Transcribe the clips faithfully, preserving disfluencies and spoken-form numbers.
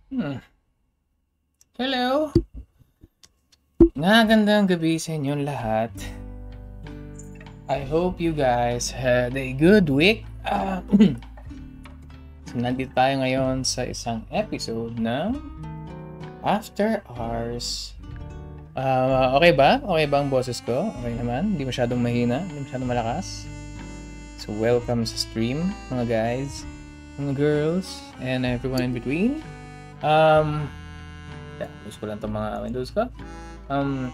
Hmm. Hello! Magandang gabi sa inyong lahat. I hope you guys had a good week. Uh, so, nandito tayo ngayon sa isang episode ng After Hours. Uh, okay ba? Okay ba ang boses ko? Okay naman? Hindi masyadong mahina? Hindi masyadong malakas? So, welcome sa stream, mga guys, mga girls, and everyone in between. Um, yeah, gusto ko lang itong mga windows ko. Um,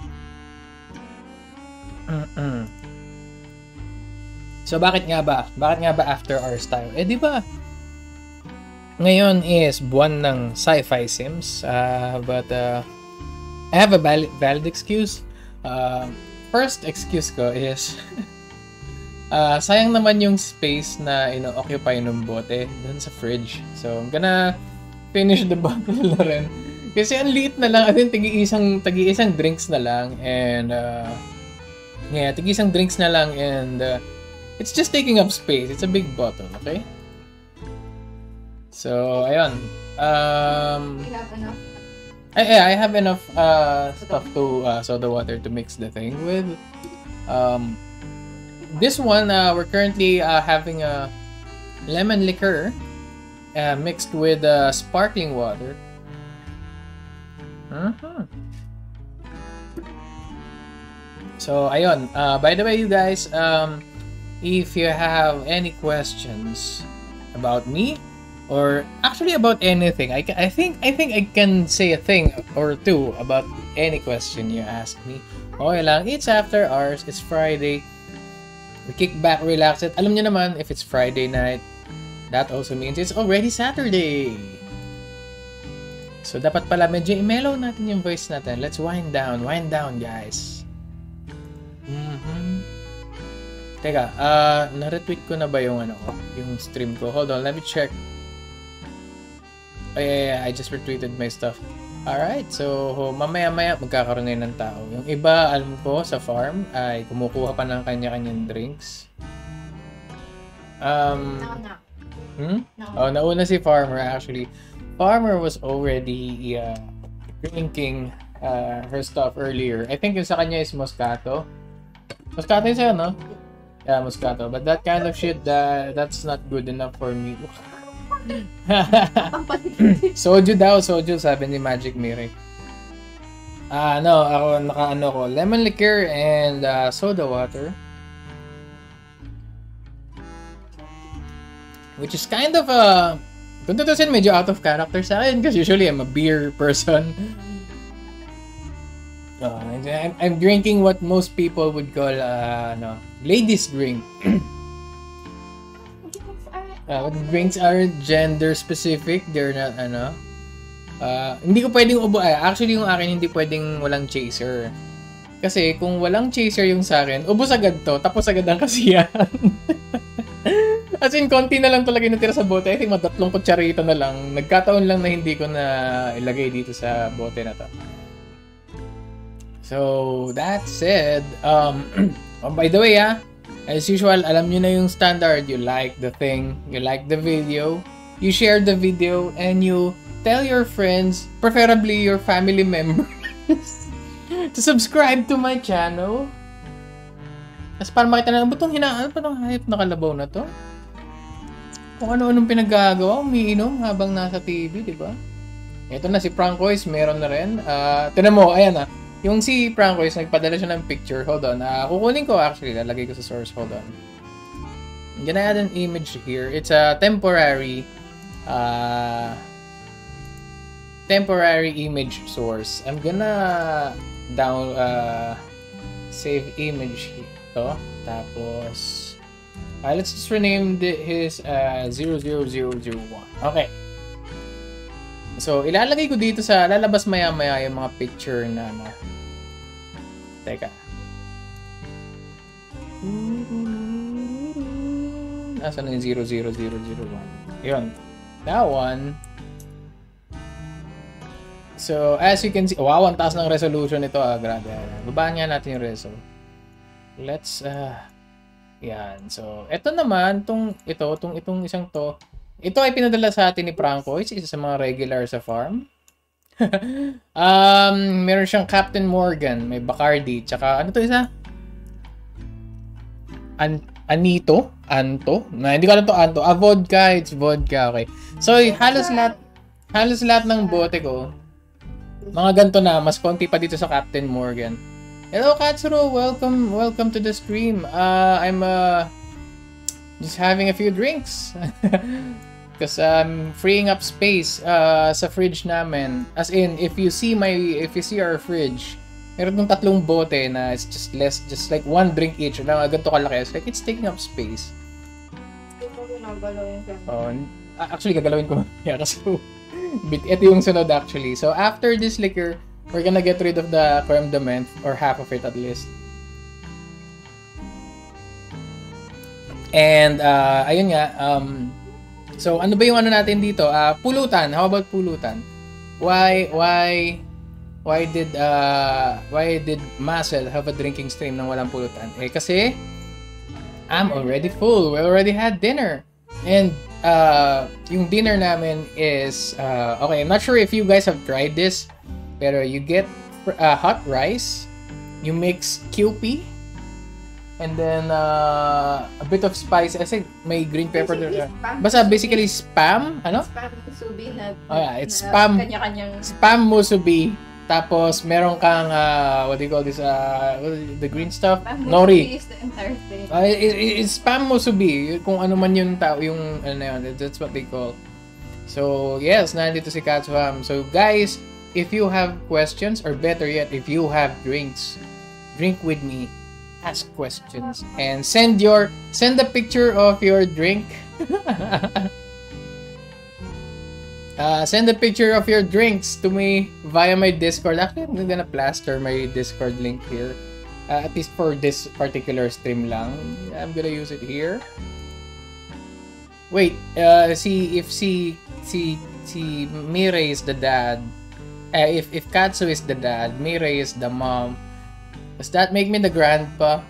so, bakit nga ba? Bakit nga ba after hours tayo? Eh, di ba? Ngayon is buwan ng sci-fi sims. Uh, but, uh, I have a valid, valid excuse. Uh, first excuse ko is, uh, sayang naman yung space na ino-occupy ng bote dun sa fridge. So, I'm gonna finish the bottle na rin. Kasi ang liit na lang, atin tigi-isang tigi-isang drinks na lang and uh, yeah, tigi-isang drinks na lang and uh, it's just taking up space. It's a big bottle, okay? So, ayun. Um, You have enough? I, I have enough uh, stuff to uh, soda water to mix the thing with. Um, this one, uh, we're currently uh, having a lemon liquor uh, mixed with uh, sparkling water. Uh-huh. So, ayun. Uh, by the way, you guys, um, if you have any questions about me, or actually about anything, I, I think I think I can say a thing or two about any question you ask me. Okay lang, it's after hours, it's Friday. We kick back, relax it. Alam niyo naman, if it's Friday night, that also means it's already Saturday. So, dapat pala medyo i-mellow natin yung voice natin. Let's wind down. Wind down, guys. Mm-hmm. Teka, uh, na-retweet ko na ba yung ano ko? Yung stream ko? Hold on, let me check. Oh, yeah, yeah, I just retweeted my stuff. Alright, so mamaya-maya magkakaroon ngayon ng tao. Yung iba, alam ko, sa farm, ay kumukuha pa ng kanya-kanyang drinks. Um, No, no. Hmm? No. Oh, nauna si Farmer actually. Farmer was already uh, drinking uh, her stuff earlier. I think yung sa kanya is Moscato. Moscato yun sa'yo, no? Yeah, Moscato. But that kind of shit, that, that's not good enough for me. Soju daw, soju, sabi ni Magic Miri. Ah, no, ako, naka-ano ko, lemon liquor and uh, soda water. Which is kind of a... Kung tutusin, medyo out of character sa akin kasi usually I'm a beer person. Uh, I'm, I'm drinking what most people would call, uh, no, ladies drink. uh, drinks are gender specific. They're not, ano. Uh, hindi ko pwedeng ubo. Uh, actually, yung akin hindi pwedeng walang chaser. Kasi kung walang chaser yung sa akin, ubos agad to, tapos agad ang kasiyan. As in, konti na lang talaga natira sa bote. I think matatlong kutsarita na lang. Nagkataon lang na hindi ko na ilagay dito sa bote na to. So, that said, um, oh, by the way, ah, as usual, alam nyo na yung standard. You like the thing, you like the video, you share the video, and you tell your friends, preferably your family members, to subscribe to my channel. Tapos para makita na, ba't itong hinaan? Ba't itong hype na kalabaw na to? Kung ano-anong pinagagawa, umiinom habang nasa T V, di ba? Ito na, si Francois, meron na rin. Uh, tinan mo, ayan na. Yung si Francois, nagpadala siya ng picture. Hold on. Uh, kukunin ko actually. Lalagay ko sa source. Hold on. I'm gonna add an image here. It's a temporary uh, temporary image source. I'm gonna down uh, save image ito. Tapos Uh, let's just rename the, his uh, zero zero zero zero one. Okay. So, ilalagay ko dito sa, lalabas maya-maya yung mga picture na, na. Teka. Nasaan yung zero zero zero zero one? Yun. That one. So, as you can see, wow, ang taas ng resolution nito. Ah, grabe. Babaan nga natin yung reso. Let's, uh, yan. So, ito naman, tong, ito, tong, itong isang to, Ito ay pinadala sa atin ni Franco. Isa sa mga regular sa farm. um, meron siyang Captain Morgan, may Bacardi, tsaka ano to isa? An Anito? Anto? Na, hindi ko alam to Anto. Ah, vodka. It's vodka. Okay. So, halos lahat, halos lahat ng bote ko, mga ganito na, mas konti pa dito sa Captain Morgan. Hello, Katsuro. Welcome, welcome to the stream. Uh, I'm uh, just having a few drinks. Because I'm freeing up space uh, sa fridge namin. As in, if you see my, if you see our fridge, meron tong tatlong bote na it's just less, just like one drink each. Na ganito kalaki. It's like, it's taking up space. Oh, actually, gagalawin ko mamaya kasi ito yung sunod actually. So, after this liquor, we're gonna get rid of the creme de menthe, or half of it at least. And, uh, ayun nga, um, so, ano ba yung ano natin dito? Uh, pulutan. How about pulutan? Why, why, why did, uh, why did Marcel have a drinking stream nang walang pulutan? Eh, kasi, I'm already full. We already had dinner. And, uh, yung dinner namin is, uh, okay, I'm not sure if you guys have tried this, pero you get uh, hot rice, you mix Kewpie, and then uh, a bit of spice. I think may green pepper there. Basta basically spam, ano? Spam musubi na. Oh yeah, it's spam. Kanya-kanyang spam musubi. Tapos meron kang uh, what do you call this? Uh, the green stuff? Spam Nori. is the entire thing. Uh, it, it, it's spam musubi. Kung ano man yung tao, yung ano yun, that's what they call. So yes, nandito si Katsuham. So guys, if you have questions, or better yet, if you have drinks, drink with me. Ask questions and send your send a picture of your drink. uh, send a picture of your drinks to me via my Discord. Actually, I'm gonna plaster my Discord link here. Uh, at least for this particular stream lang. I'm gonna use it here. Wait, uh, see if si si si Mirei is the dad. Uh, if if Katsu is the dad, Mirei is the mom. Does that make me the grandpa?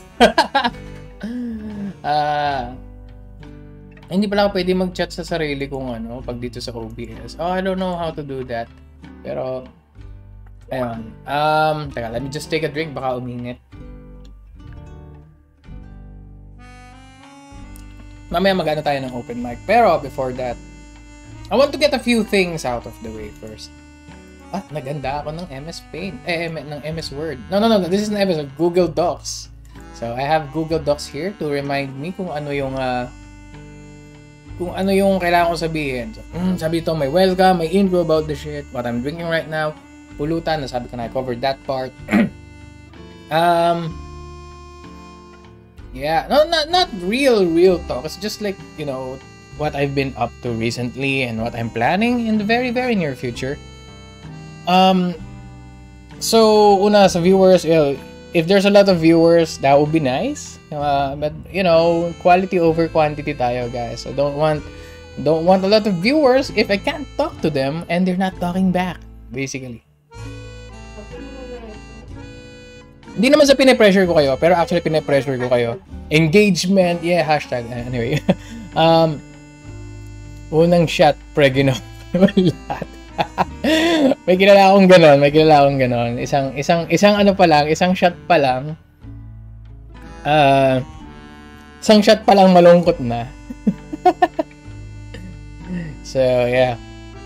uh, hindi pala ako pwede mag-chat sa sarili kung ano pag dito sa O B S. Oh, I don't know how to do that. Pero, ayun. Um, teka, let me just take a drink. Baka uminit. Mamaya mag-ano tayo ng open mic. Pero, before that, I want to get a few things out of the way first. Ah, naganda ako ng M S Paint. Eh, ng M S Word. No, no, no. This is an M S Google Docs. So, I have Google Docs here to remind me kung ano yung uh, kung ano yung kailangan ko sabihin. So, mm, sabi ito, may welcome, may intro about the shit, what I'm drinking right now, pulutan, nasabi ko na, I covered that part. um, yeah. No, not, not real, real talk. It's just like, you know, what I've been up to recently and what I'm planning in the very, very near future. Um, so, una sa viewers, you know, if there's a lot of viewers, that would be nice. Uh, but, you know, quality over quantity tayo, guys. So, don't want, don't want a lot of viewers if I can't talk to them and they're not talking back, basically. Hindi naman sa pine-pressure ko kayo, pero actually pine-pressure ko kayo. Engagement, yeah, hashtag, anyway. um, unang shot, pregino. Lahat. May kilala akong ganon, may kilala akong ganon. Isang, isang, isang ano pa lang, isang shot pa lang. Uh, isang shot pa lang malungkot na. So, yeah.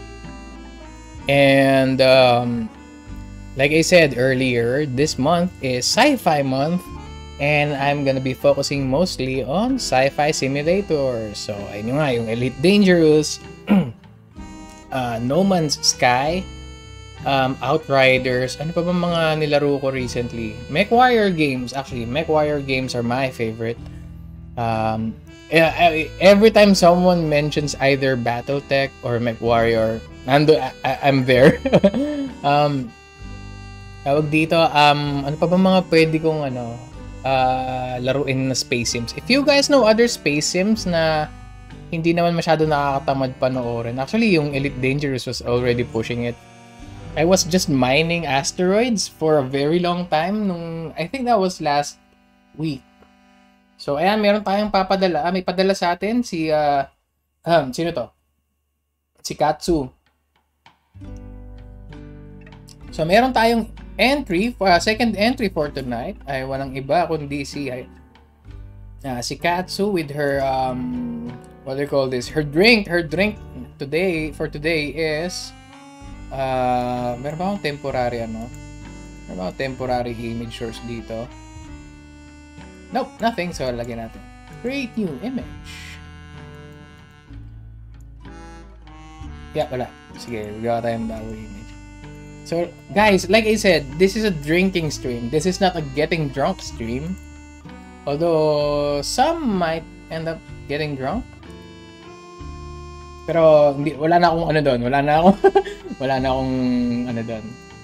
And, um, like I said earlier, this month is sci-fi month. And I'm gonna be focusing mostly on sci-fi simulators. So, ayun nga, yung Elite Dangerous, Uh, No Man's Sky, um, Outriders, ano pa ba mga nilaro ko recently? MechWarrior games, actually, MechWarrior games are my favorite. Um, every time someone mentions either Battletech or MechWarrior, nando, I, I'm there. um, tawag dito, um, ano pa ba mga pwede kong ano, uh, laruin na space sims? If you guys know other space sims na hindi naman masyado nakakatamad panoorin. Actually, yung Elite Dangerous was already pushing it. I was just mining asteroids for a very long time nung, I think that was last week. So, ayan, meron tayong papadala. Ah, may padala sa atin si, uh, Um, sino to? Si Katsu. So, meron tayong entry, uh, second entry for tonight ay walang iba kundi si uh, si Katsu with her um what do you call this? Her drink, her drink today for today is uh meron ba akong temporary ano? Meron ba akong temporary image source dito? Nope, nothing. So, lagyan natin. Create new image. Yeah, wala. Sige, gawa tayong bago image. So, guys, like I said, this is a drinking stream. This is not a getting drunk stream. Although, some might end up getting drunk. Pero, hindi, wala na akong ano doon. Wala na akong, wala na akong ano doon.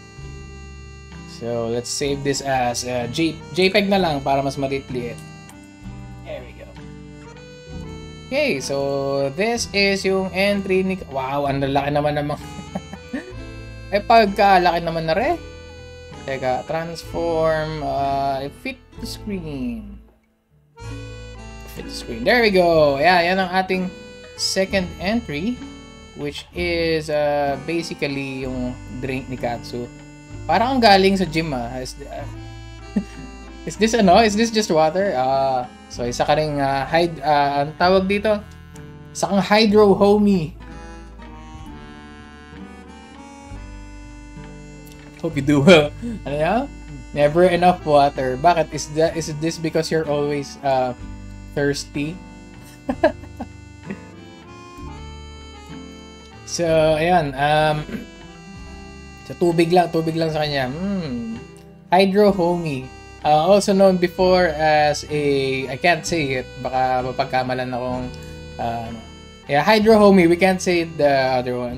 So, let's save this as uh, J JPEG na lang para mas maliit-liit. There we go. Okay, so this is yung entry ni... Wow, ang lalaki naman naman. Eh, pagkalaki naman na rin. Teka, transform, uh, fit to screen. Fit to screen. There we go. Yeah, yan ang ating second entry, which is uh, basically yung drink ni Katsu. Parang ang galing sa gym ah. Is, uh, is this ano? Is this just water? Uh, so isa ka ring uh, hyd uh, ang tawag dito? Isa kang hydro homie. Hope you do well. Ano yan? Never enough water. Bakit? Is that is this because you're always uh, thirsty? So, ayan. Um, so, tubig lang. Tubig lang sa kanya. Hmm. Hydro homie. Uh, also known before as a... I can't say it. Baka mapagkamalan akong... Uh, yeah, hydro homie. We can't say the other one.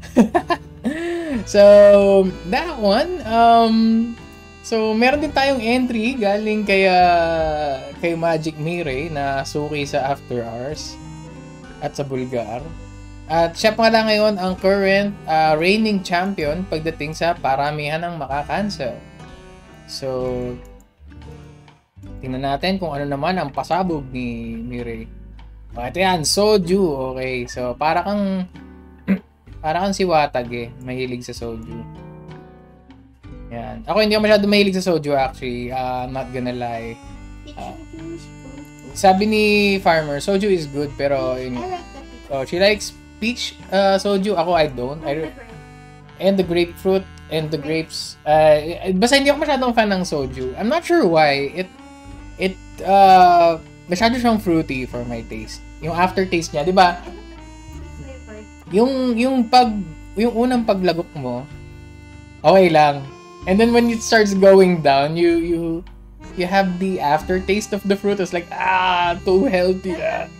So, that one. Um, so, meron din tayong entry galing kay, uh, kay Magic Mire na suki sa After Hours at sa Bulgar. At siya pa lang ngayon ang current uh, reigning champion pagdating sa paramihan ng makakancel. So, tingnan natin kung ano naman ang pasabog ni Mire. Okay, ito yan. Soju. Okay. So, para kang para kang si Watag eh. Mahilig sa soju. Yan. Ako hindi ako masyado mahilig sa soju actually. Uh, I'm not gonna lie. Uh, sabi ni Farmer, soju is good pero yun, oh, she likes peach uh, soju. Ako, I don't. I, and the grapefruit and the grapes. Uh, basta hindi ako masyadong fan ng soju. I'm not sure why. It, it, uh, masyado siyang fruity for my taste. Yung aftertaste niya, di ba? Yung, yung pag, yung unang paglagok mo, okay lang. And then when it starts going down, you, you, you have the aftertaste of the fruit. It's like, ah, too healthy. Ah.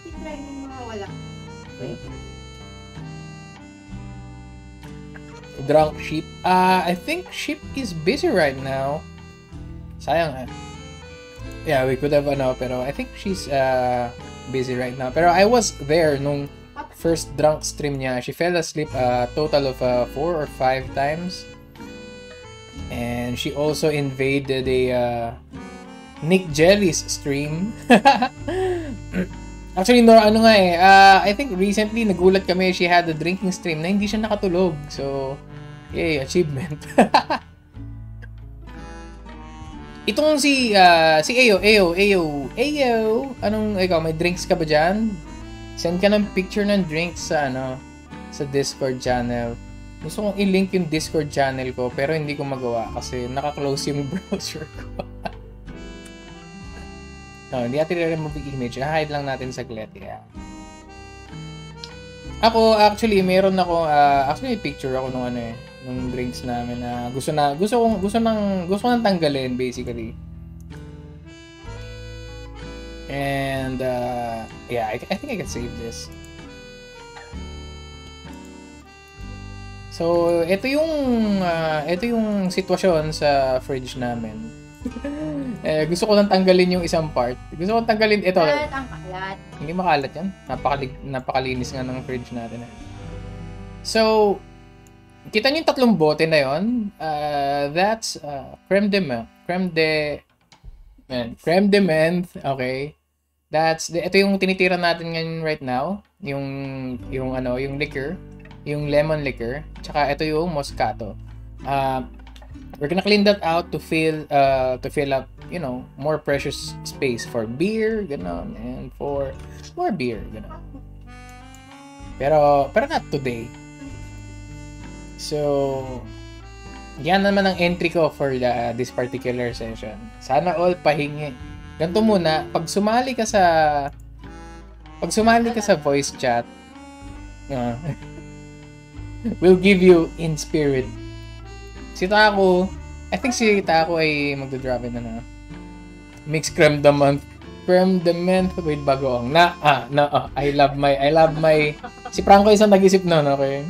Drunk sheep. Uh, I think sheep is busy right now. Sayang ah. Yeah, we could have ano, pero I think she's uh, busy right now. Pero I was there nung first drunk stream niya. She fell asleep a total of uh, four or five times. And she also invaded a uh, Nick Jelly's stream. Actually, no, ano nga eh. Uh, I think recently, nagulat kami, she had a drinking stream na hindi siya nakatulog. So, yay, achievement. Itong si, uh, si Ayo, Ayo, Ayo, Ayo. Anong, ikaw, may drinks ka ba dyan? Send ka ng picture ng drinks sa, ano, sa Discord channel. Gusto kong i-link yung Discord channel ko, pero hindi ko magawa kasi naka-close yung browser ko. No, hindi natin i-remove yung image. I-hide lang natin saglit. Yeah. Ako, actually, meron ako, uh, actually, picture ako nung ano eh, nung drinks namin na gusto na, gusto kong, gusto nang, gusto nang tanggalin, basically. And, uh, yeah, I, I think I can save this. So, ito yung, uh, ito yung sitwasyon sa fridge namin. Eh, gusto ko nang tanggalin yung isang part. Gusto ko tanggalin ito. Kalat ang kalat. Hindi makalat yan. Napakalig, napakalinis nga ng fridge natin. Eh. So, kita niyo yung tatlong bote na yon. Uh, that's uh, creme de menthe. Creme de... Man, creme de menthe. Okay. That's ito yung tinitira natin ngayon right now, yung yung ano, yung liquor, yung lemon liquor, tsaka ito yung Moscato. Uh, we're gonna clean that out to fill uh to fill up, you know, more precious space for beer, ganon, and for more beer, ganon. Pero pero not today. So, yan naman ang entry ko for the, this particular session. Sana all pahingi. Ganito muna, pag sumali ka sa pag sumali ka sa voice chat, uh, we'll give you in spirit. Si Taco, I think si Taco ay magdodrop in na na. Mix creme the month. Creme the month with bagoong. Na, ah, na, ah, I love my, I love my, si Franco isang nag-isip nun, okay?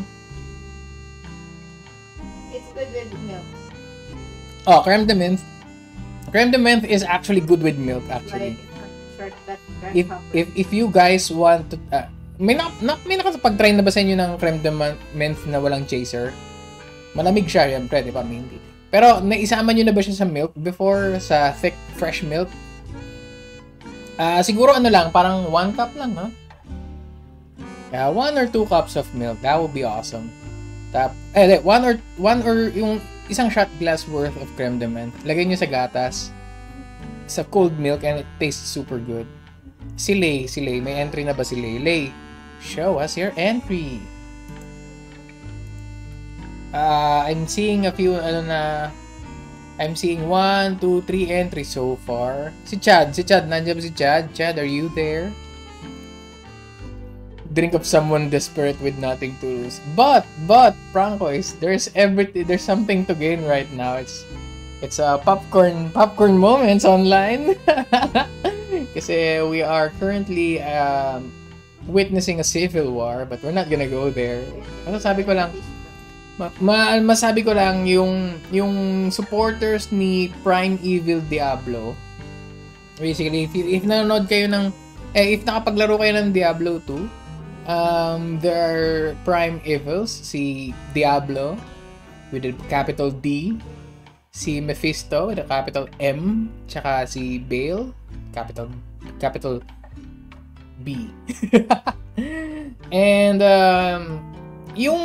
It's good with milk. Oh, creme de menthe. Creme de menthe is actually good with milk, actually. Like, shortcut, If if if you guys want to, uh, may na, na may nakapag-try na ba sa inyo ng creme de menthe na walang chaser? Malamig siya, yan, pwede pa hindi. Pero naisama niyo na ba siya sa milk before, sa thick fresh milk? Ah, uh, siguro ano lang, parang one cup lang, ha? Yeah, one or two cups of milk. That would be awesome. Tap, eh, one or one or yung isang shot glass worth of creme de menthe. Lagay nyo sa gatas, sa cold milk, and it tastes super good. Si Lay, si Lay, may entry na ba si Lay? Lay, show us your entry. Uh, I'm seeing a few, ano na, I'm seeing one, two, three entries so far. Si Chad, si Chad, nandiyan ba si Chad? Chad, are you there? Drink of someone desperate with nothing to lose. But, but, Franco is, there's everything, there's something to gain right now. It's, it's a popcorn, popcorn moments online. Kasi we are currently um, witnessing a civil war, but we're not gonna go there. Ano sabi ko lang, ma, ma masabi ko lang yung, yung supporters ni Prime Evil Diablo. Basically, if, if nanonood kayo ng, eh, if nakapaglaro kayo ng Diablo two, Um, there are prime evils, si Diablo with a capital D, si Mephisto with a capital M, tsaka si Baal, capital capital B. And um, yung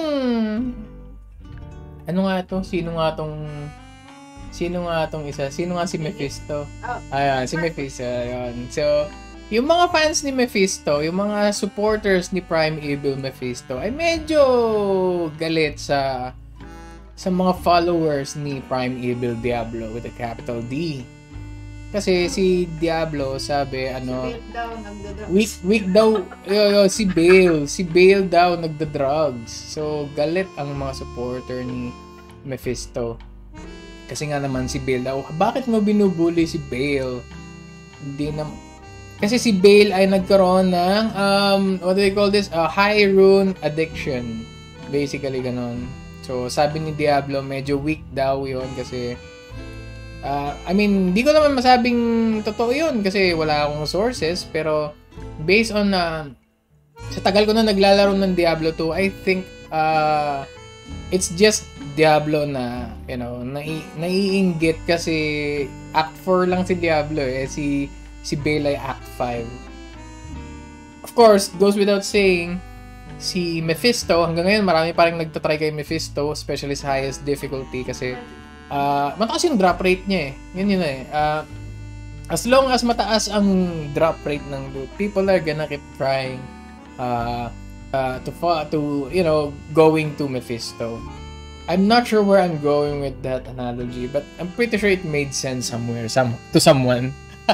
ano nga to? Sino nga tong sino nga tong isa? Sino nga si Mephisto? Ayan, si Mephisto. Ayan. So, yung mga fans ni Mephisto, yung mga supporters ni Prime Evil Mephisto ay medyo galit sa sa mga followers ni Prime Evil Diablo with a capital D. Kasi si Diablo sabi ano, si Baal daw nagda-drugs. Weak, weak daw, yo, yo, si Baal, si Baal daw nagda-drugs. So galit ang mga supporter ni Mephisto. Kasi nga naman si Baal daw, bakit mo binubuli si Baal? Hindi na. Kasi si Baal ay nagkaroon ng, um, what do they call this? Uh, high rune addiction. Basically, ganon. So, sabi ni Diablo, medyo weak daw yun kasi, uh, I mean, di ko naman masabing totoo yun kasi wala akong sources. Pero, based on, uh, sa tagal ko na naglalaro ng Diablo two, I think, uh, it's just Diablo na, you know, nai- naiinggit kasi Act four lang si Diablo eh. Si, si Baal ay Act five. Of course, goes without saying, si Mephisto, hanggang ngayon marami pa rin nagtatry kay Mephisto, especially sa highest difficulty kasi uh, mataas yung drop rate niya eh. Yun yun eh. Uh, as long as mataas ang drop rate ng loot, people are gonna keep trying uh, uh, to, to, you know, going to Mephisto. I'm not sure where I'm going with that analogy, but I'm pretty sure it made sense somewhere, some, to someone.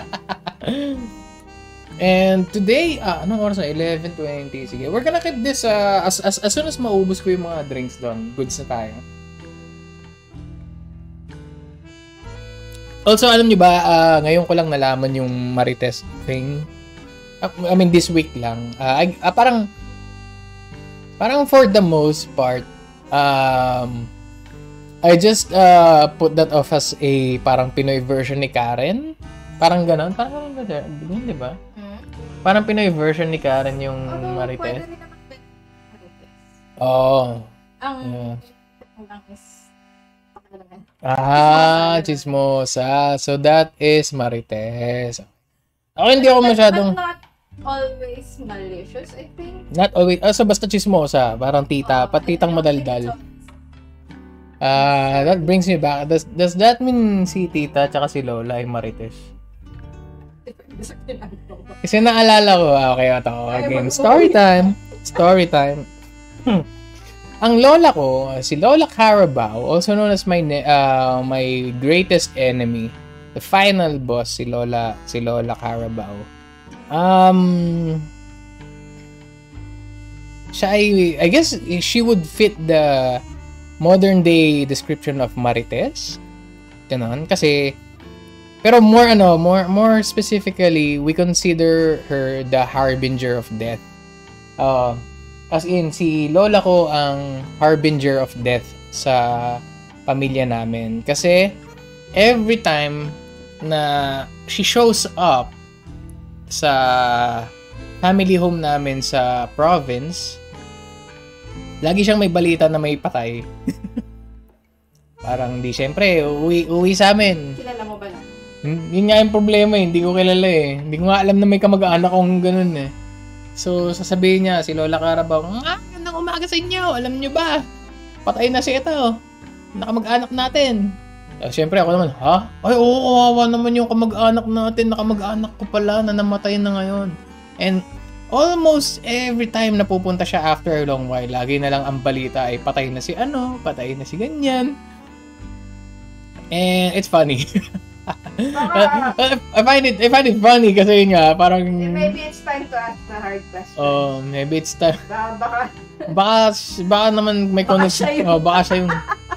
And today, ah, anong oras na? eleven twenty. Sige, we're gonna keep this, uh, as, as, as soon as maubos ko yung mga drinks doon, goods na tayo. Also, alam nyo ba, uh, ngayon ko lang nalaman yung Marites thing. Uh, I mean, this week lang. Uh, I, uh, parang, parang for the most part, um, I just uh, put that off as a parang Pinoy version ni Karen. Parang ganon. Parang ganon ba? Di ba? Hmm? Parang Pinoy version ni Karen yung Although, Marites. pwede rin naman Marites. Oo. Ang Yeah. lang is pakalaman. Ah, chismosa. So that is Marites. Ako hindi ako masyadong... But not always malicious, I think. Not always. Ah, so basta chismosa. Parang tita. Oo, Pat titang I don't think madaldal. it's always- Ah, that brings me back. Does, does that mean si tita tsaka si lola ay marites? Depende sa ginagawa. Kasi naalala ko. Ah, okay, ito. Again, story time. Story time. Hmm. Ang lola ko, si Lola Carabao, also known as my ne- uh, my greatest enemy, the final boss, si Lola, si Lola Carabao. Um, siya ay, I guess she would fit the modern day description of marites. Ganon. Kasi, pero more ano, more more specifically, we consider her the harbinger of death. Uh, as in, si lola ko ang harbinger of death sa pamilya namin. Kasi, every time na she shows up sa family home namin sa province, lagi siyang may balita na may patay. Parang di, syempre, uwi, uwi sa amin. Kilala mo ba lang? Yun nga yung problema eh, hindi ko kilala eh. Hindi ko nga alam na may kamag-anak akong ganun eh. So, sasabihin niya, si Lola Carabao, ah, gandang umaga sa inyo, alam niyo ba? Patay na si ito, nakamag-anak natin. Uh, Siyempre ako naman, ha? Ay, oo, kawawa naman yung kamag-anak natin, nakamag-anak ko pala na namatay na ngayon. And almost every time na pupunta siya after a long while, lagi na lang ang balita ay patay na si ano, patay na si ganyan. And it's funny. Baka, I find it I find it funny kasi yun nga, parang maybe it's time to ask the hard question. oh, maybe it's time. Baka, baka, Baka baka naman may Baka connection. siya yun. Oh, baka siya yung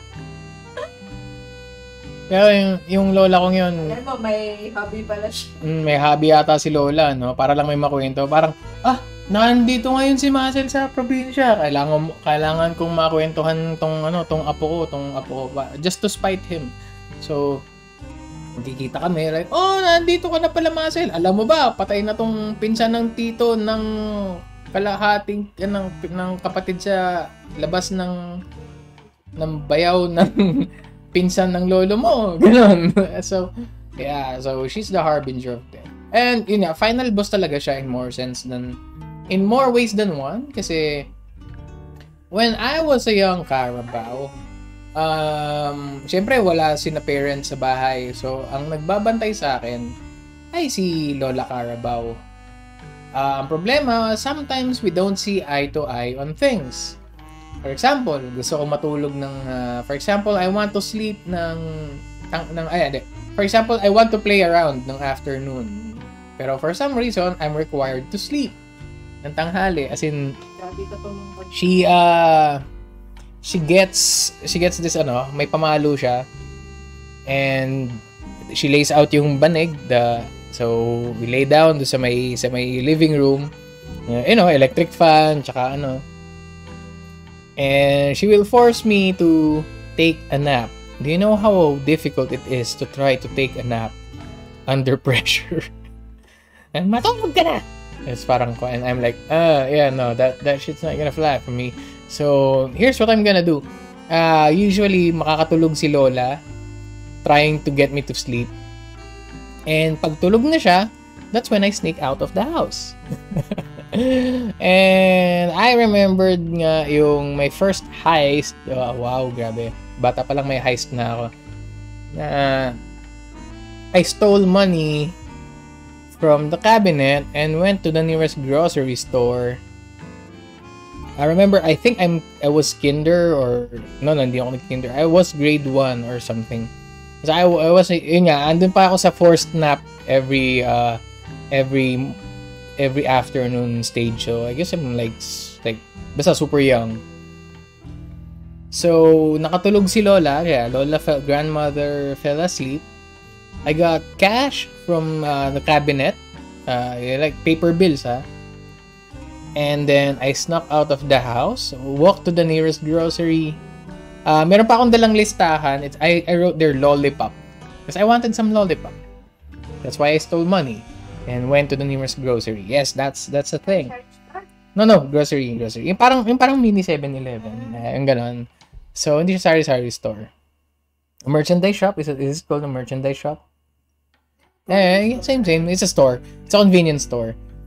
Pero yung, yung lola kong yun, alam mo, may hobby pala siya. mm, may hobby yata si lola, no? Para lang may makwento. Parang, ah, nandito ngayon si Marcel sa probinsya. Kailangan kailangan kong makwentuhan tong ano, tong apo ko, tong apo ko, ba- just to spite him. So, magkikita kami, like, oh, nandito ka na pala, Marcel. Alam mo ba, patay na tong pinsan ng tito ng kalahating, yan, ng, ng kapatid sa labas ng ng bayaw ng pinsan ng lolo mo. Ganon. So, yeah, so she's the harbinger of death. And, yun nga, final boss talaga siya in more sense than, in more ways than one. Kasi, when I was a young Carabao, um, syempre wala sina parents sa bahay. So, ang nagbabantay sa akin ay si Lola Carabao. Uh, ang problema, sometimes we don't see eye to eye on things. For example, gusto ko matulog ng, uh, for example, I want to sleep ng, ng, ng ay, ade. For example, I want to play around ng afternoon. Pero for some reason, I'm required to sleep ng tanghali. As in, Grabe ka tumungkot. she, uh, she gets, she gets this, ano, may pamalo siya. And, she lays out yung banig, the, so, we lay down do sa may, sa may living room. Uh, you know, electric fan, tsaka ano. And she will force me to take a nap. Do you know how difficult it is to try to take a nap under pressure? And matulog ka na! It's parang ko, and I'm like, uh, yeah, no, that, that shit's not gonna fly for me. So, here's what I'm gonna do. Uh, usually, makakatulog si Lola trying to get me to sleep. And pag tulog na siya, that's when I sneak out of the house. And I remembered nga yung my first heist. Oh, wow, grabe. Bata pa lang may heist na ako. Na I stole money from the cabinet and went to the nearest grocery store. I remember, I think I'm I was kinder or no, no, hindi ako nag-kinder. I was grade one or something. Kasi I, I was, yun nga, andun pa ako sa forced nap every uh every every afternoon stage. So I guess I'm like like basta super young. So nakatulog si Lola, yeah, Lola fell, grandmother fell asleep. I got cash from uh, the cabinet, uh, like paper bills, ha. And then I snuck out of the house, walked to the nearest grocery. Uh, meron pa akong dalang listahan. It's I I wrote there lollipop because I wanted some lollipop. That's why I stole money. And went to the nearest grocery. Yes, that's that's a thing. No, no, grocery, grocery. Yung parang, yung parang mini seven eleven. Uh, yung ganon. So, hindi siya sari-sari store. A merchandise shop? Is it, is it called a merchandise shop? Eh, same, same. It's a store. It's a convenience store.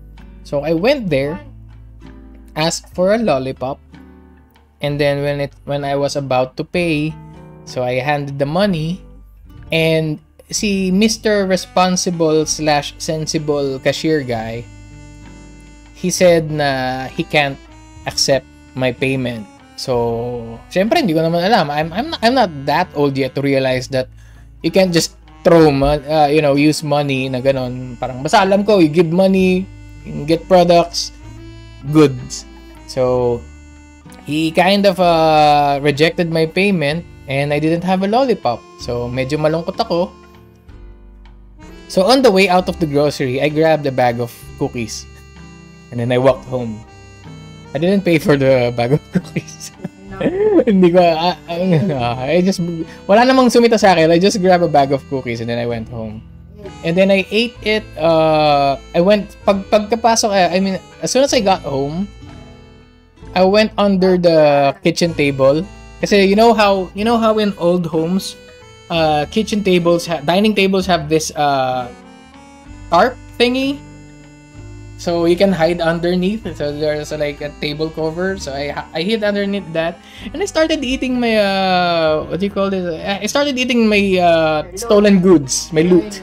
So I went there, asked for a lollipop, and then when it when I was about to pay, so I handed the money, and si Mister Responsible slash sensible cashier guy, he said na he can't accept my payment. So, syempre hindi ko naman alam. I'm I'm not, I'm not that old yet to realize that you can't just throw mo- uh, you know, use money na ganon. Parang basta alam ko, you give money, you get products, goods. So, he kind of uh, rejected my payment and I didn't have a lollipop. So, medyo malungkot ako. So, on the way out of the grocery, I grabbed a bag of cookies. And then I walked home. I didn't pay for the bag of cookies. No. Hindi ko, uh, uh, I just, wala namang sumita sa akin. I just grabbed a bag of cookies and then I went home. And then I ate it, uh, I went, pag, pagkapasok, I mean, as soon as I got home, I went under the kitchen table. Kasi you know how, you know how in old homes, uh, kitchen tables, ha- dining tables have this, uh, tarp thingy. So you can hide underneath. So there's uh, like a table cover. So I I hid underneath that, and I started eating my uh what do you call this? I started eating my uh stolen goods, my loot.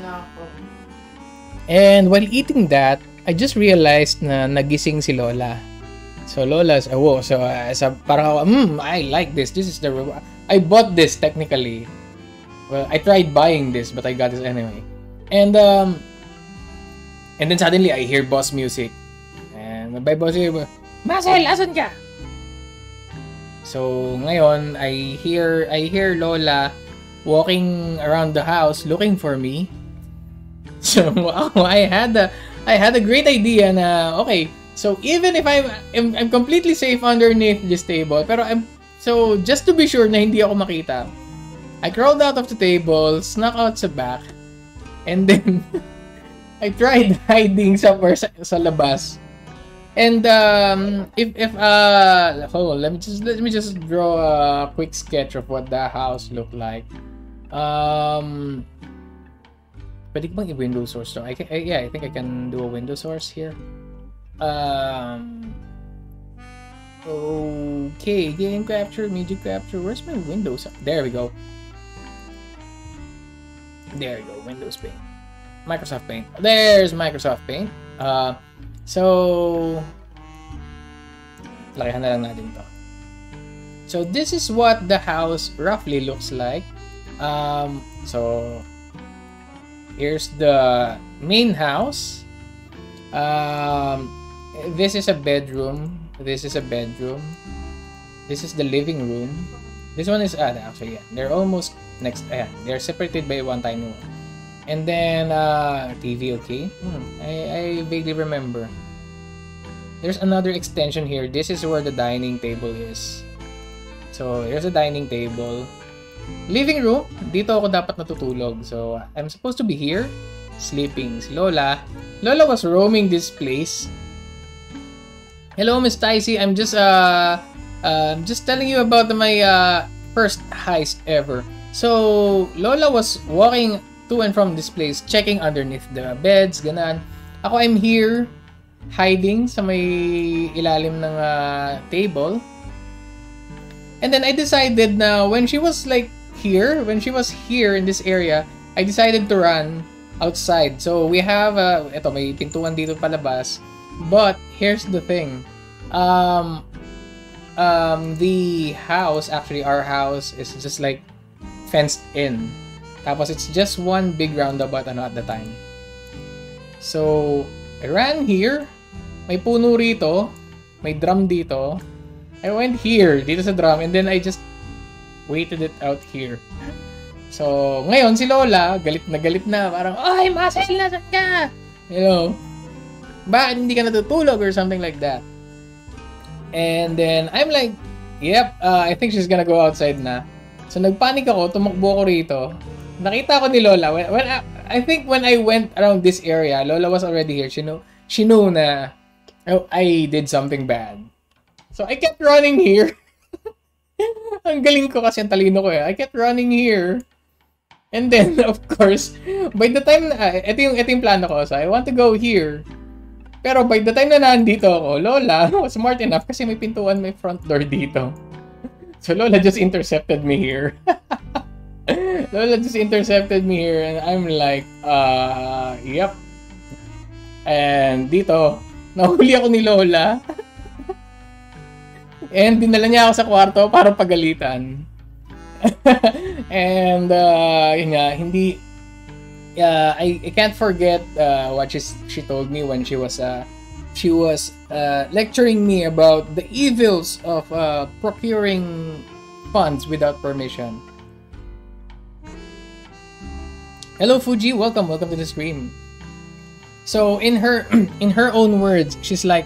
And while eating that, I just realized na nagising si Lola. So Lola's oh so uh, sa parang mm, I like this. This is the I bought this technically. Well, I tried buying this, but I got this anyway. And um. And then suddenly, I hear boss music. And by boss music, Marcel, asan ka? So, ngayon, I hear, I hear Lola walking around the house looking for me. So, wow, I had a, I had a great idea na, okay, so even if I'm, I'm, I'm completely safe underneath this table, pero I'm, so just to be sure na hindi ako makita, I crawled out of the table, snuck out sa back, and then, I tried hiding somewhere sa, sa labas. And um if if uh hold on, let me just let me just draw a quick sketch of what the house looked like. Um Pwede ko bang i-window source to? I can, I, yeah, I think I can do a window source here. Um Okay, game capture, media capture. Where's my Windows? There we go. There we go, Windows Paint. Microsoft Paint. There's Microsoft Paint. Uh, so, lakihan na lang natin to. So, this is what the house roughly looks like. Um, so, here's the main house. Um, this is a bedroom. This is a bedroom. This is the living room. This one is, ah, actually, yeah, they're almost next, yeah, they're separated by one tiny wall. And then, uh, T V, okay. Hmm, I, I vaguely remember. There's another extension here. This is where the dining table is. So, here's a dining table. Living room. Dito ako dapat natutulog. So, I'm supposed to be here, sleeping. Si Lola. Lola was roaming this place. Hello, Miss Ticey. I'm just, uh, uh, just telling you about my, uh, first heist ever. So, Lola was walking to and from this place, checking underneath the beds, ganan. Ako, I'm here, hiding sa may ilalim ng uh, table. And then I decided na when she was like here, when she was here in this area, I decided to run outside. So we have, uh, eto, may pintuan dito palabas. But here's the thing. Um, um, the house, actually our house, is just like fenced in. Tapos it's just one big roundabout ano at the time. So, I ran here. May puno rito. May drum dito. I went here, dito sa drum, and then I just waited it out here. So, ngayon si Lola, galit na galit na. Parang, ay, Marcel, nasan ka? You know, bakit hindi ka natutulog or something like that. And then, I'm like, yep, uh, I think she's gonna go outside na. So, nagpanik ako, tumakbo ako rito. Nakita ko ni Lola. When, when I, I think when I went around this area, Lola was already here. She knew, she knew na oh, I did something bad. So I kept running here. Ang galing ko kasi ang talino ko eh. I kept running here. And then, of course, by the time, uh, ito yung, ito yung plano ko. So I want to go here. Pero by the time na nandito ako, Lola was smart enough kasi may pintuan, may front door dito. So Lola just intercepted me here. Lola just intercepted me here and I'm like, uh, yep. And dito, nahuli ako ni Lola. And dinala niya ako sa kwarto para pagalitan. And uh, yun nga, hindi uh, I, I can't forget uh, what she, she told me when she was uh, she was uh, lecturing me about the evils of uh, procuring funds without permission. Hello Fuji, welcome, welcome to the stream. So in her in her own words, she's like,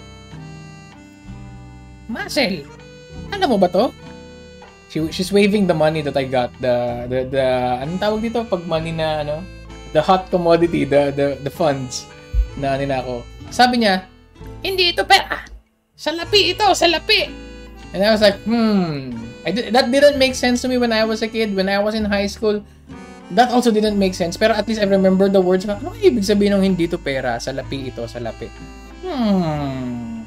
Marcel, alam mo ba to? She, she's waving the money that I got, the the the anong tawag dito pag money na ano, the hot commodity, the the the funds na ninako. Sabi niya, hindi ito pera. Salapi ito, salapi. And I was like, hmm, I did, that didn't make sense to me when I was a kid, when I was in high school. That also didn't make sense. Pero at least I remember the words. Ano ibig sabihin ng hindi ito pera? Salapi ito, salapi. Hmm.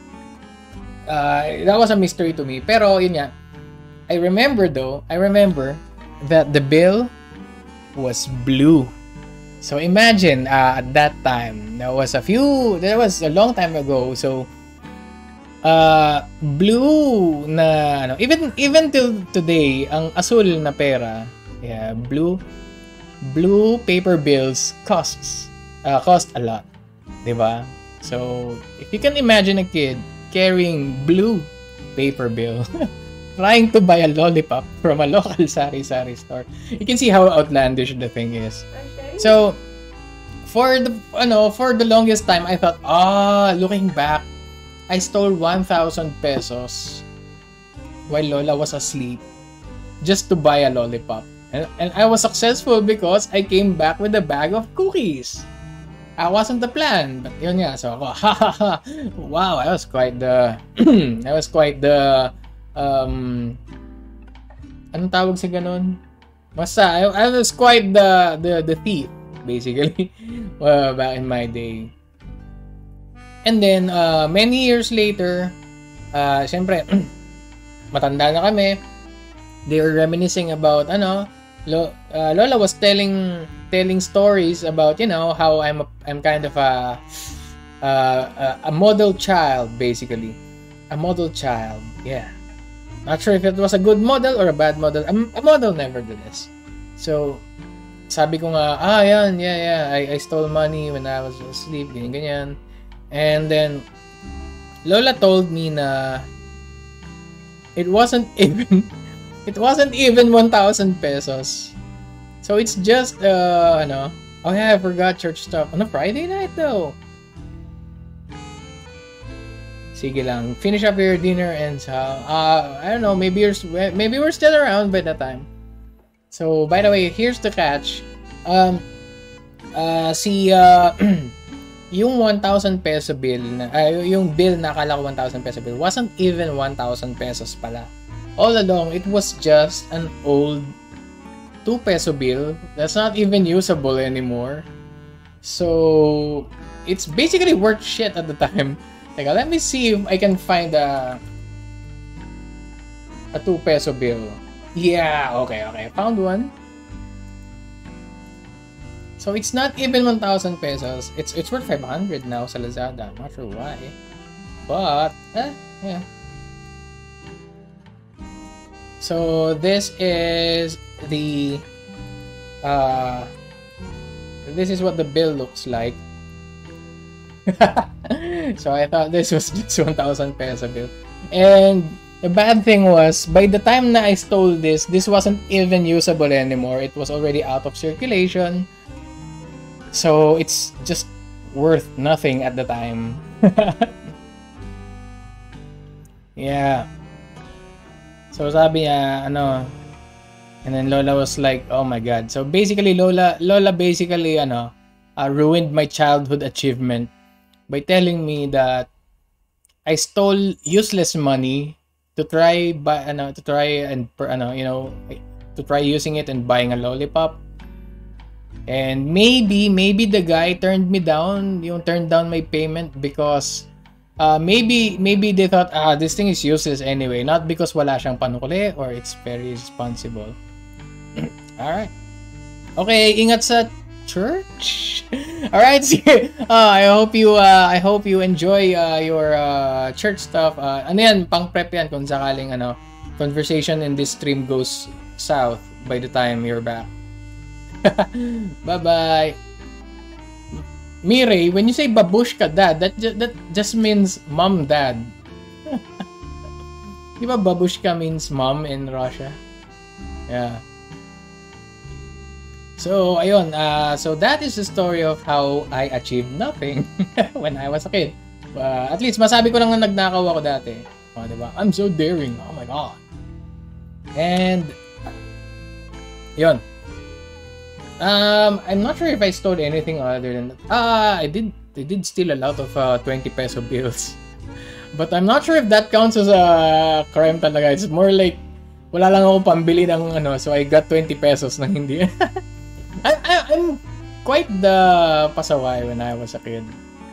Uh, that was a mystery to me. Pero yun nga, I remember though, I remember that the bill was blue. So imagine uh, at that time, there was a few, there was a long time ago. So uh, blue na ano, even even till today, ang asul na pera, yeah, blue blue paper bills costs uh, cost a lot, 'di ba? So if you can imagine a kid carrying blue paper bill trying to buy a lollipop from a local sari-sari store. You can see how outlandish the thing is. So, for the ano, for the longest time, I thought, ah, looking back, I stole one thousand pesos while Lola was asleep just to buy a lollipop. And, and I was successful because I came back with a bag of cookies. I wasn't the plan, but yun nga. So ako, ha ha ha. Wow, I was quite the, I was quite the, um, anong tawag sa ganun? Basta, I, I was quite the, the, the thief, basically, uh, back in my day. And then, uh, many years later, uh, syempre, matanda na kami. They were reminiscing about, ano, Lo, uh, Lola was telling telling stories about, you know, how I'm a, I'm kind of a, uh, a model child, basically. A model child, yeah. Not sure if it was a good model or a bad model. A, a model nevertheless. So, sabi ko nga, ah, yan, yeah, yeah, I, I stole money when I was asleep, ganyan, ganyan. And then, Lola told me na it wasn't even, it wasn't even one thousand pesos. So, it's just, uh, ano, oh yeah, I forgot church stuff. On a Friday night, though. Sige lang, finish up your dinner and uh, uh I don't know, maybe you're maybe we're still around by that time. So by the way, here's the catch. Um uh si uh yung one thousand peso bill na uh, yung bill na akala ko one thousand peso bill wasn't even one thousand pesos pala. All along, it was just an old two peso bill that's not even usable anymore. So it's basically worth shit at the time. Teka, let me see if I can find a a two peso bill. Yeah, okay, okay. Found one. So it's not even one thousand pesos. It's it's worth five hundred now sa Lazada. I'm not sure why. But, eh, yeah. So this is the uh this is what the bill looks like. So I thought this was just one thousand peso bill. And the bad thing was, by the time na I stole this, this wasn't even usable anymore. It was already out of circulation. So it's just worth nothing at the time. Yeah. So sabi niya, ano, and then Lola was like, oh my god. So basically, Lola, Lola basically, ano, uh, ruined my childhood achievement by telling me that I stole useless money to try buy ano to try and ano you know to try using it and buying a lollipop. And maybe, maybe the guy turned me down, yung turned down my payment because uh, maybe, maybe they thought, ah, this thing is useless anyway. Not because wala siyang panukuli or it's very responsible. Alright. Okay, ingat sa church. Alright, sige. Uh, I hope you, uh, I hope you enjoy uh, your uh, church stuff. Uh, ano yan, pang prep yan kung sakaling ano, conversation in this stream goes south by the time you're back. Bye-bye. Mire, when you say babushka dad, that, ju- that just means mom dad. Di ba babushka means mom in Russia? Yeah. So, ayun. Uh, so, that is the story of how I achieved nothing when I was a kid. Uh, at least, masabi ko lang na nagnakaw ako dati. Oh, diba? I'm so daring. Oh my God. And, yun. Um, I'm not sure if I stole anything other than that. Ah, I did. I did steal a lot of uh, twenty peso bills, but I'm not sure if that counts as a crime talaga. It's more like wala lang ako pambili ng ano, so I got twenty pesos na hindi. I, I, I'm quite the pasaway when I was a kid.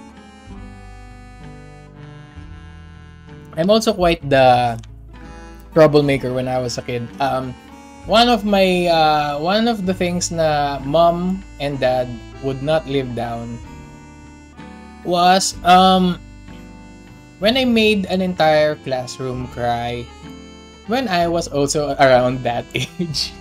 I'm also quite the troublemaker when I was a kid. Um. One of my, uh, one of the things na mom and dad would not live down was, um, when I made an entire classroom cry when I was also around that age.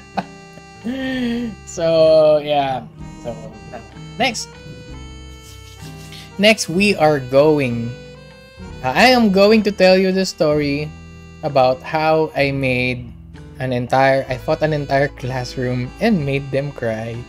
So, yeah. So, next. Next, we are going, uh, I am going to tell you the story about how I made an entire, I fought an entire classroom and made them cry.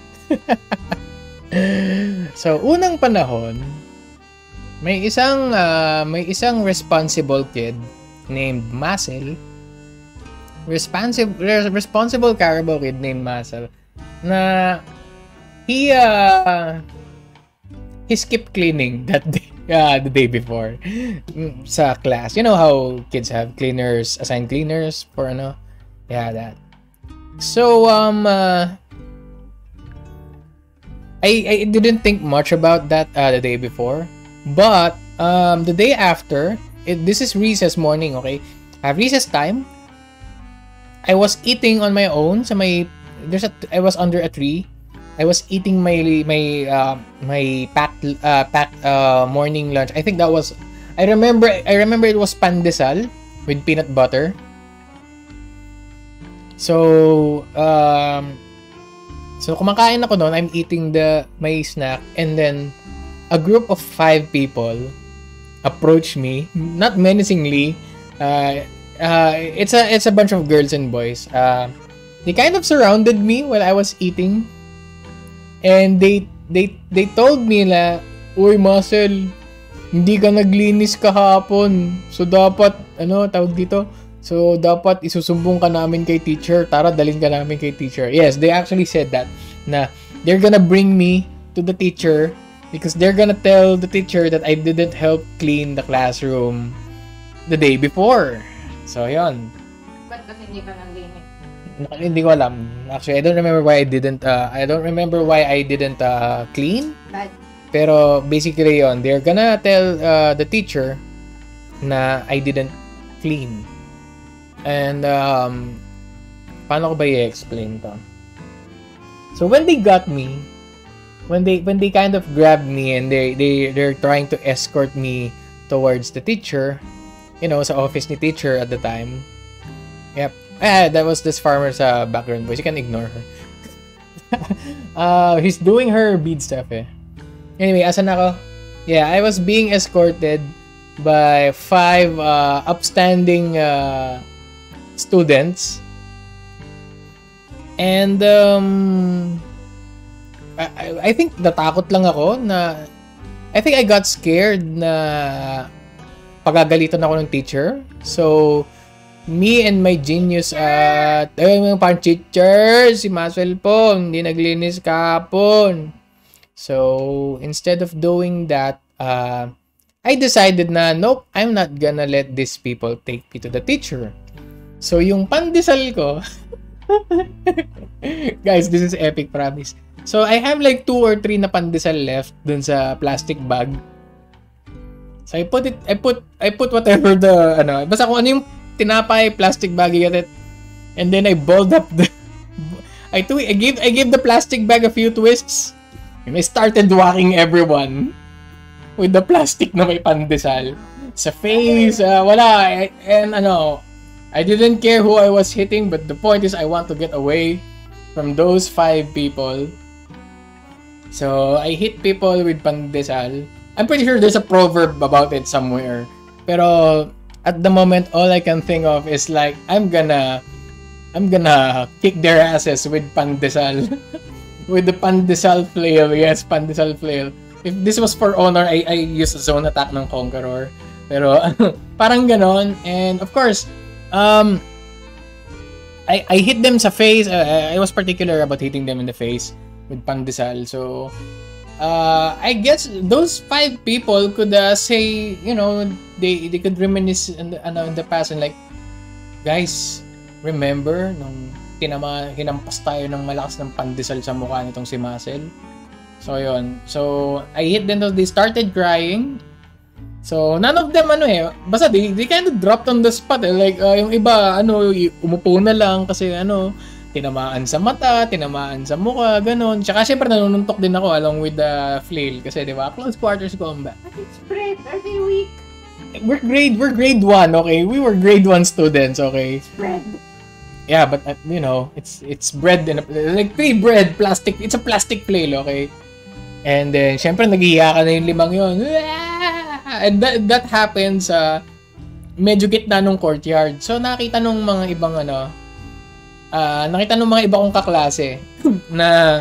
So, unang panahon, may isang, uh, may isang responsible kid named Marcel. Responsible, responsible Carabao kid named Marcel. Na, he, uh, he skipped cleaning that day. Yeah, the day before. Sa class. You know how kids have cleaners, assigned cleaners for ano? Yeah, that. So, um, uh, I, I didn't think much about that uh, the day before. But, um, the day after, it, this is recess morning, okay? At recess time, I was eating on my own. So, my, there's a, I was under a tree. I was eating my, my, uh, my packed, uh, packed, uh, morning lunch. I think that was, I remember, I remember it was pandesal with peanut butter. So, um, so kumakain ako noon. I'm eating the my snack, and then a group of five people approached me, not menacingly. Uh, uh, it's a it's a bunch of girls and boys. Uh, they kind of surrounded me while I was eating, and they they they told me na, "Uy, Marcel, hindi ka naglinis kahapon, so dapat ano tawag dito." So, dapat isusumbong ka namin kay teacher. Tara, dalhin ka namin kay teacher. Yes, they actually said that. Na, they're gonna bring me to the teacher because they're gonna tell the teacher that I didn't help clean the classroom the day before. So, yun. Ba't kasi hindi ka naglinis? Hindi ko alam. Actually, I don't remember why I didn't, uh, I don't remember why I didn't uh, clean. Bad. Pero, basically yun. They're gonna tell uh, the teacher na I didn't clean. And, um, paano ko ba i-explain to? So, when they got me, when they, when they kind of grabbed me and they, they, they're trying to escort me towards the teacher, you know, sa office ni teacher at the time. Yep. Ah, that was this farmer's uh, background voice. You can ignore her. uh, he's doing her bead stuff eh. Anyway, asan ako? Yeah, I was being escorted by five uh, upstanding uh, students, and um, I, I think natakot lang ako na I think I got scared na pagagalitan ako ng teacher. So me and my genius at uh, yung parang teacher si Marcel po hindi naglinis kahapon. So instead of doing that, uh, I decided na nope, I'm not gonna let these people take me to the teacher. So, yung pandesal ko, guys, this is epic, promise. So, I have like two or three na pandesal left dun sa plastic bag. So, I put it, I put, I put whatever the, ano, basta kung ano yung tinapay, plastic bag, you get it. And then I balled up the, I, tw- I gave, I gave the plastic bag a few twists. And I started whacking everyone with the plastic na may pandesal. Sa face, uh, wala, and ano, I didn't care who I was hitting, but the point is I want to get away from those five people. So, I hit people with pandesal. I'm pretty sure there's a proverb about it somewhere. Pero, at the moment, all I can think of is like, I'm gonna, I'm gonna kick their asses with pandesal. With the pandesal flail. Yes, pandesal flail. If this was for honor, I, I used a zone attack ng Conqueror. Pero, parang ganon. And, of course, um, I, I hit them sa face. Uh, I was particular about hitting them in the face with pandesal. So, uh, I guess those five people could uh, say, you know, they they could reminisce in the, ano, in the past and like, guys, remember nung tinama, hinampas tayo ng malakas ng pandesal sa mukha nitong si Muscle? So, yun. So, I hit them, they started crying. So, none of them, ano eh, basta they, they kind of dropped on the spot eh. Like, uh, yung iba, ano, umupo na lang kasi, ano, tinamaan sa mata, tinamaan sa mukha, ganun. Tsaka, syempre, nanununtok din ako along with the flail kasi, di ba, close quarters combat. It's spread. Are they weak? We're grade, we're grade one, okay? We were grade one students, okay? Spread. Yeah, but, uh, you know, it's it's bread, in a, like, pre-bread, plastic, it's a plastic flail, okay? And then, syempre, nag-iiyakan na yung limang yun. And that, that happens sa uh, medyo gitna nung courtyard. So, nakita nung mga ibang ano, uh, nakita nung mga iba kong kaklase na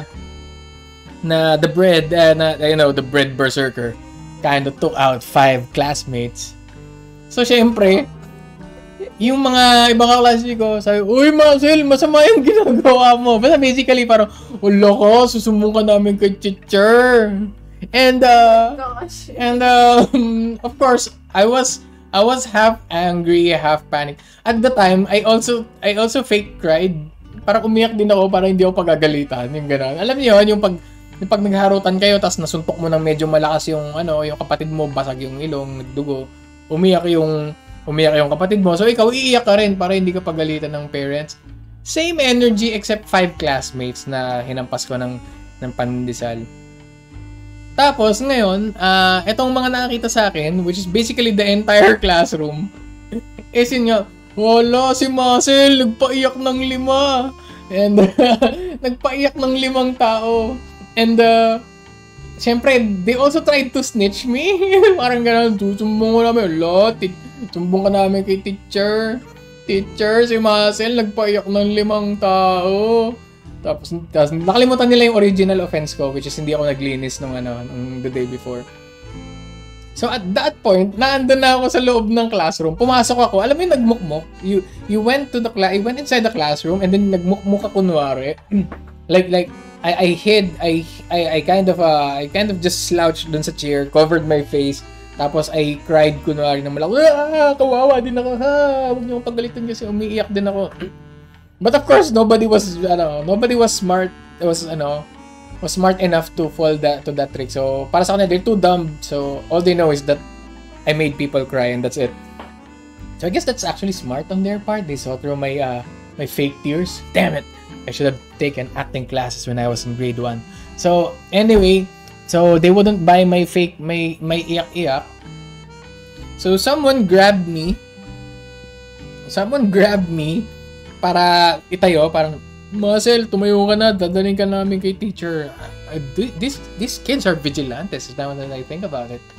na the bread, uh, na, you know, the bread berserker kind of took out five classmates. So, syempre, yung mga ibang kaklase ko, sabi, uy, Marcel, masama yung ginagawa mo. Basta basically, parang, ulo ko, susumbong ka namin kay teacher. And uh Gosh. and um of course I was I was half angry, half panicked. At the time, I also I also fake cried. Parang umiyak din ako para hindi ako pagagalitan, yung gano'n. Alam niyo yun, yung pag yung pag nagharutan kayo tapos nasuntok mo ng medyo malakas yung ano, yung kapatid mo, basag yung ilong, nagdugo. Umiyak yung umiyak yung kapatid mo. So ikaw iiyak ka rin para hindi ka pagalitan ng parents. Same energy except five classmates na hinampas ko ng ng pandesal. Tapos, ngayon, uh, itong mga nakakita sa akin, which is basically the entire classroom, is yun nga, wala, si Muscle, nagpaiyak ng lima. And, uh, nagpaiyak ng limang tao. And, uh, syempre, they also tried to snitch me. Parang gano'n, susumbong ko namin, wala, tit- sumbong ka namin kay teacher. Teacher, si Muscle, nagpaiyak ng limang tao. Tapos, tapos, nakalimutan nila yung original offense ko, which is hindi ako naglinis nung ano, nung the day before. So, at that point, naandun na ako sa loob ng classroom. Pumasok ako. Alam mo yung nagmukmuk? You, you went to the class, you went inside the classroom, and then nagmukmuk ka kunwari. like, like, I, I hid, I, I, I kind of, uh, I kind of just slouched dun sa chair, covered my face, tapos I cried kunwari na malaki, ah, kawawa din ako, ha, huwag niyo pagalitan kasi umiiyak din ako. But of course, nobody was, ano, nobody was smart, was, ano, was smart enough to fall that, to that trick. So, para sa kanila, they're too dumb. So, all they know is that I made people cry and that's it. So, I guess that's actually smart on their part. They saw through my, uh, my fake tears. Damn it! I should have taken acting classes when I was in grade one. So, anyway, so they wouldn't buy my fake, my, my iyak-iyak. So, someone grabbed me. Someone grabbed me para itayo, parang, Muscle, tumayo ka na, dadalhin ka namin kay teacher. I, I, this, these kids are vigilantes, now that I think about it.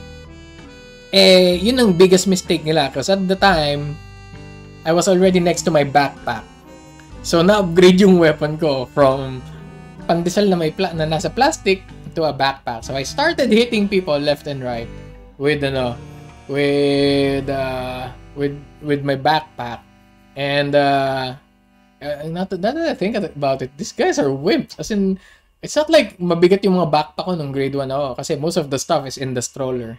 Eh, yun ang biggest mistake nila because at the time, I was already next to my backpack. So, na-upgrade yung weapon ko from pandesal na, may pla- na nasa plastic to a backpack. So, I started hitting people left and right with, ano, with, uh, with, with my backpack. And, uh, uh not, not that I think about it, these guys are wimps. As in, it's not like mabigat yung mga backpack ko nung grade one ako kasi most of the stuff is in the stroller.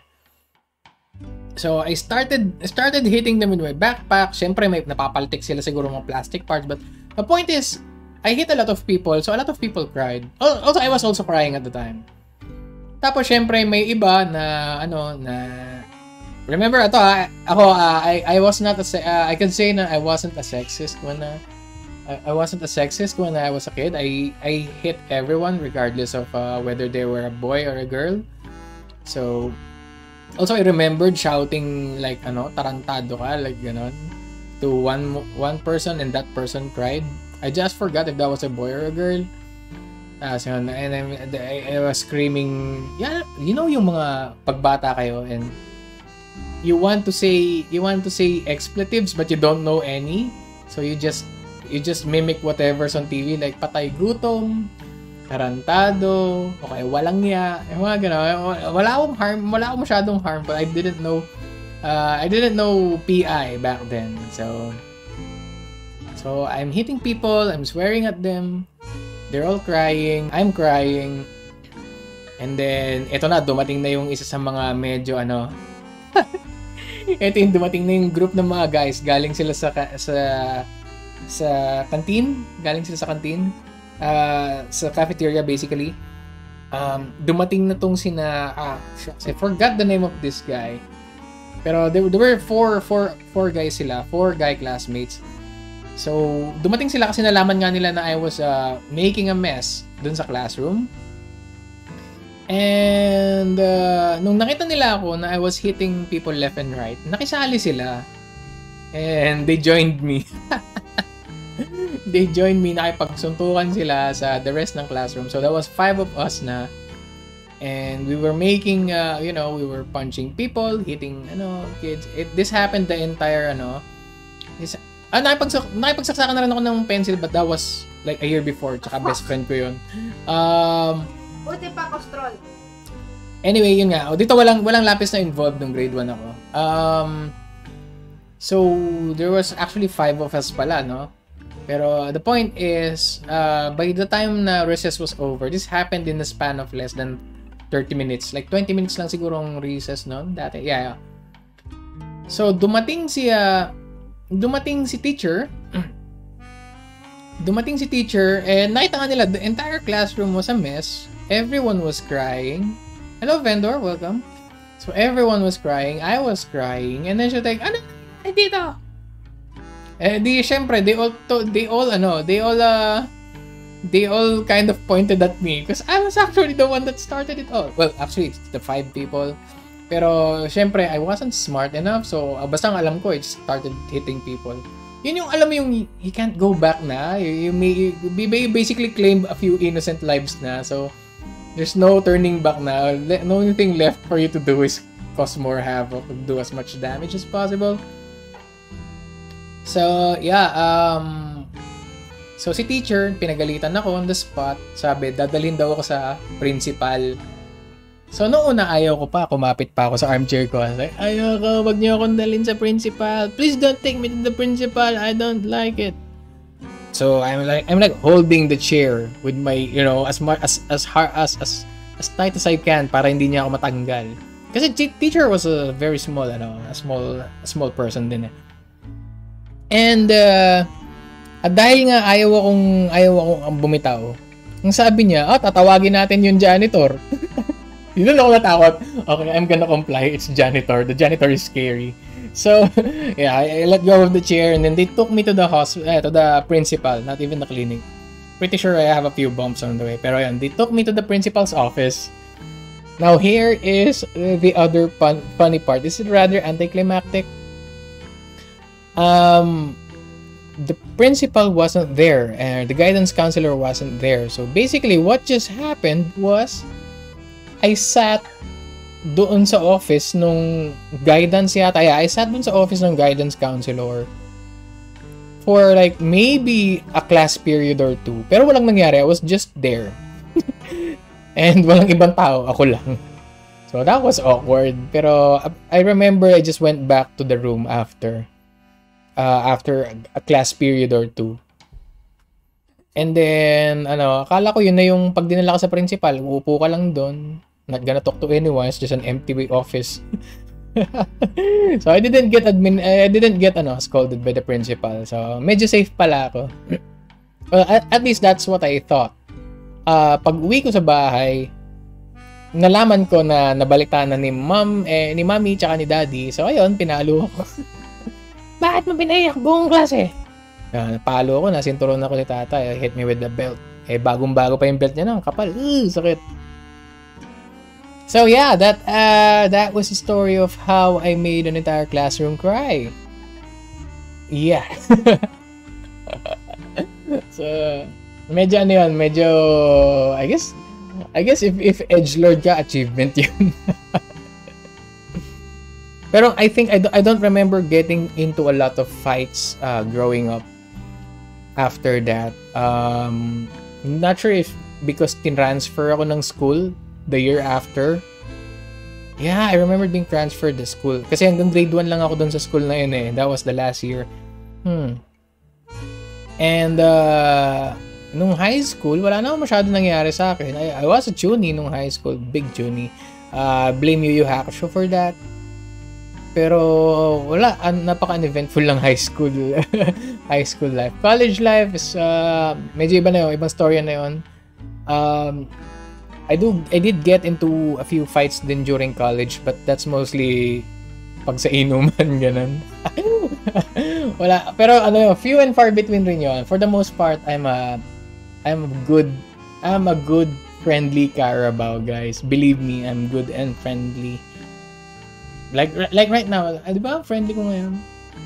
So, I started I started hitting them with my backpack. Siyempre, may napapaltik sila siguro mga plastic parts. But the point is, I hit a lot of people, so a lot of people cried. Also, I was also crying at the time. Tapos, syempre, may iba na, ano, na... Remember, ito ha, ako, uh, I, I was not a... Uh, I can say na I wasn't a sexist when... Uh, I, I wasn't a sexist when I was a kid. I, I hit everyone regardless of uh, whether they were a boy or a girl. So... Also, I remembered shouting like, ano, tarantado ka, like, ganon, to one one person, and that person cried. I just forgot if that was a boy or a girl. Uh, so, and I, I was screaming, yeah, you know yung mga pagbata kayo and you want to say you want to say expletives but you don't know any, so you just you just mimic whatever's on T V, like patay gutom, tarantado, okay, walang ya, yung mga gano'n. Wala akong harm, wala akong masyadong harm, but I didn't know uh, I didn't know P I back then. So so I'm hitting people, I'm swearing at them. They're all crying, I'm crying. And then, eto na, dumating na yung isa sa mga medyo ano. Eto yung dumating na yung group ng mga guys. Galing sila sa sa sa canteen. Galing sila sa canteen. Uh, sa cafeteria basically. Um, dumating na tong sina... Ah, I forgot the name of this guy. Pero there, there were four, four, four guys sila. Four guy classmates. So, dumating sila kasi nalaman nga nila na I was uh, making a mess dun sa classroom. And uh, nung nakita nila ako na I was hitting people left and right, nakisali sila. And they joined me. They joined me, nakipagsuntukan sila sa the rest ng classroom. So, there was five of us na. And we were making, uh, you know, we were punching people, hitting, ano, kids. It, this happened the entire, ano, this, ah, nakipagsak nakipagsaksakan na rin ako ng pencil, but that was like a year before, tsaka best friend ko yun. Um, Buti pa ko stroll. Anyway, yun nga. O, dito walang, walang lapis na involved nung grade one ako. Um, so, there was actually five of us pala, no? Pero the point is, uh, by the time na recess was over, this happened in the span of less than thirty minutes. Like twenty minutes lang sigurong recess, no? Dati, yeah, yeah. So, dumating si, uh, dumating si teacher, dumating si teacher, and nakita nga nila, the entire classroom was a mess. Everyone was crying. Hello, vendor, welcome. So, everyone was crying. I was crying. And then she was like, ano? Ay, dito! Eh, di, syempre, they all, to, they all, ano, they all, uh, they all kind of pointed at me because I was actually the one that started it all. Well, actually, it's the five people. Pero, syempre, I wasn't smart enough. So, uh, basta ang alam ko, I just started hitting people. Yun yung, alam mo yung, you can't go back na. You, you, may, you, you basically claimed a few innocent lives na. So, there's no turning back na. The only thing left for you to do is cause more havoc, do as much damage as possible. So, yeah, um, so si teacher, pinagalitan ako on the spot. Sabi, dadalhin daw ako sa principal. So, noong una, ayaw ko pa. Kumapit pa ako sa armchair ko. Like, ayaw ko, wag niyo akong dalhin sa principal. Please don't take me to the principal. I don't like it. So, I'm like, I'm like holding the chair with my, you know, as much, as, as hard, as, as, as tight as I can para hindi niya ako matanggal. Kasi teacher was a very small, ano, a small, a small person din eh. And, uh, at dahil nga ayaw akong, ayaw akong bumitaw, ang sabi niya, oh, tatawagin natin yung janitor. Yun lang ako natakot. Okay, I'm gonna comply. It's janitor. The janitor is scary. So, yeah, I, I let go of the chair and then they took me to the hospital, eh, to the principal, not even the clinic. Pretty sure I have a few bumps on the way. Pero yun, they took me to the principal's office. Now, here is the other fun, funny part. This is rather anticlimactic. Um, the principal wasn't there and the guidance counselor wasn't there. So basically, what just happened was I sat doon sa office nung guidance yata. Yeah, I sat doon sa office ng guidance counselor for like maybe a class period or two. Pero walang nangyari. I was just there. And walang ibang tao. Ako lang. So that was awkward. Pero I remember I just went back to the room after. Uh, after a class period or two. And then, ano, akala ko yun na yung pag dinala ka sa principal, uupo ka lang doon, not gonna talk to anyone, it's just an empty office. So, I didn't get admin, I didn't get, ano, scolded by the principal. So, medyo safe pala ako. Well, at, at least that's what I thought. Uh, pag uwi ko sa bahay, nalaman ko na nabalitaan na ni mom, eh, ni mami tsaka ni daddy. So, ayun, pinalo ko. Bakit mo pinaiyak buong klase? Uh, napalo ko, nasinturon ako ni tatay. Hit me with the belt. Eh, bagong-bago pa yung belt niya nang kapal. Uh, sakit. So, yeah, that uh, that was the story of how I made an entire classroom cry. Yeah. So, medyo ano yun, medyo, I guess, I guess if if edgelord ka, achievement yun. Pero I think I, do, I don't remember getting into a lot of fights uh, growing up after that. Um, not sure if because tinransfer ako ng school the year after. Yeah, I remember being transferred to school. Kasi hanggang grade one lang ako dun sa school na yun eh. That was the last year. Hmm. And uh, nung high school, wala na masyado nangyari sa akin. I, I was a tunie nung high school. Big tunie. Uh, blame Yu Yu Hakusho for that. Pero wala. Uh, napaka-uneventful lang high school. High school life. College life is uh, medyo iba na yun. Ibang story na yun. Um, I do I did get into a few fights din during college, but that's mostly pag sa inuman, ganun. Wala. Pero ano, few and far between rin yun. For the most part, I'm a I'm a good I'm a good friendly Carabao, guys. Believe me, I'm good and friendly. Like like right now, di ba? Friendly ko ngayon.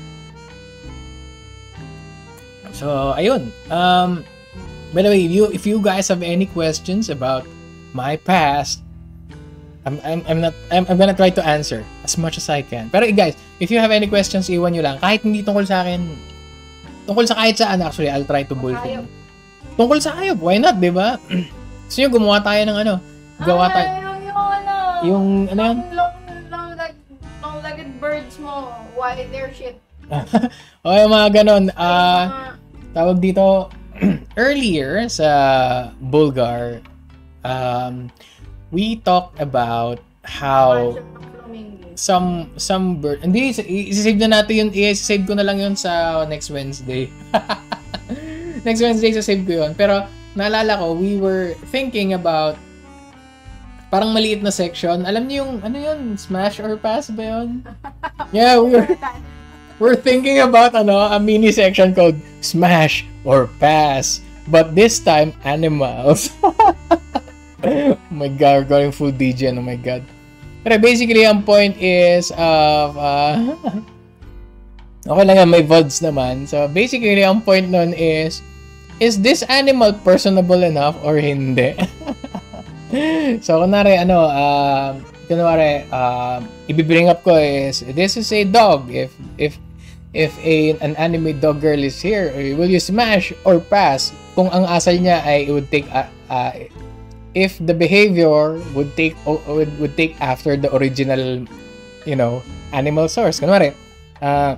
So, ayun. Um by the way, if you if you guys have any questions about my past, I'm I'm I'm not I'm, I'm gonna try to answer as much as I can. Pero guys, if you have any questions, iwan nyo lang. Kahit hindi tungkol sa akin, tungkol sa kahit saan, actually, I'll try to bullshit. Tungkol sa ayop, why not, di ba? So yung gumawa tayo ng ano, gawa tayo. Ay, yung, yung ano, yung ano yan? Long, long, leg, long-legged birds mo, why they're shit. O yung mga ganon. Uh, tawag dito, earlier sa Bulgar, um, we talked about how some some bird, hindi, i-save na natin yun, i-save ko na lang yun sa next Wednesday. Next Wednesday sa save ko yun. Pero naalala ko, we were thinking about parang maliit na section. Alam niyo yung ano yun, smash or pass ba yun? Yeah, we were we're thinking about ano, a mini section called smash or pass. But this time, animals. Oh my god, we're going full D J. Oh my god. Pero basically, ang point is of uh, okay lang yan, may V O Ds naman. So basically, ang point nun is is this animal personable enough or hindi? So kunwari, ano, uh, kunwari, uh, ibibring up ko is, this is a dog. If if if a an anime dog girl is here, will you smash or pass? Kung ang asal niya ay it would take uh, uh, if the behavior would take would, would take after the original, you know, animal source. Kunwari, uh,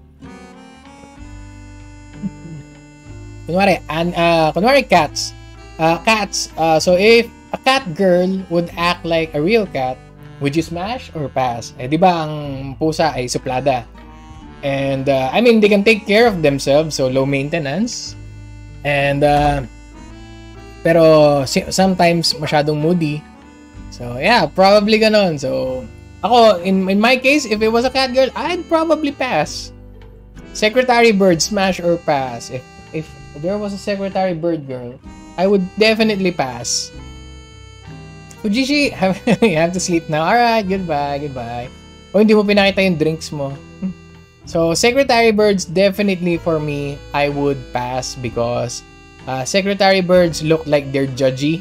kunwari, an, uh, kunwari cats. Uh, cats. Uh, so if a cat girl would act like a real cat, would you smash or pass? Eh, di ba ang pusa ay suplada? And, uh, I mean, they can take care of themselves, so low maintenance. And, uh, pero sometimes masyadong moody. So, yeah, probably ganon. So, ako, in, in my case, if it was a cat girl, I'd probably pass. Secretary bird, smash or pass? If, if there was a secretary bird girl, I would definitely pass. Fujishi, you have to sleep now. Alright, goodbye, goodbye. O, hindi mo pinakita yung drinks mo. So, secretary birds, definitely for me, I would pass because uh, secretary birds look like they're judgy.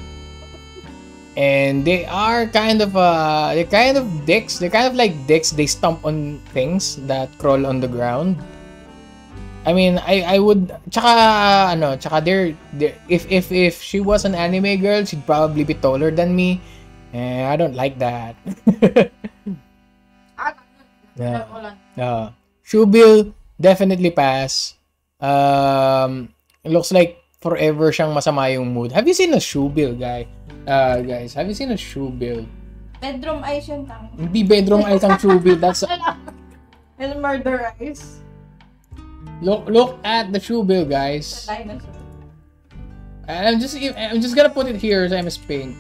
And they are kind of, uh, they're kind of dicks. They're kind of like dicks. They stomp on things that crawl on the ground. I mean, I I would, tsaka, ano, tsaka they're, they're if, if, if she was an anime girl, she'd probably be taller than me. And I don't like that. Yeah. Uh, Shubil, definitely pass. Um, it looks like forever siyang masama yung mood. Have you seen a Shubil, guy? Uh, guys, have you seen a Shubil? Bedroom eyes yun tang. Hindi bedroom eyes ang Shubil. That's And murder eyes. Look look at the Shubil, guys. The dinosaur. I'm just I'm just gonna put it here as M S Paint.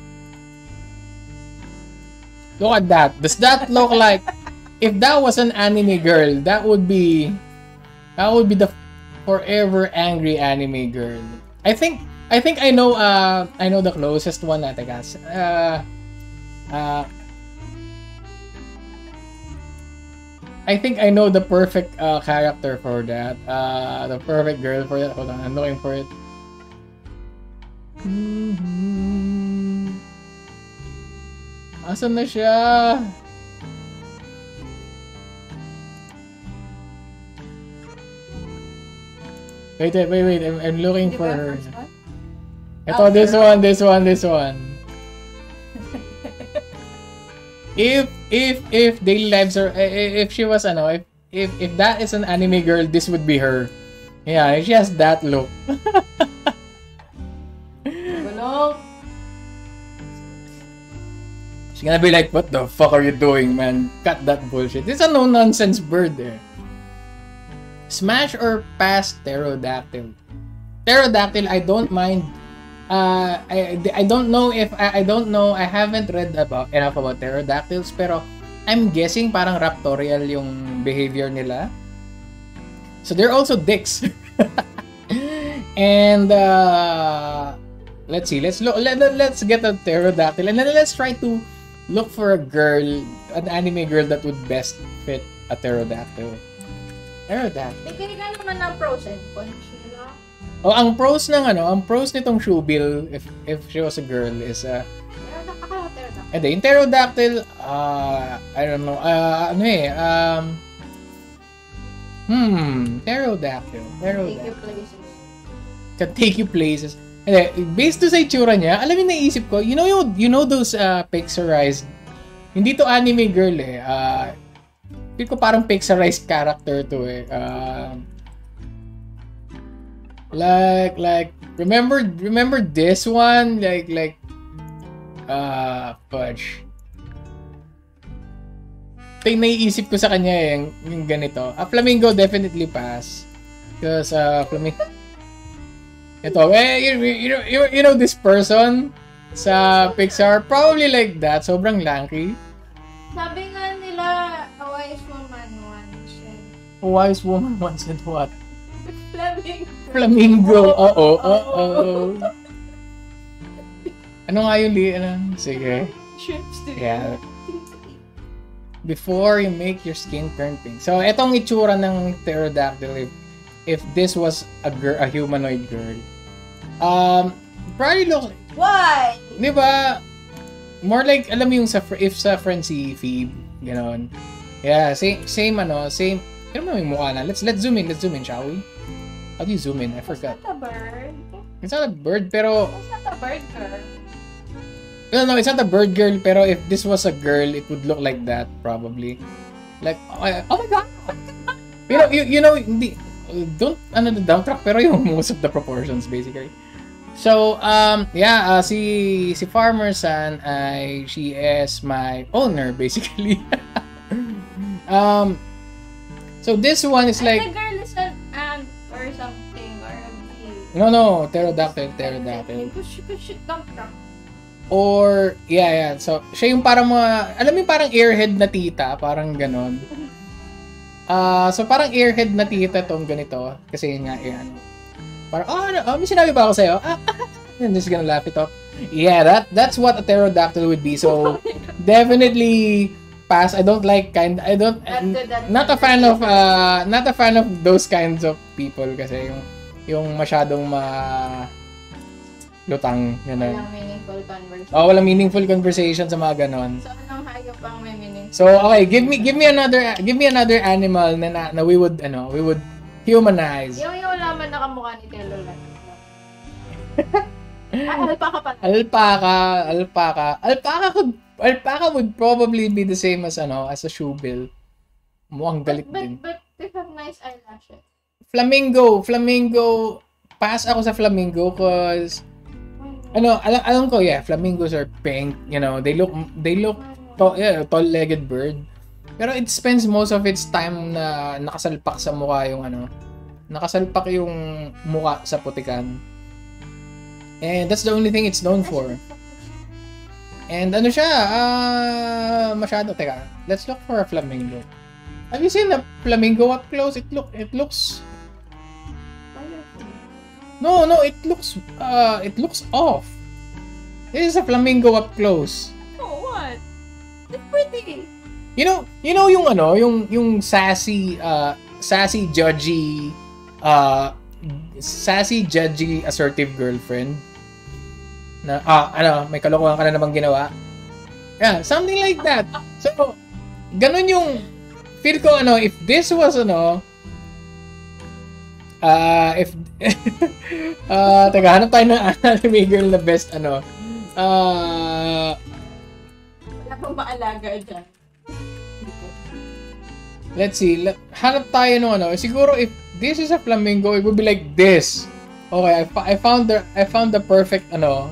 Look at that. Does that look like if that was an anime girl, that would be that would be the forever angry anime girl. I think I think I know uh I know the closest one natin guys. Uh uh I think I know the perfect uh, character for that. Uh the perfect girl for that. Hold on, I'm looking for it. Mm-hmm. Asan na siya? Wait, wait, wait, wait. I'm, I'm looking for her. Ito, this one, this one, this one. if, if, if daily lives are, if she was, ano, if, if, if that is an anime girl, this would be her. Yeah, she has that look. She's gonna be like, what the fuck are you doing, man? Cut that bullshit. This is a no-nonsense bird eh. Smash or pass pterodactyl? Pterodactyl, I don't mind. Uh, I, I don't know if, I, I don't know, I haven't read about enough about pterodactyls, pero I'm guessing parang raptorial yung behavior nila. So they're also dicks. And, uh, let's see, let's look, let, let's get a pterodactyl and then let's try to look for a girl, an anime girl that would best fit a pterodactyl. Pterodactyl. Tingnan naman ng pros and cons nila. Oh, ang pros ng ano, ang pros nitong shoebill, if if she was a girl, is uh, Pterodactyl. eh, yung pterodactyl, uh, I don't know, uh, ano eh, um, hmm, pterodactyl, pterodactyl. Take you places. Can take you places. Hindi, based to sa itsura niya, alam mo naisip ko, you know you, you know those uh, pixarized, hindi to anime girl eh, uh, feel ko parang pixarized character to eh, uh, like, like, remember, remember this one, like, like, uh, fudge. Ito yung naiisip ko sa kanya eh, yung, yung ganito. A flamingo definitely pass. Because, uh, flamingo, ito, eh, you, you, know, you, you know this person sa Pixar, probably like that, sobrang lanky. Sabi nga nila, a wise woman once said. A wise woman once said what? Flamingo. Flamingo, oo, oo. Ano nga yung li, ano? Sige. Trips to Yeah. Before you make your skin turn pink. So, etong itsura ng pterodactyl, if, if this was a girl, a humanoid girl, um, probably look, why? di ba, more like, alam mo yung sa, if sa friend si Phoebe, gano'n. Yeah, same, same ano, same, ano mo yung mukha na? Let's, let's zoom in, let's zoom in, shall we? How do you zoom in? I forgot. It's not a bird. It's not a bird, pero, It's not a bird, girl. no, no, it's not a bird girl, pero if this was a girl, it would look like that, probably. Like, oh, oh my god! You know, you, you know, hindi, don't, ano, the dump truck, pero yung most of the proportions, basically. So, um, yeah, uh, si, si Farmer San, ay, she is my owner, basically. um, so this one is like, And the girl is an ant or something, or a bee. no, no, pterodactyl, pterodactyl. Because she could shoot dump truck. Or, yeah, yeah. So, siya yung parang mga, alam mo yung parang airhead na tita, parang ganon. Ah, uh, so parang airhead na tita tong ganito. Kasi nga, eh, ano. Parang, oh, ano, oh, may sinabi ba ako sa'yo? Ah, ah, I'm just gonna laugh it off. Yeah, that that's what a pterodactyl would be. So, definitely pass. I don't like kind, I don't, not a fan of, uh, not a fan of those kinds of people. Kasi yung, yung masyadong ma, lutang, yun na. Walang meaningful conversation. Oh, walang meaningful conversation sa mga ganon. So, anong hayop ang may meaningful? So, okay, give me give me another give me another animal na, na, na we would ano, we would humanize. Yung yung laman na kamukha ni Taylor Lautner. Ah, alpaca pala. Alpaca, alpaca. Alpaca could alpaca would probably be the same as ano, as a shoebill. Mukhang galit but, din. But, but they have nice eyelashes. Flamingo, flamingo. Pass ako sa flamingo cause ano, alam, alam ko, yeah, flamingos are pink, you know, they look, they look, to, yeah, tall-legged bird. Pero it spends most of its time na nakasalpak sa mukha yung ano, nakasalpak yung mukha sa putikan. And that's the only thing it's known for. And ano siya, ah, uh, masyado, teka, let's look for a flamingo. Have you seen a flamingo up close? It look, it looks... No, no, it looks, uh, it looks off. This is a flamingo up close. Oh, what? It's pretty. You know, you know yung ano, yung, yung sassy, uh, sassy, judgy, uh, sassy, judgy, assertive girlfriend? Na, ah, ano, may kalokohan ka na namang ginawa. Yeah, something like that. So, ganun yung, feel ko, ano, if this was, ano, ah, uh, if, ah, uh, taga, hanap tayo ng anime girl na best, ano, ah, uh, wala pang maalaga dyan. Let's see, hanap tayo ng, ano, siguro, if this is a flamingo, it would be like this. Okay, I, I found the, I found the perfect, ano,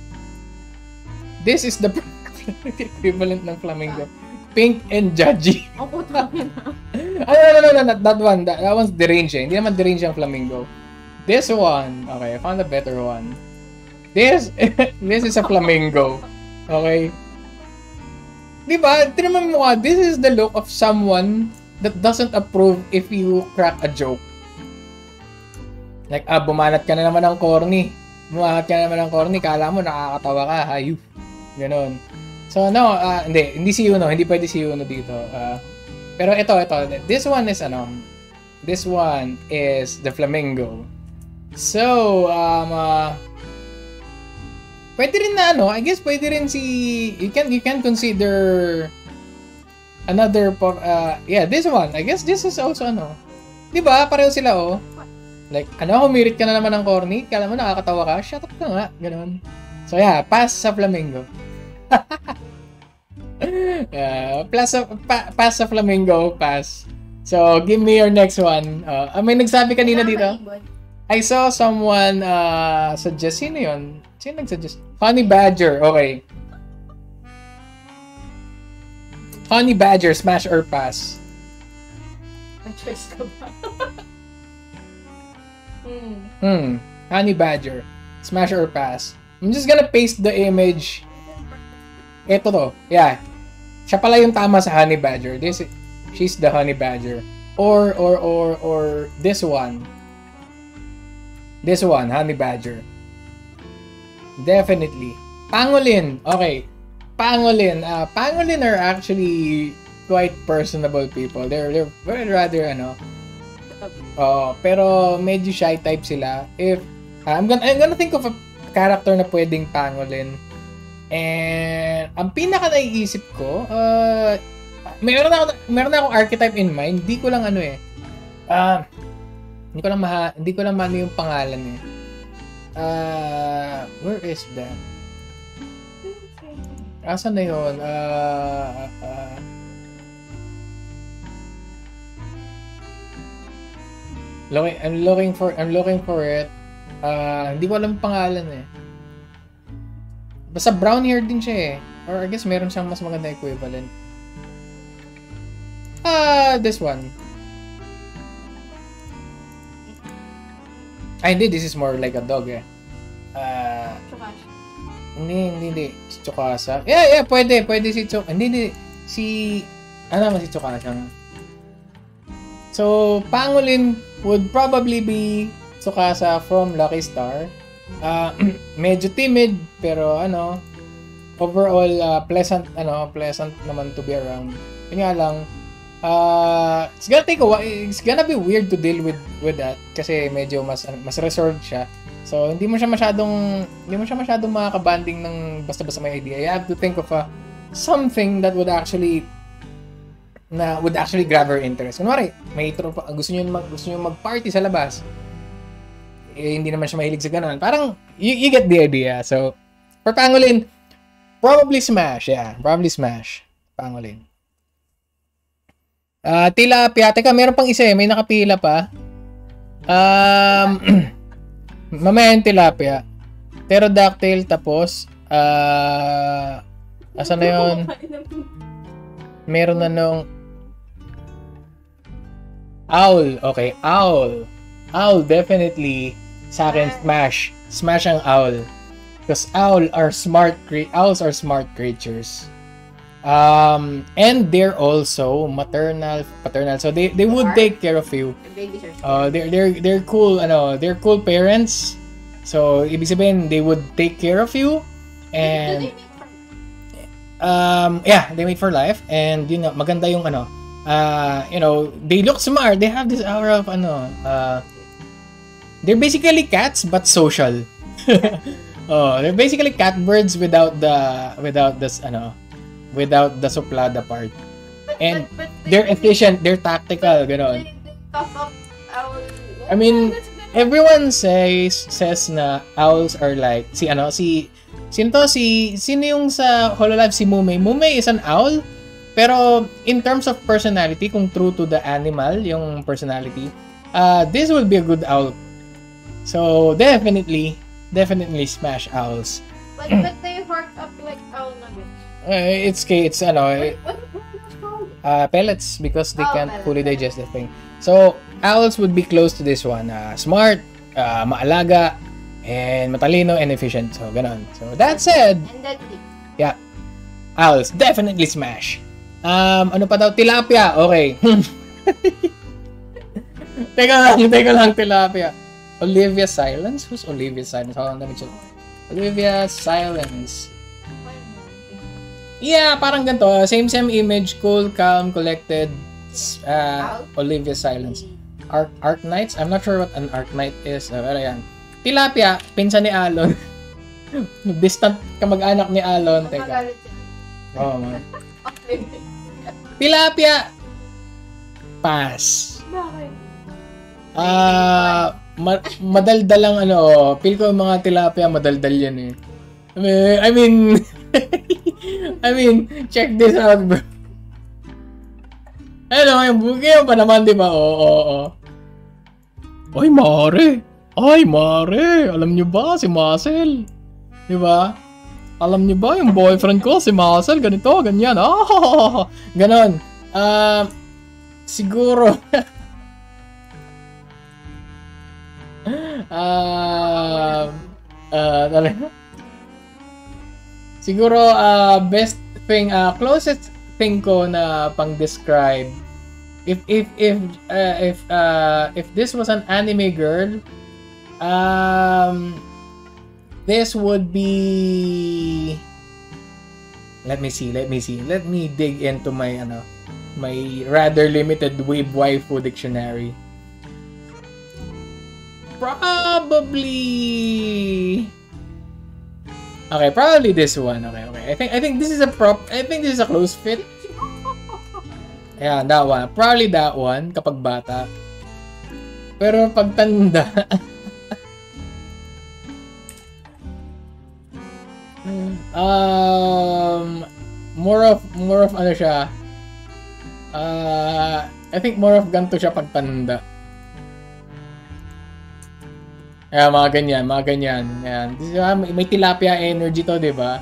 this is the equivalent ng flamingo. Pink and judgy. Ang puto na. Ano, no, no, no, not that one. That, that one's deranged eh. Hindi naman deranged ang flamingo. This one, okay, I found a better one. This, this is a flamingo. Okay? Diba? Tignan mo mukha, this is the look of someone that doesn't approve if you crack a joke. Like, ah, bumanat ka na naman ng corny. Bumanat ka na naman ng corny. Kala mo, nakakatawa ka. Hayop. Ganon. So, no, uh, hindi. Hindi si Yuno. Hindi pwede si Yuno dito. Uh, pero ito, ito. This one is, ano, this one is the flamingo. So, um, uh, pwede rin na, ano, I guess pwede rin si, you can, you can consider another, uh, yeah, this one. I guess this is also, ano, diba? Pareho sila, oh. Like, ano, humirit ka na naman ng corny? Kala mo nakakatawa ka? Shut up ka nga. Ganon. So, yeah, pass sa flamingo. Yeah, plus sa, pa, pass sa flamingo, pass. So, give me your next one. Uh, ah, may nagsabi kanina dito. I saw someone uh, suggest. Sino yun? Sino nag-suggest? Honey Badger. Okay. Honey Badger, smash or pass? May choice ka ba? hmm. Hmm. Honey Badger. Smash or pass? I'm just gonna paste the image. Ito to. Yeah. Siya pala yung tama sa Honey Badger. This, she's the Honey Badger. Or, or, or, or, this one. This one, Honey Badger. Definitely. Pangolin. Okay. Pangolin. Uh, Pangolin are actually quite personable people. They're, they're very rather, ano, uh, pero medyo shy type sila. If, uh, I'm gonna, I'm gonna think of a character na pwedeng pangolin. And, ang pinaka naiisip ko, uh, meron na ako, meron na akong archetype in mind. Hindi ko lang ano eh. Uh, hindi ko lang maha, hindi ko lang maano yung pangalan eh. Uh, where is that? Asan na yun? Uh, uh, looking, I'm looking for, I'm looking for it. Uh, hindi ko alam yung pangalan eh. Basta brown hair din siya eh. Or I guess meron siyang mas maganda equivalent. Ah, uh, this one. Ay, hindi. This is more like a dog eh. Ah, uh, hindi, hindi, hindi. Si Tsukasa. Yeah, yeah, pwede. Pwede si Tsukasa. Hindi, hindi. Si, ano naman si Tsukasa? So, Pangolin would probably be Tsukasa from Lucky Star. Uh, medyo timid, pero ano, overall, uh, pleasant, ano, pleasant naman to be around. Yun nga lang, uh, it's gonna take a while, it's gonna be weird to deal with with that, kasi medyo mas, mas reserved siya. So, hindi mo siya masyadong, hindi mo siya masyadong makakabanding ng basta-basta may idea. You have to think of a, something that would actually, na would actually grab her interest. Kunwari, may tropa, gusto niyo mag, gusto niyo mag-party sa labas. Eh, hindi naman siya mahilig sa ganun. Parang, you, you get the idea. So, for Pangolin, probably smash. Yeah, probably smash. Pangolin. Uh, tilapia. Teka, meron pang isa eh. May nakapila pa. Um, mamaya yung tilapia. Pterodactyl, tapos, uh, asan na yun? Meron na nung owl. Okay, owl. Owl, definitely. Sa akin, smash. Smash ang owl. Because owl are smart cre- owls are smart creatures. Um, and they're also maternal, paternal. So they they would take care of you. Uh, they're they're they're cool. Ano, they're cool parents. So ibig sabihin, they would take care of you. And um, yeah, they mate for life. And yun nga, maganda yung ano. Uh, you know, they look smart. They have this aura of ano. Uh, they're basically cats but social. Oh, they're basically catbirds without the without this ano, without the suplada part. But, And but, but they're efficient, they're tactical, gano'n. They, they puff up our... I mean, everyone says says na owls are like si ano, si sino to? Si sino yung sa Hololive, si Mumei. Mumei is an owl, pero in terms of personality, kung true to the animal yung personality, uh this would be a good owl. So, definitely Definitely smash owls. But, but they heart up like owl nuggets. Uh, it's okay, it's ano, What, what, what are those called? uh, pellets because they Oh, can't pellets, fully pellets. digest the thing. So, owls would be close to this one. Uh, smart, uh, maalaga, and matalino and efficient. So, ganon. So, that said, And deadly. yeah, owls, definitely smash. Um, ano pa daw? Tilapia. Okay. Teka lang, teka lang, tilapia. Olivia Silence? Who's Olivia Silence? Hold on, let me check. Olivia Silence. Yeah, parang ganito. Same, same image. Cool, calm, collected. Uh, Olivia Silence. Arc, Arc Knights? I'm not sure what an Arc Knight is. Uh, pero yan. Tilapia, pinsan ni Alon. Distant kamag-anak ni Alon. Teka. Oo, man. Tilapia. Pass. Bakit? Ah... Uh, Ma- madaldal lang ano, feel ko yung mga tilapia madaldal yan eh. I mean, I mean, I mean, check this out, bro. Ano, yung bugi yung pa naman, di ba? Oo, oo, oo. Ay, mare. Ay, mare. Alam nyo ba, si Marcel? Di ba? Alam nyo ba, yung boyfriend ko, si Marcel, ganito, ganyan. Ah, ganon. Ah, uh, siguro, Ah, uh, uh, talaga. Siguro uh, best thing, uh, closest thing ko na pang-describe if if if uh, if uh, if this was an anime girl, um this would be, let me see, let me see. Let me dig into my ano, my rather limited Weeb waifu dictionary. Probably. Okay, probably this one. Okay, okay. I think I think this is a prop. I think this is a close fit. Yeah, that one. Probably that one kapag bata. Pero pag tanda. um more of more of ano siya. Uh, I think more of ganito siya pag tanda. Ayan, mga ganyan, mga ganyan. Ayan. May, may tilapia energy to, di ba?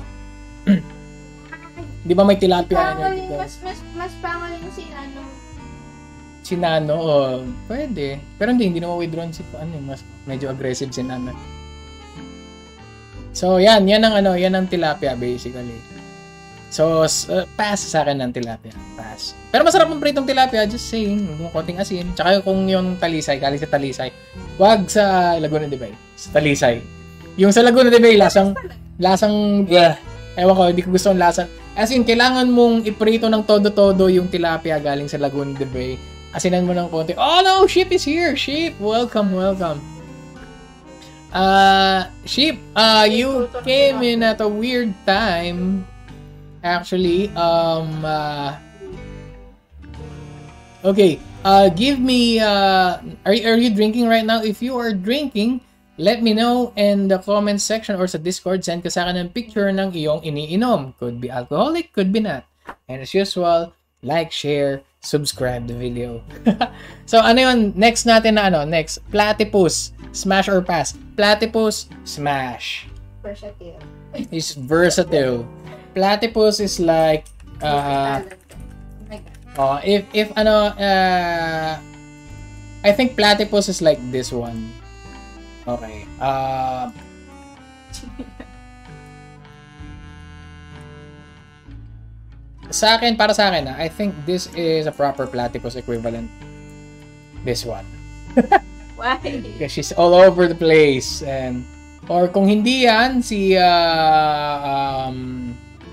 Di ba may tilapia energy to? Mas, mas, mas pangaling si Nano. Si Nano, oh, pwede. Pero hindi, hindi na ma-withdrawn si, ano, mas medyo aggressive si Nano. So, yan, yan ang, ano, yan ang tilapia, basically. So, uh, pass sa akin ng tilapia. Pass. Pero masarap ang pritong tilapia, just saying. Yung konting asin. Tsaka kung yung talisay, kali sa talisay. Wag sa Laguna de Bay. Sa talisay. Yung sa Laguna de Bay, lasang, lasang, uh, ewan ko, hindi ko gusto ang lasang. As in, kailangan mong iprito ng todo-todo yung tilapia galing sa Laguna de Bay. Asinan mo ng konti. Oh no, Sheep is here! Sheep, welcome, welcome. Uh, Sheep, uh, you came in at a weird time. Actually, um, uh, okay, uh, give me, uh, are, are you drinking right now? If you are drinking, let me know in the comment section or sa Discord. Send ka sa akin ng picture ng iyong iniinom. Could be alcoholic, could be not. And as usual, like, share, subscribe the video. So, ano yun? Next natin na ano? Next, platypus. Smash or pass? Platypus, smash. Versatile. It's versatile. Platypus is like uh, uh if if ano uh I think platypus is like this one. Okay. Uh, sa akin, para sa akin, ah, I think this is a proper platypus equivalent. This one. Why? Because she's all over the place. And, or kung hindi yan, si, uh, um,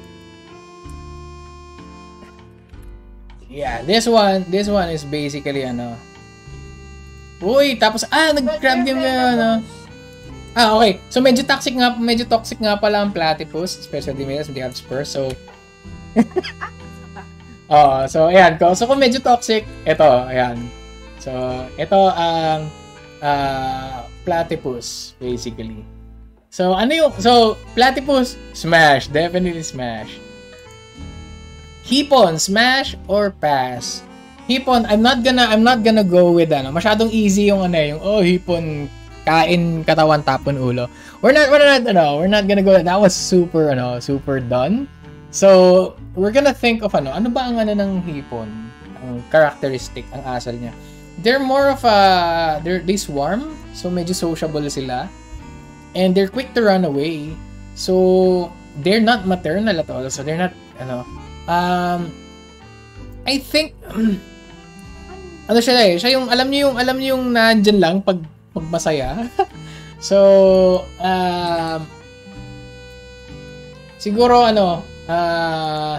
yeah, this one, this one is basically, ano, uy, tapos, ah, nag-grab game nga, ano. Ah, okay. So, medyo toxic nga, medyo toxic nga pala ang platypus, especially males, they have spurs, so, oh, so ayan ko. So kung medyo toxic, ito, ayan. So ito ang uh, platypus basically. So ano yung so platypus smash, definitely smash. Hipon smash or pass? Hipon, I'm not gonna I'm not gonna go with ano. Masyadong easy yung ano, yung oh hipon kain katawan tapon ulo. We're not we're not ano, we're not gonna go. That was super ano, super done. So, we're gonna think of ano, ano ba ang ano ng hipon? Ang characteristic, ang asal niya. They're more of a, they're, they swarm, so medyo sociable sila. And they're quick to run away. So, they're not maternal at all. So, they're not, ano, um, I think, ano siya eh, siya yung, alam niyo yung, alam niyo yung nandyan lang pag, pag masaya. So, um, siguro ano, Ah, uh,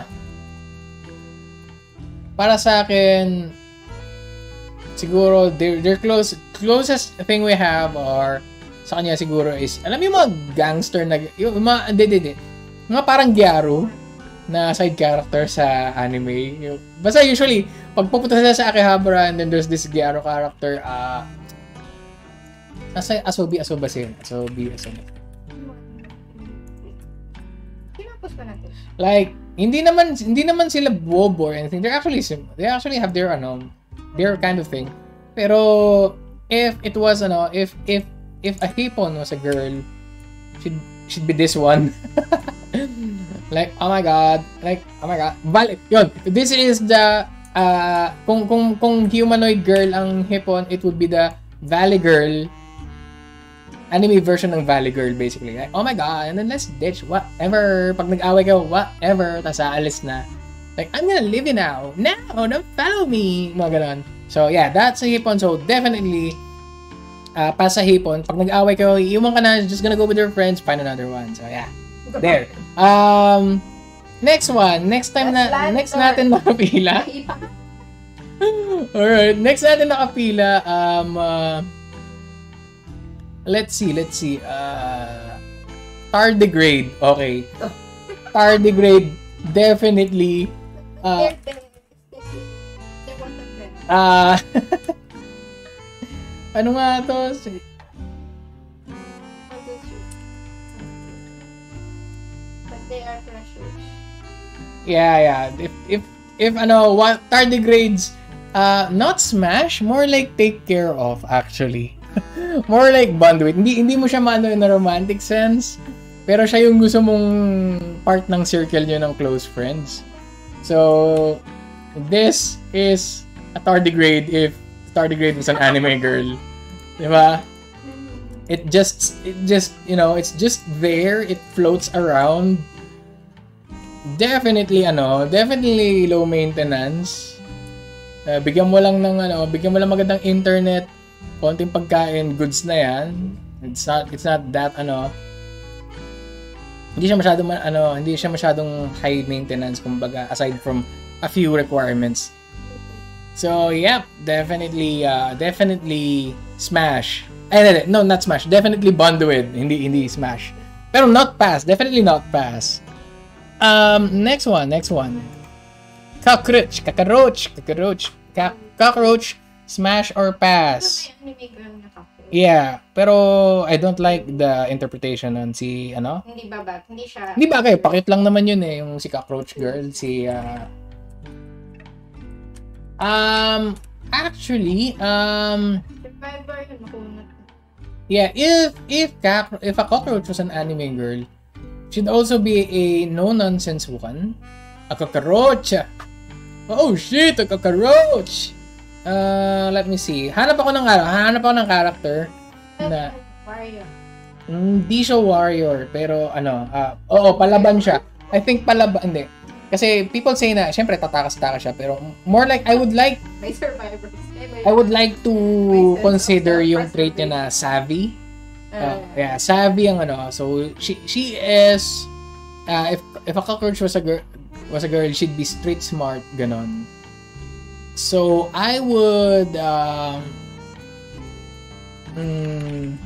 para sa akin siguro they're, they're close closest thing we have or sa kanya siguro is alam mo yung mga gangster na yung mga hindi hindi mga parang gyaro na side character sa anime. Yung, basta usually pag pupunta sila sa Akihabara and then there's this gyaro character ah uh, nasa Asobi Asoba sin Asobi Asoba like hindi naman hindi naman sila bobo or anything. They're actually they actually have their ano their kind of thing. Pero if it was ano if if if a hipon was a girl, should should be this one. Like oh my god, like oh my god. Val yun, this is the uh kung kung kung humanoid girl ang hipon, it would be the Valley Girl. Anime version ng Valley Girl basically. Like, oh my god, and then let's ditch whatever. Pag nag-away ka, whatever, tapos aalis na. Like, I'm gonna leave you now. Now, don't follow me. Mga ganon. So, yeah, that's a hipon. So, definitely, uh, pa sa hipon, pag nag-away ka, iwan ka na, just gonna go with your friends, find another one. So, yeah. There. Um, next one. Next time na, next natin nakapila. Alright, next natin nakapila, um, uh, let's see, let's see. Uh, tardigrade. Okay. Tardigrade, definitely. Uh, uh, ano nga to? But they are precious. Yeah, yeah. If, if, if ano, what, tardigrades, uh, not smash, more like take care of, actually. More like bond with. Hindi, hindi mo siya maano in a romantic sense. Pero siya yung gusto mong part ng circle nyo ng close friends. So, this is a tardigrade if tardigrade was an anime girl. Diba? It just, it just, you know, it's just there. It floats around. Definitely, ano, definitely low maintenance. Uh, bigyan mo lang ng, ano, bigyan mo lang magandang internet. Konting pagkain, goods na yan. It's not it's not that ano. Hindi siya masyadong ano, hindi siya masyadong high maintenance kumbaga aside from a few requirements. So, yeah, definitely uh definitely smash. Ay, no, not smash. Definitely bond with. Hindi hindi smash. Pero not pass, definitely not pass. Um next one, next one. Cockroach, cockroach, cockroach, cockroach. Smash or pass? Yeah, pero I don't like the interpretation on si ano? Hindi ba ba? Hindi siya. Hindi ba kayo? Pakit lang naman yun eh, yung si Cockroach Girl, si uh... um actually um Survivor yun makunat. Yeah, if if Cock- if a cockroach was an anime girl, she'd also be a no nonsense one. A cockroach. Oh shit, a cockroach. Uh, let me see. Hanap ako ng ano, hanap ako ng character na Warrior. Hindi siya warrior, pero ano, ah, oo, palaban siya. I think palaban, hindi. Kasi people say na, syempre tatakas-takas siya, pero more like, I would like, May survivors. Eh, may- I would like to May sense consider of yung trait niya na savvy. Uh, Uh, yeah, savvy ang ano. So, she she is, uh, if if a cockroach was a girl, was a girl, she'd be street smart, ganon. So, I would, um, mm,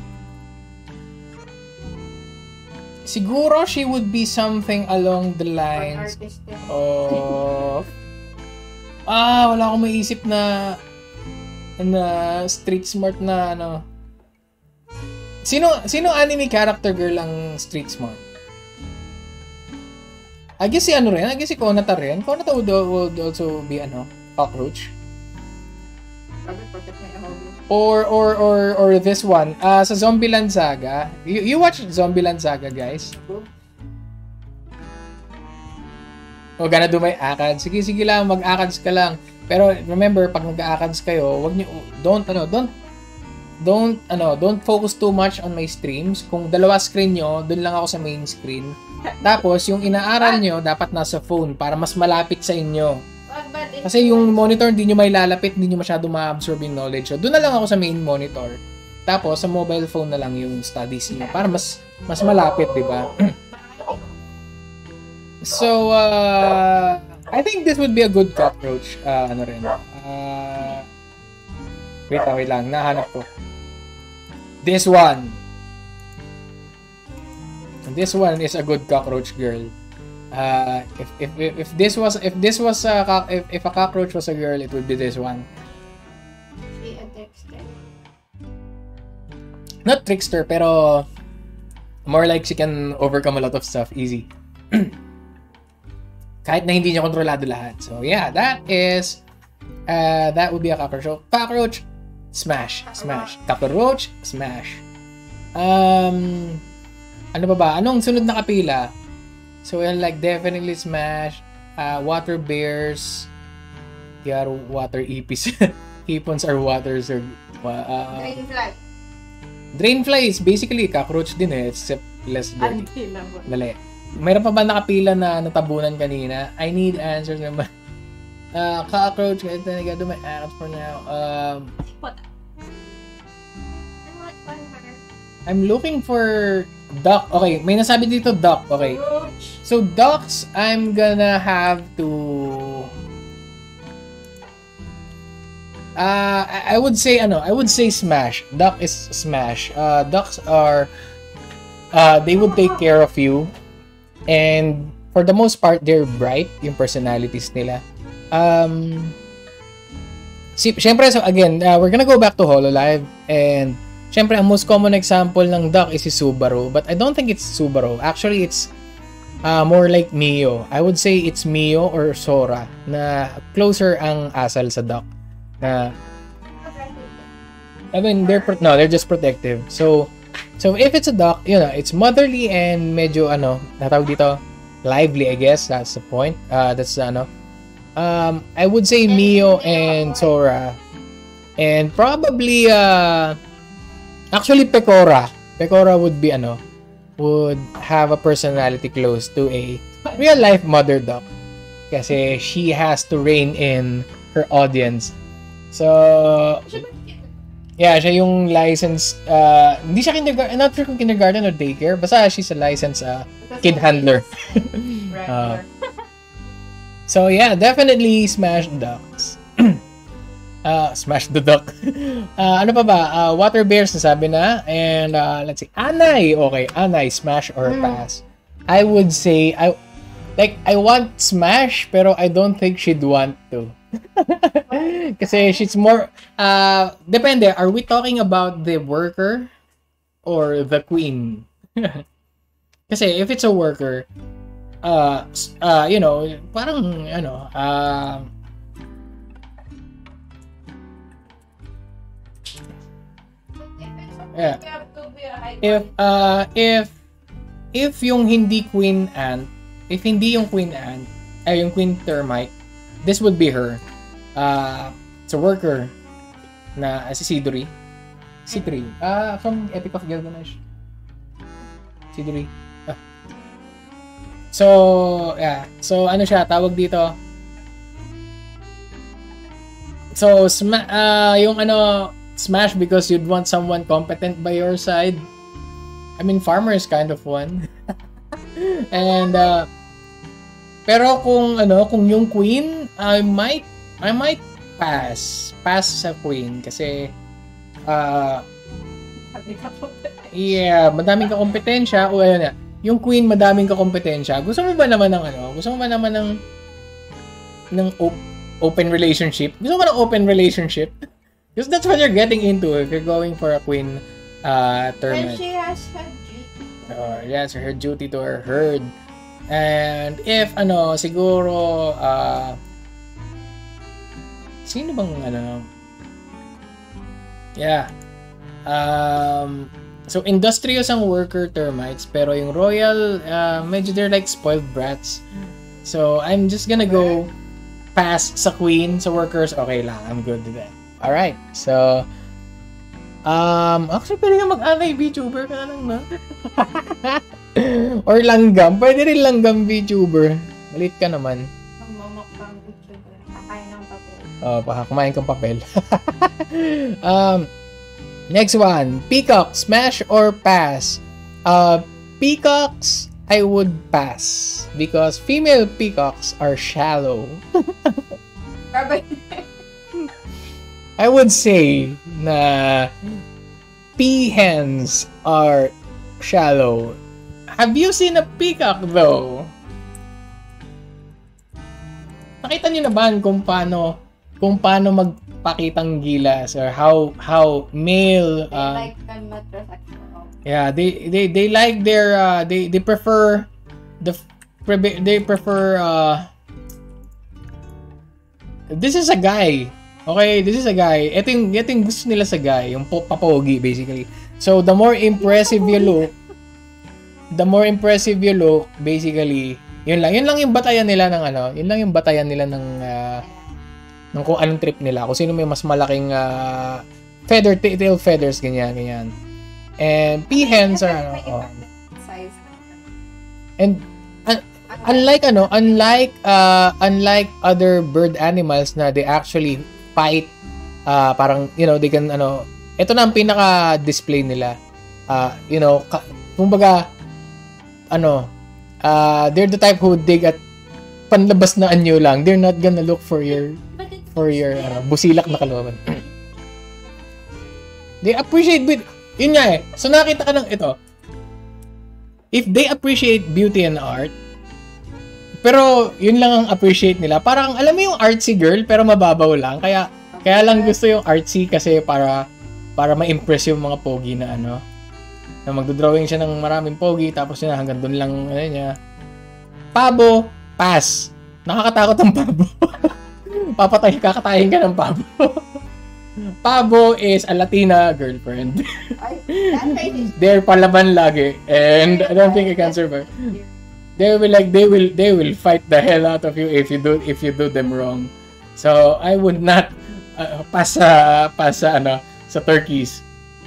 siguro she would be something along the An lines artist din. of, ah, wala akong maisip na, na street smart na, ano. Sino, sino anime character girl ang street smart? I guess si ano rin, I guess si Konata rin. Konata would, would also be, ano, cockroach. Sabi, protect my home. Or, or, or, or this one, uh, sa Zombieland Saga. You, you watch Zombieland Saga, guys? O, gonna do my akads. Sige, sige lang, mag-akads ka lang. Pero, remember, pag mag-akads kayo, wag niyo, don't, ano, don't, don't, ano, don't focus too much on my streams. Kung dalawa screen nyo, dun lang ako sa main screen. Tapos, yung inaaral nyo, dapat nasa phone para mas malapit sa inyo. Kasi yung monitor, hindi nyo may lalapit, hindi nyo masyado ma-absorb yung knowledge. So, doon na lang ako sa main monitor. Tapos, sa mobile phone na lang yung studies nyo. Para mas mas malapit, di ba? So, uh, I think this would be a good cockroach. Uh, ano rin. Uh, wait, ah, wait lang. Nahanap ko. This one. This one is a good cockroach girl. Uh, if, if if if this was if this was a cock- if, if a cockroach was a girl, it would be this one. She a trickster. Not trickster, pero more like she can overcome a lot of stuff easy. Kahit na hindi niya kontrolado lahat. So yeah, that is uh, that would be a cockroach. So, cockroach, smash, smash. Cockroach, smash. Um, ano ba ba? Anong sunod na kapila? So, well, like, definitely smash. Uh, water bears. They are water ipis. Hippons are waters. Or, uh, Dragonfly. Drainfly is basically cockroach din eh. Except less dirty. Hindi lang po. Dali. Mayroon pa ba nakapila na natabunan kanina? I need answers naman. Uh, cockroach. I think I do my apps for now. Um, What? Ano what one her? I'm looking for duck. Okay, may nasabi dito duck. Okay. Roach. So, ducks, I'm gonna have to... Uh, I I would say, ano, I would say smash. Duck is smash. Uh, ducks are... Uh, they would take care of you. And for the most part, they're bright, yung personalities nila. Um, si, syempre, so again, uh, we're gonna go back to Hololive. And, syempre, ang most common example ng duck is si Subaru. But I don't think it's Subaru. Actually, it's Uh, more like Mio. I would say it's Mio or Sora na closer ang asal sa duck. Na, I mean, they're pro- no, they're just protective. So, so if it's a duck, you know, it's motherly and medyo ano, natawag dito, lively, I guess. That's the point. Uh, that's ano. Um, I would say Mio and Sora, and probably uh, actually Pecora. Pecora would be ano. Would have a personality close to a real life mother duck kasi she has to rein in her audience. So yeah, siya yung licensed uh, hindi siya kindergarten, not sure kung kindergarten or daycare, basta she's a licensed uh, kid handler. uh, so yeah, definitely smash ducks. Uh, smash the duck. uh, ano pa ba? Uh, water bears, nasabi na. And uh, let's see. Anay. Okay, Anay. Smash or pass? I would say, I like, I want smash, pero I don't think she'd want to. Kasi she's more, uh, depende. Are we talking about the worker or the queen? Kasi if it's a worker, uh, uh, you know, parang, ano, uh, yeah. If uh if if yung hindi queen ant, if hindi yung queen ant, ay yung queen termite, this would be her. Uh, it's a worker na si Sidori. C three. Ah, from Epic of Gilgamesh. C three. Ah. So, yeah. So, ano siya, tawag dito. So, sma- uh, yung ano, smash because you'd want someone competent by your side. I mean, farmer is kind of one. And, uh, pero kung, ano, kung yung queen, I might, I might pass. Pass sa queen kasi, uh, yeah, madaming kakompetensya. O, ayun na. Yung queen, madaming kakompetensya. Gusto mo ba naman ng, ano, gusto mo ba naman ng, ng op- open relationship? Gusto mo ba ng open relationship? Because that's what you're getting into if you're going for a queen uh, tournament. And she has her duty. Uh, yes, her duty to her herd. And if, ano, siguro, uh, sino bang, ano, yeah, um, so industrious ang worker termites, pero yung royal, uh, medyo they're like spoiled brats. So, I'm just gonna go pass sa queen, sa workers, okay lang, I'm good with that. Alright, so, um, actually, pwede ka mag-anay Vtuber ka na lang, no? Or langgam, pwede rin langgam Vtuber. Malit ka naman. Mamamukbang Vtuber. Kakain ng papel. Oh, baka kumain kang papel. um, next one, peacock, smash or pass? Uh, peacocks, I would pass because female peacocks are shallow. I would say na peahens are shallow. Have you seen a peacock though? Nakita niyo na ba kung paano kung paano magpakitang gilas or how how male uh, They like the metrosexual. yeah, they they they like their uh, they they prefer the they prefer uh this is a guy. Okay, this is a guy. Ito yung, ito yung gusto nila sa guy, yung papogi basically. So the more impressive you look, the more impressive you look, basically, yun lang. Yun lang yung batayan nila ng ano, yun lang yung batayan nila ng uh, ng kung anong trip nila. Kung sino may mas malaking uh, feather, tail feathers, ganyan, ganyan. And peahens are ano, oh. Size. And uh, unlike ano, unlike uh, unlike other bird animals na they actually fight, uh, parang, you know, they can, ano, ito na ang pinaka-display nila. Uh, you know, ka, kumbaga, ano, uh, they're the type who dig at panlabas na anyo lang. They're not gonna look for your, for your, ano, busilak na kalaban. They appreciate beauty. Yun nga eh. So, nakita ka ng ito. If they appreciate beauty and art, pero yun lang ang appreciate nila. Parang alam mo yung artsy girl pero mababaw lang. Kaya kaya lang gusto yung artsy kasi para para ma-impress yung mga pogi na ano. Na magdo-drawing siya ng maraming pogi tapos yun hanggang doon lang ano niya. Pabo, pass. Nakakatakot ang pabo. Papatay, kakatayin ka ng pabo. Pabo is a Latina girlfriend. They're palaban lagi and I don't think I can survive. They will like they will they will fight the hell out of you if you do if you do them wrong. So I would not uh, pass sa pass sa ano sa turkeys.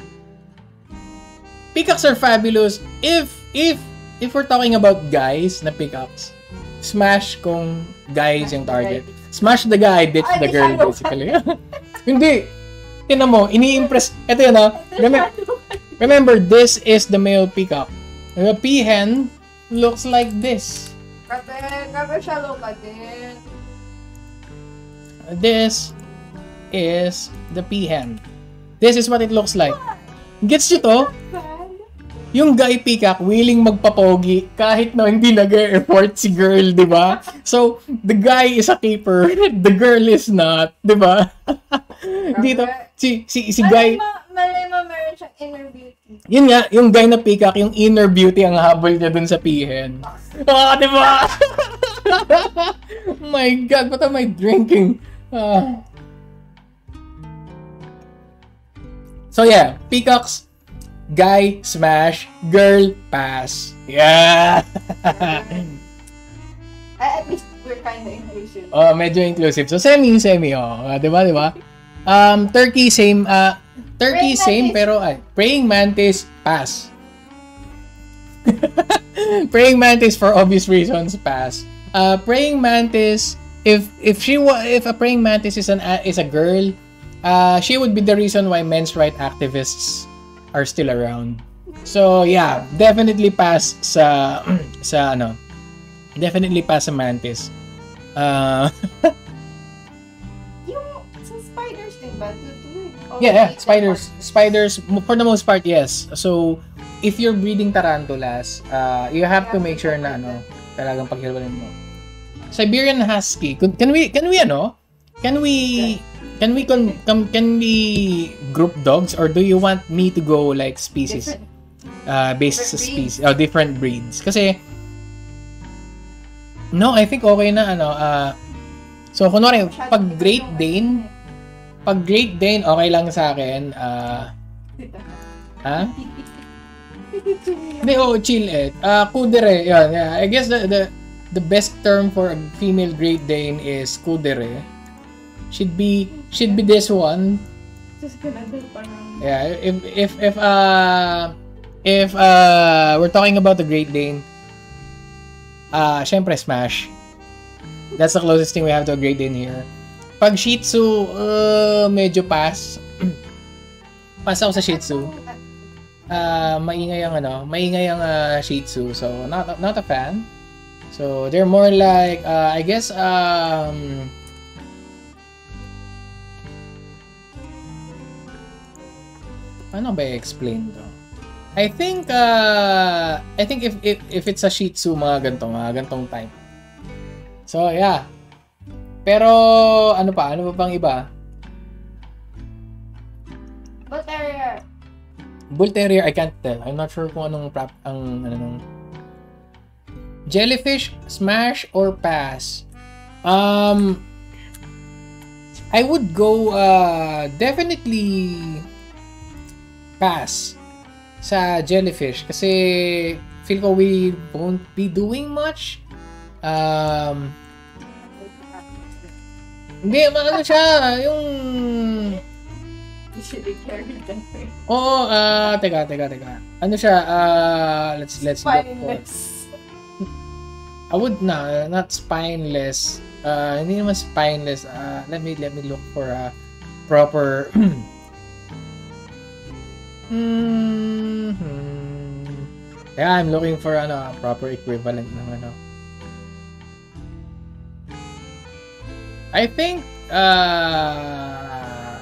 Peacocks are fabulous if if if we're talking about guys na peacocks. Smash kung guys yung target. Smash the guy, ditch the girl basically. Hindi. Tingnan mo, ini-impress. Ito yun ha. Remember, remember this is the male peacock. The peahen looks like this. Grabe, grabe siya loka din. This is the peahen. This is what it looks like. Gets you to? Yung guy peacock willing magpapogi kahit na hindi nag-effort si girl, di ba? So, the guy is a keeper, the girl is not, di ba? Dito, si, si, si guy... Malay mo, meron siyang inner beauty. Yun nga, yung guy na peacock, yung inner beauty ang habol niya dun sa peahen. Ah, di ba? My God, what am I drinking? Ah. So yeah, peacocks, guy, smash, girl, pass. Yeah! At least we're kind of inclusive. Oh, medyo inclusive. So semi, semi, oh. Uh, di ba, di ba? Um, turkey, same, uh, Turkey, Praying same, mantis. pero ay, praying mantis, pass. Praying mantis for obvious reasons, pass. Uh, praying mantis, if if she wa- if a praying mantis is an a- is a girl, uh, she would be the reason why men's right activists are still around. So yeah, definitely pass sa sa ano. Definitely pass sa mantis. Uh, Yung sa spiders din ba? Tutuloy. yeah, yeah, spiders, spiders for the most part, yes. So if you're breeding tarantulas, uh, you have to make sure na ano, talagang paghilwanin mo. Siberian Husky. Can, can we can we ano? Can we can we con, can, can we group dogs, or do you want me to go like species? Different. Uh based sa Different species, oh, different breeds. Kasi no, I think okay na ano, uh so kunwari pag Great Dane, pag Great Dane okay lang sa akin. Uh ha? Hindi, oh, chill eh. Uh, kudere, yun. Yeah. I guess the, the the best term for a female Great Dane is kudere. Should be should be this one. Just gonna do parang... Yeah, if if if uh if uh we're talking about the Great Dane, uh syempre Smash. That's the closest thing we have to a Great Dane here. Pag Shih Tzu, uh, medyo pass. Pass ako sa Shih Tzu. Uh, maingay ang ano, maingay ang uh, Shih Tzu, so not not a fan. So they're more like uh, I guess um ano ba i-explain to? I think uh I think if if if it's a Shih Tzu, mga gantong mga gantong type. So yeah. Pero ano pa? Ano pa pang iba? Bull Terrier. Bull Terrier, I can't tell. I'm not sure kung anong prop ang ano nung Jellyfish, smash or pass? Um I would go uh definitely pass sa jellyfish kasi feel ko we won't be doing much. Um Hindi, ano siya, yung Usually carried that way. Oo, ah, uh, teka, teka, teka. Ano siya? Uh, let's let's look for. Spineless. I would na, not spineless. Uh, hindi naman spineless. Uh, let me let me look for a proper. hmm Yeah, I'm looking for ano, a proper equivalent ng ano. I think uh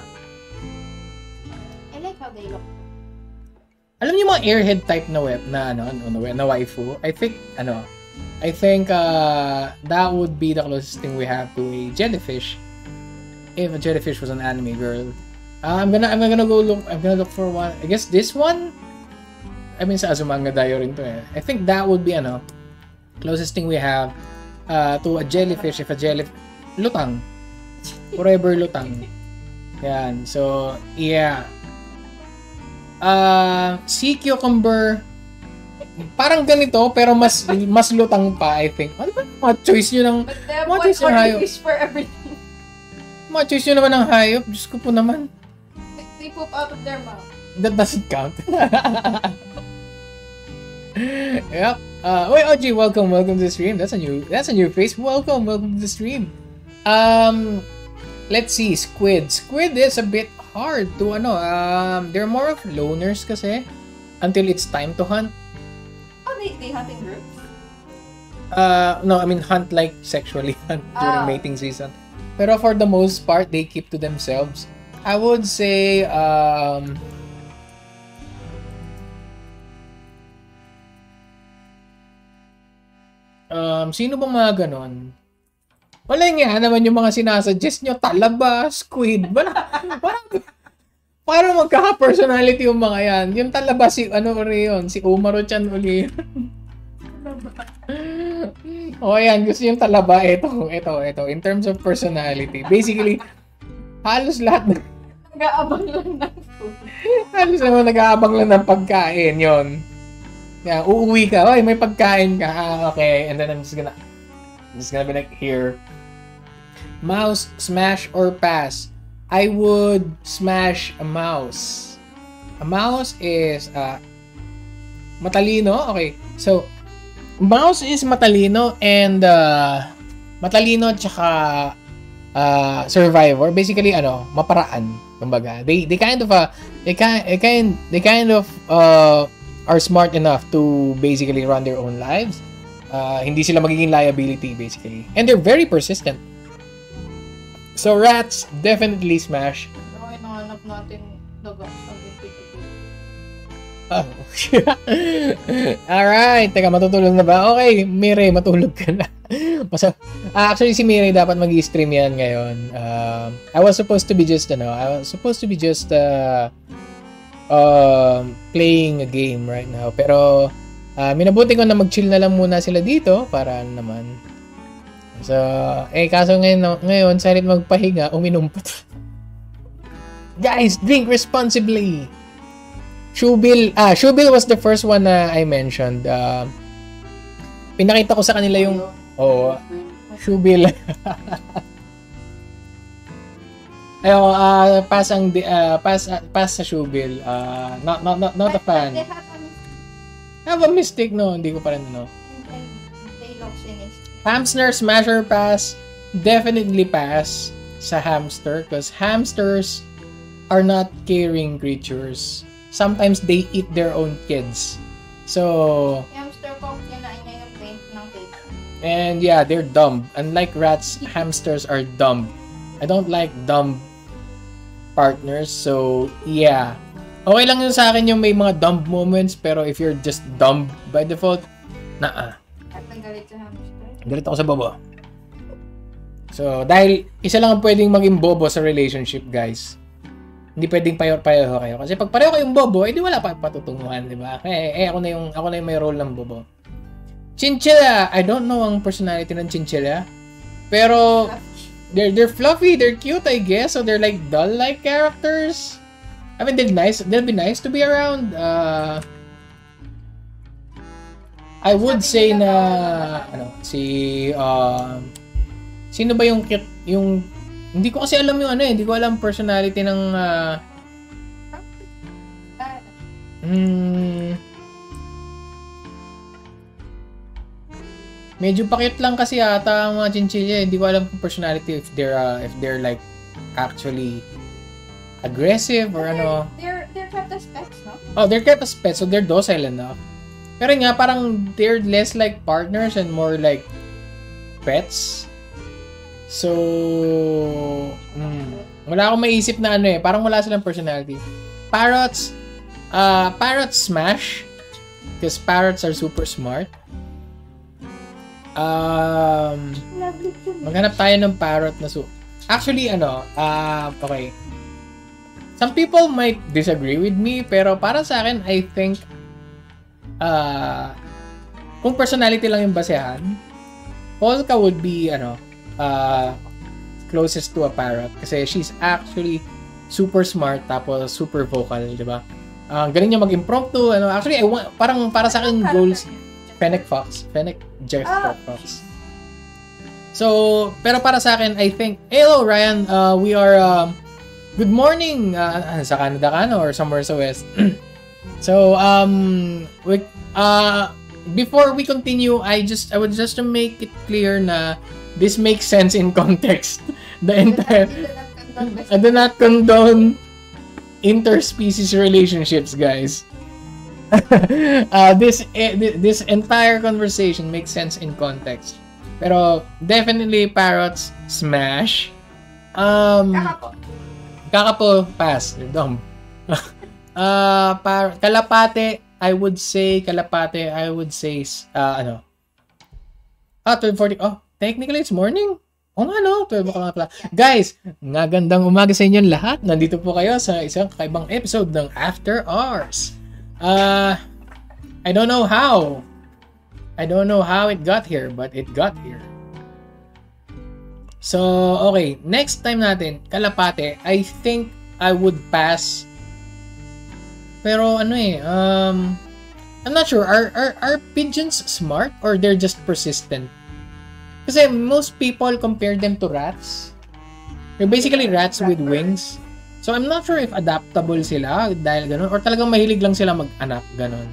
I like how they look. alam niyo mga airhead type na web na ano, ano na, na waifu. I think ano, I think uh that would be the closest thing we have to a jellyfish. If a jellyfish was an anime girl. Uh, I'm gonna I'm gonna go look I'm gonna look for one. I guess this one. I mean sa Azumanga Daioh rin to eh. I think that would be ano, closest thing we have uh to a jellyfish. If a jellyfish lutang. Forever lutang. Yan. So, yeah. Uh, sea cucumber, parang ganito, pero mas mas lutang pa, I think. Ano ba mga choice nyo ng... But they have What one is your hayop? fish for everything. Mga choice nyo naman ng hayop. Diyos ko po naman. They, they poop out of their mouth. That doesn't count. Yep. Uh, wait, O G, welcome, welcome to the stream. That's a new, that's a new face. Welcome, welcome to the stream. Um, let's see, squid. Squid is a bit hard to ano. Um, they're more of loners kasi until it's time to hunt. Oh, they, they hunt in groups? Uh, no, I mean hunt like sexually hunt during Oh. mating season. Pero for the most part, they keep to themselves. I would say, um, um, sino bang mga ganon? Wala nga naman yung mga sinasuggest nyo, talaba, squid, wala, parang, parang magkaka-personality yung mga yan. Yung talaba, si, ano uli yun, si Umaru-chan uli yun. O yan, gusto yung talaba, ito, ito, ito, in terms of personality. Basically, halos lahat na, Nag-aabang lang ng food. halos naman nag-aabang lang ng pagkain, yon. Yeah, uuwi ka, oy, may pagkain ka, ah, okay, and then I'm just gonna, I'm just gonna be like, here. Mouse, smash, or pass? I would smash a mouse. A mouse is uh, matalino. Okay. So, mouse is matalino and uh, matalino tsaka uh, survivor. Basically, ano, maparaan. Kumbaga, they they kind of uh, they kind they kind they kind of uh, are smart enough to basically run their own lives. Uh, hindi sila magiging liability basically. And they're very persistent. So rats definitely smash. Okay, nahanap natin daga sa Vtuber. Oh. Alright, teka, matutulog na ba? Okay, Mire, matulog ka na. Masa ah, actually, si Mire dapat mag-stream yan ngayon. Uh, I was supposed to be just, ano, I was supposed to be just uh, uh, playing a game right now. Pero, uh, minabuti ko na mag-chill na lang muna sila dito para naman. So, eh, kaso ngayon, ngayon sa halip magpahinga, uminom pa. Guys, drink responsibly! Shubil, ah, Shubil was the first one na I mentioned. Uh, pinakita ko sa kanila yung, oh, Shubil. Ayo, uh, pass ang, uh, pass, uh, pass sa Shubil. Uh, not, not, not, not a fan. Have a mistake, no? Hindi ko pa rin, no? Hamster Smasher pass. Definitely pass sa hamster because hamsters are not caring creatures. Sometimes they eat their own kids. So, hamster ko, kinain niya yung paint ng cake. And yeah, they're dumb. Unlike rats, hamsters are dumb. I don't like dumb partners. So, yeah. Okay lang yun sa akin yung may mga dumb moments. Pero if you're just dumb by default, naa. At ang galit sa hamster. Galit ako sa bobo. So, dahil isa lang ang pwedeng maging bobo sa relationship, guys. Hindi pwedeng pareho-pareho kayo. Kasi pag pareho kayong bobo, edi wala pa patutunguhan, di ba? Eh, eh, ako na yung, ako na yung may role ng bobo. Chinchilla! I don't know ang personality ng chinchilla. Pero, they're, they're fluffy, they're cute, I guess. So, they're like doll-like characters. I mean, they're nice. They'll be nice to be around. Uh, I would say na, ano, si, uh, sino ba yung cute, yung, hindi ko kasi alam yung ano eh, hindi ko alam personality ng uh, hmm, medyo pakit lang kasi ata ang mga chinchilla, hindi ko alam kung personality if they're uh, if they're like actually aggressive or they're, ano. They're they're kept as pets, no? Oh, they're kept as pets, so they're docile enough. Pero nga parang they're less like partners and more like pets. So, mm, wala akong maisip na ano eh. Parang wala silang personality. Parrots, uh, parrots smash. Because parrots are super smart. Um, maghanap tayo ng parrot na su... Actually, ano, uh, okay. Some people might disagree with me, pero para sa akin, I think, uh, kung personality lang yung basehan, Polka would be, ano, Uh, closest to a parrot kasi she's actually super smart tapos super vocal, di ba? Ang uh, galing niya mag-impromptu, ano, actually I want, parang para sa akin goals Fennec Fox, Fennec Jester Fox. So, pero para sa akin I think, hello Ryan, uh, we are um, good morning uh, sa Canada ka no or somewhere sa west. So, um we, uh before we continue, I just I would just to make it clear na this makes sense in context. The entire... I do not condone interspecies relationships, guys. uh, this this entire conversation makes sense in context. Pero definitely parrots smash. Um, Kakapo. Kakapo, pass. You're dumb. uh, par kalapate, I would say, kalapate, I would say, uh, ano? Ah, twelve forty. Oh, technically, it's morning. O nga, no? twelve o'clock pala. Guys, nga gandang umaga sa inyo lahat. Nandito po kayo sa isang kakaibang episode ng After Hours. Uh, I don't know how. I don't know how it got here, but it got here. So, okay. Next time natin, kalapate, I think I would pass. Pero ano eh, um, I'm not sure. Are, are, are pigeons smart or they're just persistent? Kasi most people compare them to rats. They're basically rats with wings. So, I'm not sure if adaptable sila dahil ganun or talagang mahilig lang sila mag-anak, ganun.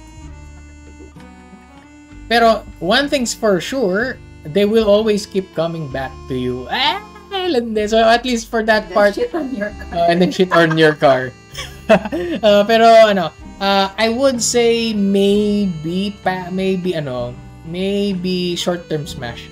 Pero, one thing's for sure, they will always keep coming back to you. Ah! So, at least for that part, Shit on your car. uh, and then shit on your car. uh, pero, ano, uh, I would say maybe, pa, maybe, ano, maybe short-term smash.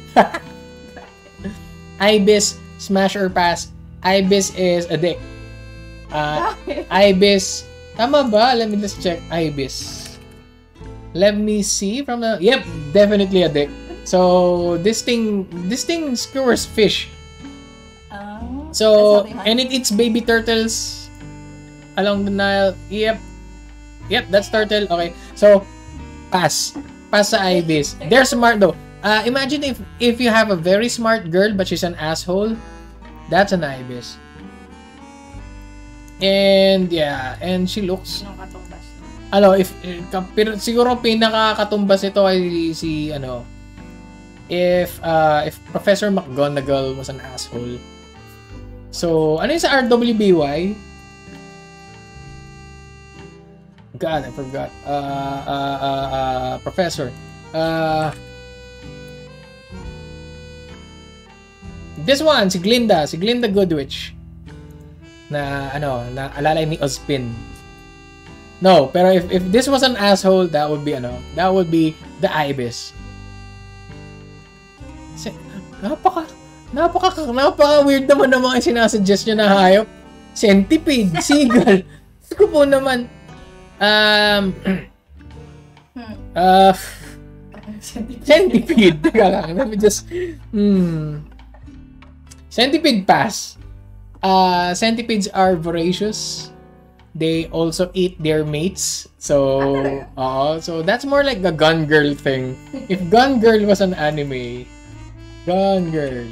Ibis, smash or pass. Ibis is a dick. Uh, Ibis, tama ba? Let me just check. Ibis. Let me see from the... Yep, definitely a dick. So, this thing, this thing skewers fish. Oh, So, and it eats baby turtles along the Nile. Yep. Yep, that's turtle. Okay. So, pass. Pass sa Ibis. They're smart though. Uh, imagine if if you have a very smart girl but she's an asshole. That's an Ibis. And yeah, and she looks... Anong katumbas? Ano, if, eh, pero siguro pinakakatumbas ito ay si, ano, if, uh, if Professor McGonagall was an asshole. So, ano yung sa R W B Y? God, I forgot. Uh, uh, uh, uh, Professor. Uh, this one, si Glinda. Si Glinda Goodwitch. Na, ano, na alalay ni Ozpin. No, pero if, if this was an asshole, that would be, ano, that would be the Ibis. Kasi, napaka, napaka, napaka weird naman ng mga sinasuggest nyo na hayop. Centipede, seagull. Ko po naman. Um, uh, centipede. Teka lang, let me just, hmm. Centipede pass. Uh, centipedes are voracious. They also eat their mates. So, uh, so that's more like the Gun Girl thing. If Gun Girl was an anime, Gun Girl.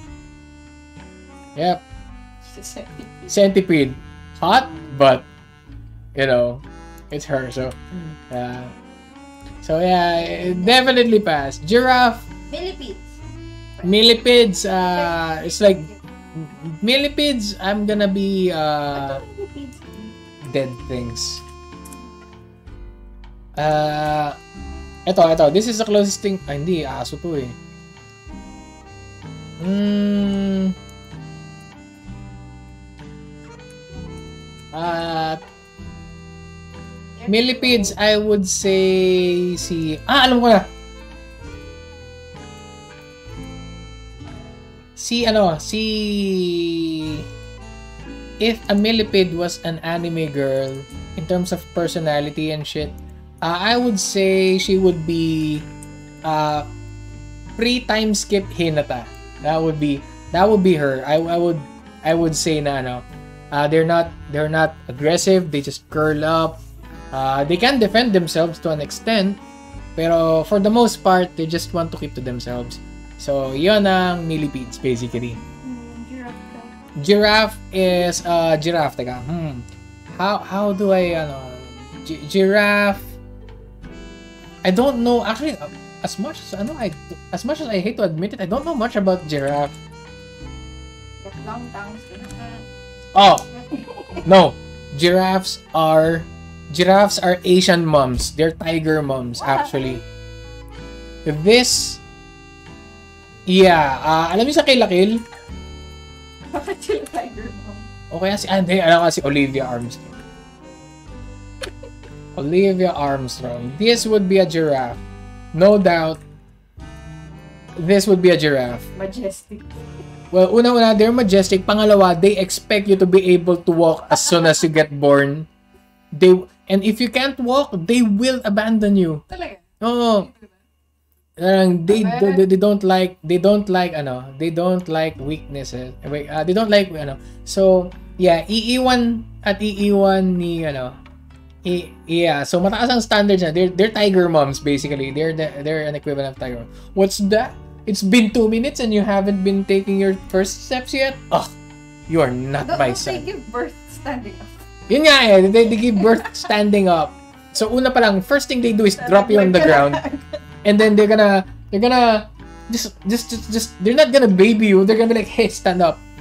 Yep. Centipede. Hot, but, you know, it's her. So, uh, so yeah, definitely pass. Giraffe. Millipedes. Millipedes. Uh, it's like, millipedes, I'm gonna be, uh, dead things. Uh, eto, eto. This is the closest thing. Ah, hindi. Aso to eh. Hmm. Uh, millipedes, I would say si... Ah, alam ko na. Si, ano, si... If a millipede was an anime girl, in terms of personality and shit, uh, I would say she would be uh, pre-time skip Hinata. That would be that would be her. I, I would I would say na ano, uh, they're not they're not aggressive. They just curl up. Uh, they can defend themselves to an extent, pero for the most part, they just want to keep to themselves. So, yun ang millipedes basically. Giraffe is uh giraffe. Teka. Hmm. How how do I ano G- giraffe? I don't know actually uh, as much as ano I as much as I hate to admit it, I don't know much about giraffe. Long tongues. Oh. No. Giraffes are giraffes are Asian moms. They're tiger moms actually. This Yeah, uh, alam niyo sa Kill la Kill? Bakit sila tiger mom? O kaya si, ah, hindi, alam ka si Olivia Armstrong. Olivia Armstrong. This would be a giraffe. No doubt. This would be a giraffe. Majestic. Well, una-una, they're majestic. Pangalawa, they expect you to be able to walk as soon as you get born. They And if you can't walk, they will abandon you. Talaga? Oo. Um, they, they they don't like they don't like ano they don't like weaknesses. Wait, uh, they don't like ano. So yeah, iiwan at iiwan ni ano. I, yeah, so mataas ang standards na. They're they're tiger moms basically. They're the, they're an equivalent of tiger. What's that? It's been two minutes and you haven't been taking your first steps yet. Oh, you are not Don't my they son. give birth standing up? Yun nga eh, they, they give birth standing up. So una pa lang, first thing they do is drop you on the ground. And then they're gonna, they're gonna, just, just, just, just, they're not gonna baby you. They're gonna be like, hey, stand up.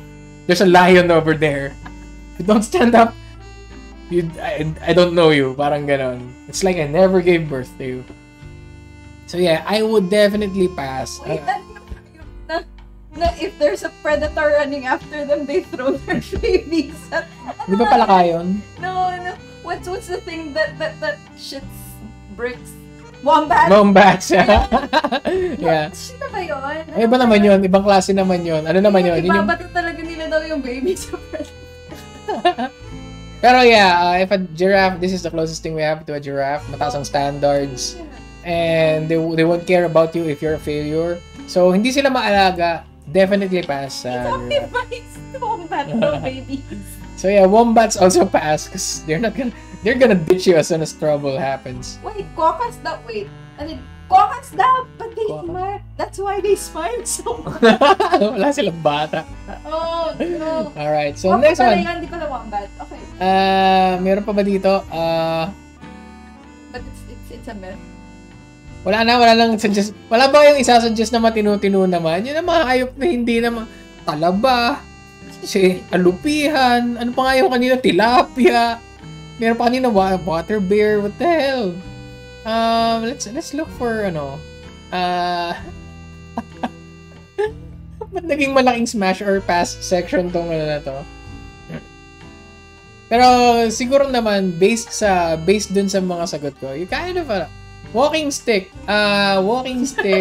there's a lion over there. If you don't stand up, you, I, I don't know you. Parang ganon. It's like I never gave birth to you. So yeah, I would definitely pass. Wait, uh, na, na if there's a predator running after them, they throw their babies at... Di ba pala kayon? No, no. What's what's the thing that that that shits bricks? Wombat? Wombats. Yeah. Shit na ba yun? Ay, iba naman yun. Ibang klase naman yun. Ano naman yun? Yun yung... Ibabato talaga nila daw yung baby sa predator. Pero yeah, uh, if a giraffe, this is the closest thing we have to a giraffe. Mataas ang standards. And they, they won't care about you if you're a failure. So, hindi sila maalaga. Definitely pass. Uh, It's optimized wombat no babies. So yeah, wombats also pass because they're not gonna they're gonna ditch you as soon as trouble happens. Wait, quokkas daw, wait. Ano, quokkas daw, but they Quokkas. smile. That's why they smile so much. Wala silang bata. Oh, no. Alright, so Wombat next pala one. yun, di pala wombat. Okay. Uh, meron pa ba dito? Uh, But it's, it's, it's a myth. wala na, wala lang suggest. Wala ba yung isa-suggest na matinu-tinu naman? Yun ang mga hayop na hindi naman talaba. Si alupihan, ano pa nga yung kanina, tilapia. Meron pa kanina water bear, what the hell? Um, let's let's look for ano. Uh, ba't naging malaking smash or pass section tong ano na to? Pero siguro naman based sa based dun sa mga sagot ko, you kind of uh, walking stick. Uh, walking stick.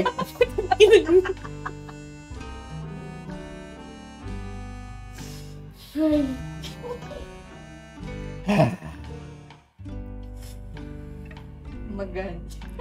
Maganda.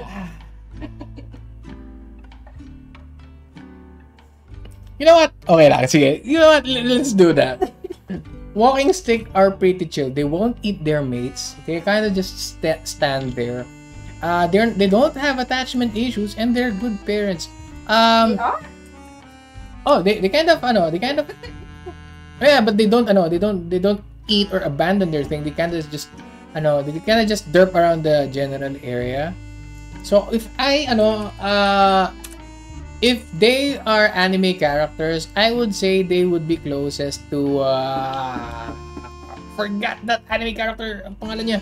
You know what? Okay lang, sige. You know what? Let's do that. Walking stick are pretty chill. They won't eat their mates. They kind of just st stand there. Uh, they they don't have attachment issues and they're good parents. Um, They are? oh, they they kind of ano, they kind of yeah, but they don't ano, they don't they don't eat or abandon their thing. They kind of just ano, they kind of just derp around the general area. So if I ano, uh, if they are anime characters, I would say they would be closest to uh, forgot that anime character. Ang pangalan niya.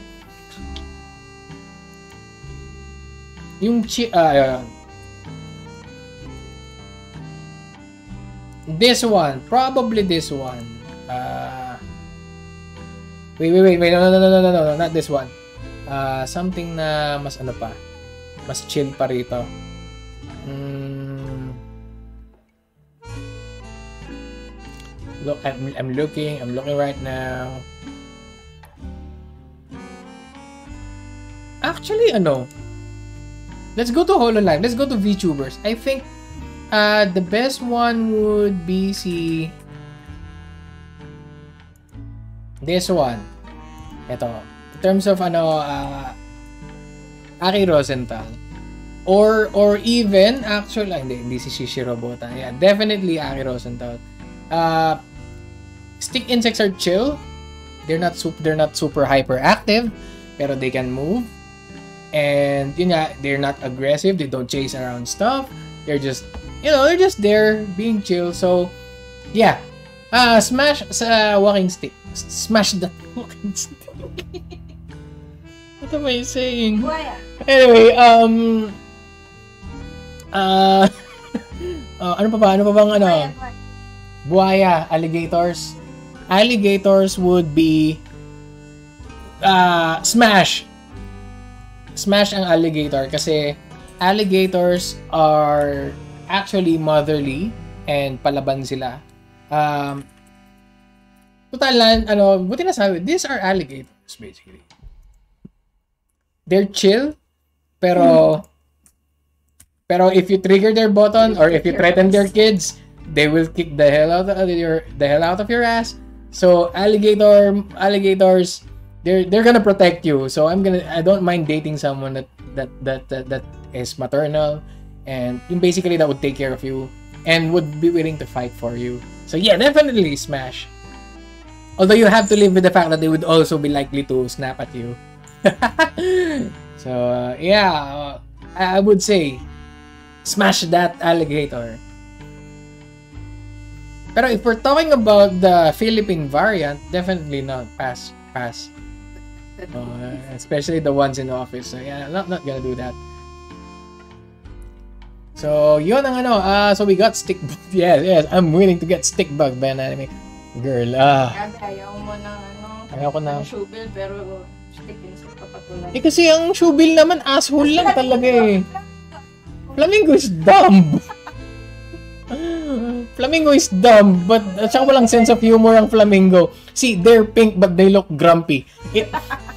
Yung chi uh, this one, probably this one. Uh, wait, wait, wait, wait, no, no, no, no, no, no, no, not this one. Uh, something na mas ano pa, mas chill pa rito. Mm. Look, I'm, I'm looking, I'm looking right now. Actually, ano? Let's go to HoloLive. Let's go to Vtubers. I think uh, the best one would be si this one. Ito. In terms of ano, uh, Aki Rosenthal. Or or even actually hindi hindi si Shishi Robota. Yeah, definitely Aki Rosenthal. Uh, stick insects are chill. They're not super they're not super hyperactive, pero they can move. And yun nga, they're not aggressive. They don't chase around stuff. They're just, you know, they're just there being chill. So, yeah. Uh, smash sa walking stick. Smash the walking stick. What am I saying? Buhaya. Anyway, um... Uh, uh, ano pa ba? Ano pa bang ano? Buhaya, buhaya. Buhaya, alligators. Alligators would be uh, smash. Smash ang alligator kasi alligators are actually motherly and palaban sila. Um, total lang, ano, buti na sabi, these are alligators basically. They're chill, pero pero if you trigger their button or if you threaten their kids, they will kick the hell out of your the hell out of your ass. So alligator alligators they're they're gonna protect you. So I'm gonna I don't mind dating someone that that that that, that is maternal and basically that would take care of you and would be willing to fight for you. So yeah, definitely smash. Although you have to live with the fact that they would also be likely to snap at you. So uh, yeah, uh, I would say smash that alligator. Pero if we're talking about the Philippine variant, definitely not. Pass. Pass. Uh, especially the ones in the office. So yeah, not not gonna do that. So yun ang ano. Uh, so we got stick bug. Yes, yes. I'm willing to get stick bug by an anime girl. Ah. Grabe, ayaw mo ng ano. Ayaw ko na. Shubil, pero stick din sa kapatulan. Eh kasi ang shubil naman asshole lang talaga eh. Flamingo is dumb. Flamingo is dumb, but at saka walang sense of humor ang flamingo. See, they're pink but they look grumpy. It...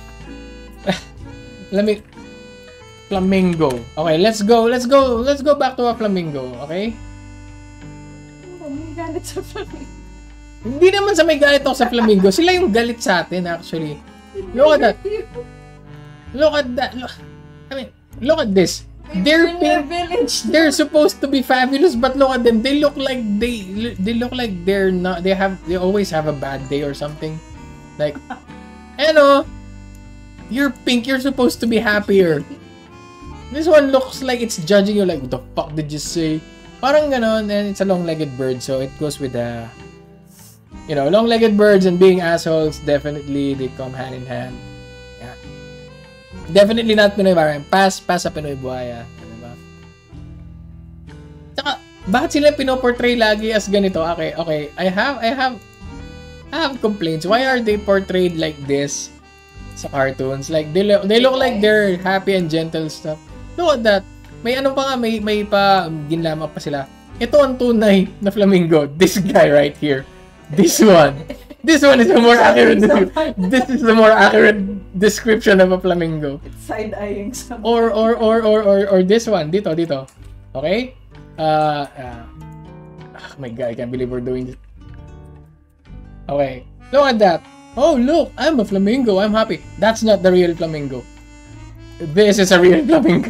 Let me... Flamingo. Okay, let's go. Let's go. Let's go back to a flamingo. Okay? May galit sa flamingo. Hindi naman sa may galit ako sa flamingo. Sila yung galit sa atin, actually. Look at that. Look at that. Look, I mean, look at this. They're pink. They're supposed to be fabulous, but look at them. They look like they they look like they're not. They have they always have a bad day or something. Like, ano? You're pink. You're supposed to be happier. This one looks like it's judging you. Like, what the fuck did you say? Parang ganon, and it's a long-legged bird, so it goes with the, you know, long-legged birds and being assholes. Definitely, they come hand in hand. Definitely not Pinoy variant. Pass, pass sa Pinoy buhaya. Diba? Tsaka, bakit sila pinoportray lagi as ganito? Okay, okay. I have, I have, I have complaints. Why are they portrayed like this sa cartoons? Like, they look, they look like they're happy and gentle stuff. Look at that. May ano pa nga, may, may pa, ginlama pa sila. Ito ang tunay na flamingo. This guy right here. This one. This one is a more accurate. This is the more accurate description of a flamingo. It's side-eyeing something. Or or or or or or this one dito dito. Okay? Uh, uh oh my god, I can't believe we're doing this. Okay. Look at that. Oh, look, I'm a flamingo. I'm happy. That's not the real flamingo. This is a real flamingo.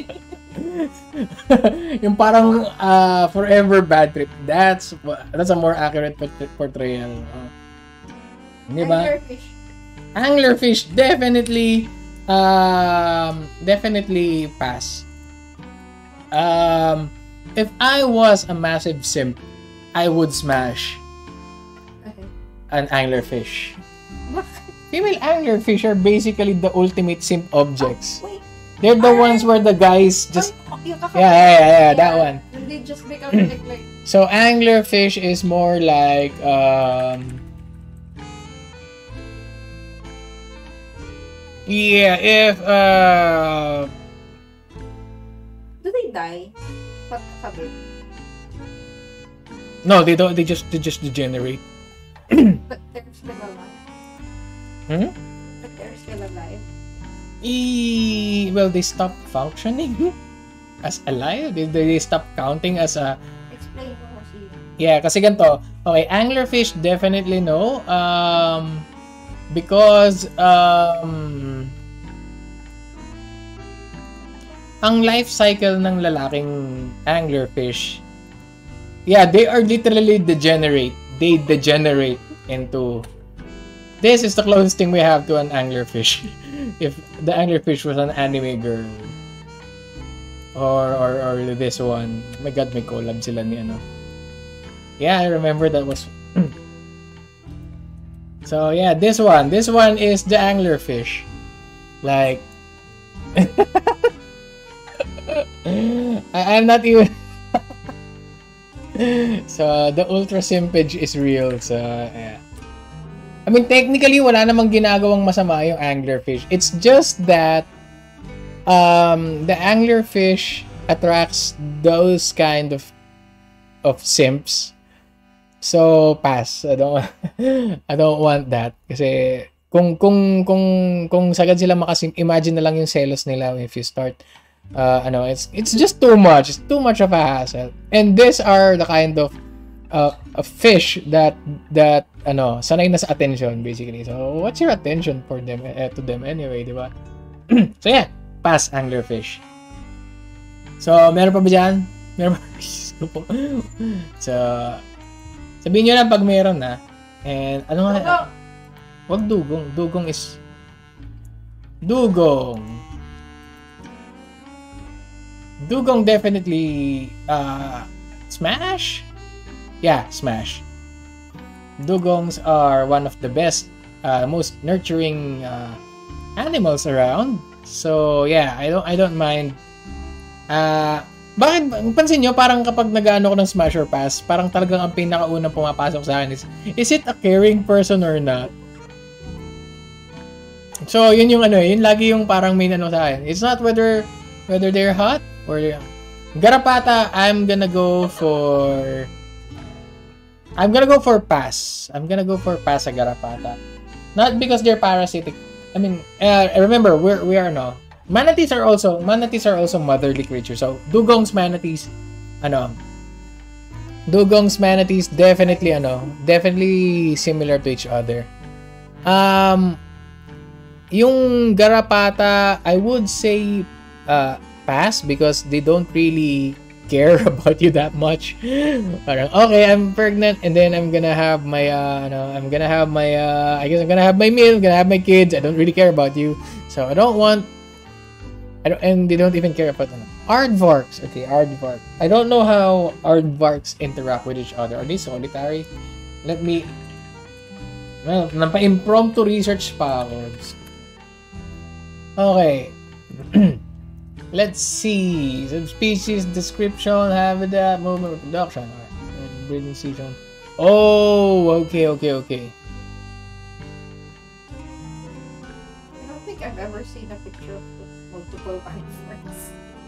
Yung parang uh, forever bad trip. That's that's a more accurate portrayal. Uh, Diba? Anglerfish. Anglerfish, definitely, um, definitely pass. Um, if I was a massive simp, I would smash Okay. an anglerfish. Female anglerfish are basically the ultimate simp objects. Wait. They're the ones where the guys just... Ay, yung Yeah, yeah, yeah, yeah, that one. They just become like, like... So, anglerfish is more like, um... yeah, if, uh... Do they die? What sabi? No, they don't, they just, they just degenerate. But they're still alive. Hmm? But they're still alive. E well, they stop functioning as alive. They, they stop counting as a... Explain mo kasi. Yeah, kasi ganito. Okay, anglerfish, definitely no. Um... Because, um, ang life cycle ng lalaking anglerfish, yeah, they are literally degenerate. They degenerate into... This is the closest thing we have to an anglerfish. If the anglerfish was an anime girl. Or, or, or this one. Oh my god, may collab sila ni ano. Yeah, I remember that was... So yeah, this one. This one is the anglerfish. Like, I, I'm not even. So the ultra simpage is real. So yeah. I mean, technically, wala namang ginagawang masama yung anglerfish. It's just that um, the anglerfish attracts those kind of of simps. So pass. I don't I don't want that kasi kung kung kung kung sagad sila makasim, imagine na lang yung selos nila if you start uh ano, it's it's just too much. It's too much of a hassle. And these are the kind of uh of fish that that ano, sanay na sa attention basically. So what's your attention for them uh, to them anyway, di ba? So yeah, pass anglerfish. So meron pa ba diyan? Meron pa? So sabihin nyo lang pag meron na. And ano nga? Dugong. Wag dugong. Dugong is... Dugong. Dugong definitely... Uh, smash? Yeah, smash. dugongs are one of the best, uh, most nurturing uh, animals around. So yeah, I don't I don't mind. Ah, uh, bakit pansin nyo parang kapag nag-ano ko ng smash or pass, parang talagang ang pinakaunang pumapasok sa akin is is it a caring person or not? So yun yung ano, yun lagi yung parang main ano sa akin. It's not whether whether they're hot or garapata. I'm gonna go for I'm gonna go for pass. I'm gonna go for pass sa garapata. Not because they're parasitic. I mean, uh, remember, we're, we are, no, manatees are also, manatees are also motherly creatures. So, dugongs, manatees, ano, dugongs, manatees, definitely, ano, definitely similar to each other. Um, yung garapata, I would say, uh, pass because they don't really care about you that much. Parang, okay, I'm pregnant and then I'm gonna have my, uh, ano, I'm gonna have my, uh, I guess I'm gonna have my meal, I'm gonna have my kids. I don't really care about you. So I don't want, I don't, and they don't even care about, ano. Aardvarks. Okay, aardvark. I don't know how aardvarks interact with each other. Are they solitary? Let me, well, nampa-impromptu research pa ako. Okay. Let's see. Subspecies description, habitat, movement, reproduction. Alright. Breeding season. Oh, okay, okay, okay. I don't think I've ever seen a picture of multiple aardvarks.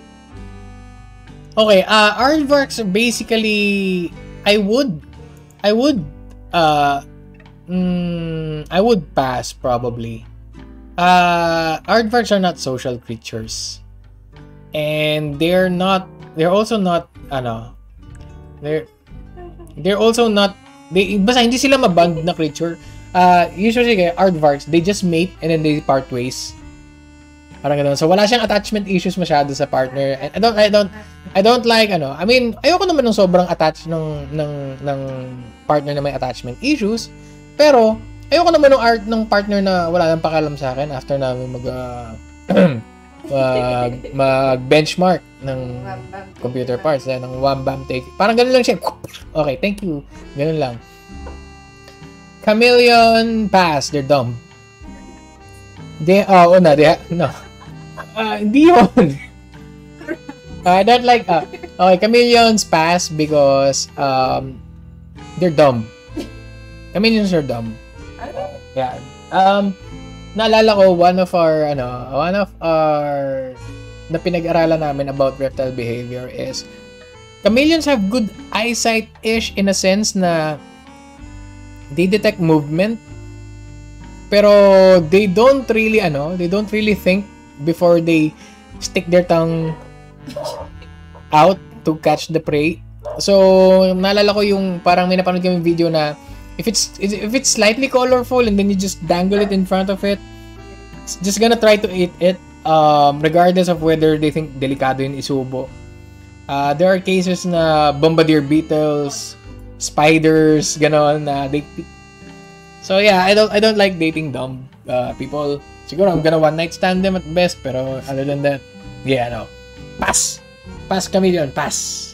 Okay, uh, aardvarks are basically, I would, I would, uh, mm, I would pass probably. Uh, aardvarks are not social creatures. And they're not, they're also not, ano, they're, they're also not, they, basta hindi sila maband na creature. Uh, usually, aardvarks, they just mate and then they part ways. Parang gano'n. So, wala siyang attachment issues masyado sa partner. And I don't, I don't, I don't like, ano, I mean, ayoko naman ng sobrang attached ng, ng, ng partner na may attachment issues. Pero, ayoko naman ng art ng partner na wala nang pakalam sa akin after namin mag, uh, mag, mag-benchmark ng computer parts, eh, ng one bam take. Parang ganun lang siya. Okay, thank you. Ganun lang. Chameleon, pass. They're dumb. They, oh, una, they, no. Uh, hindi yun. I don't like, uh, okay, chameleons pass because, um, they're dumb. Chameleons are dumb. Yeah. Um, naalala ko, one of our, ano, one of our, na pinag-aralan namin about reptile behavior is, chameleons have good eyesight-ish in a sense na they detect movement, pero they don't really, ano, they don't really think before they stick their tongue out to catch the prey. So, naalala ko yung, parang may napanood kami video na, If it's if it's slightly colorful and then you just dangle it in front of it, it's just gonna try to eat it, um, regardless of whether they think delikado yung isubo. Uh, there are cases na bombardier beetles, spiders, ganon na they. So yeah, I don't I don't like dating dumb uh, people. Siguro I'm gonna one night stand them at best, pero other than that, yeah, no, pass, pass chameleon, pass.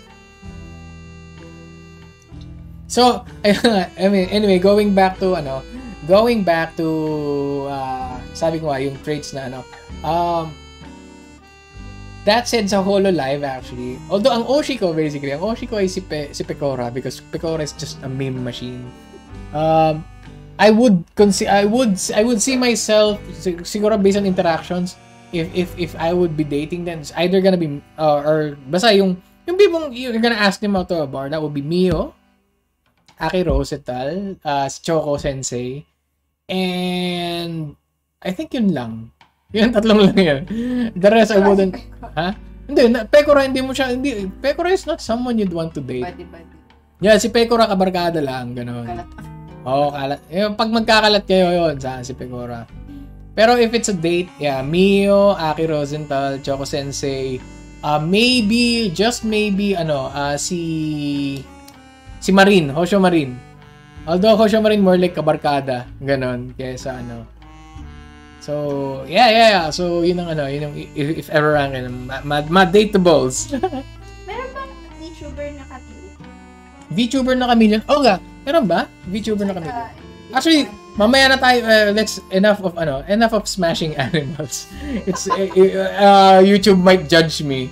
So, I mean, anyway, going back to, ano, going back to, uh, sabi ko nga, yung traits na, ano, um, that said sa Hololive, actually, although ang Oshi ko, basically, ang Oshi ko ay si, Pe, si Pecora, because Pecora is just a meme machine. Um, I would, consi- I would, I would see myself, siguro based on interactions, if, if, if I would be dating them, it's either gonna be, uh, or, basta yung, yung bibong, you're gonna ask them out to a bar, that would be Mio, Aki Rosetal, uh, Choco Sensei, and I think yun lang. Yun, tatlong lang yun. The rest I wouldn't, ha? Hindi, na, Pecora, hindi mo siya, hindi, Pecora is not someone you'd want to date. Buddy, buddy. Yeah, si Pecora kabarkada lang, gano'n. Kalat. Oo, kalat. Yung, pag magkakalat kayo yun, saan si Pecora. Pero if it's a date, yeah, Mio, Aki Rosenthal, Choco Sensei, uh, maybe, just maybe, ano, uh, si... Si Marin, Hosho Marin. Although Hosho Marin more like kabarkada, ganon, kaysa ano. So, yeah, yeah, yeah. So, yun ang ano, yun ang, if, if ever ang, mad, mad datables. Meron ba Vtuber na chameleon? Vtuber na chameleon? Oo nga. Meron ba? VTuber na kami. Actually, mamaya na tayo, uh, let's, enough of, ano, enough of smashing animals. It's, uh, uh, YouTube might judge me.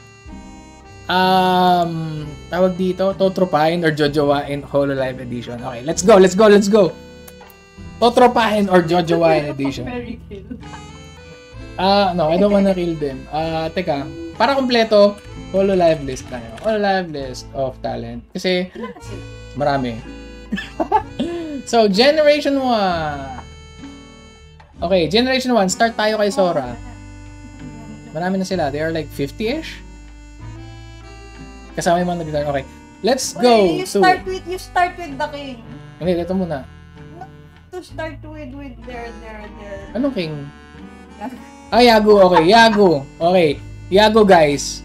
Um, tawag dito, Totropahin or Jojowain Hololive Edition. Okay, let's go, let's go, let's go. Totropahin or Jojowain Edition. Ah, uh, no, I don't wanna kill them. Ah, uh, teka, para kompleto, Hololive list tayo. Hololive list of talent. Kasi, marami. So, Generation one. Okay, Generation one, start tayo kay Sora. Marami na sila. They are like fifty-ish. Kasama yung mga nag-start. Okay. Let's go okay, you to... start with, you start with the king. Hindi, ito muna. To start with, with their, their, their... Anong king? Ah, Yago. Okay, Yago. Okay. Yago, guys.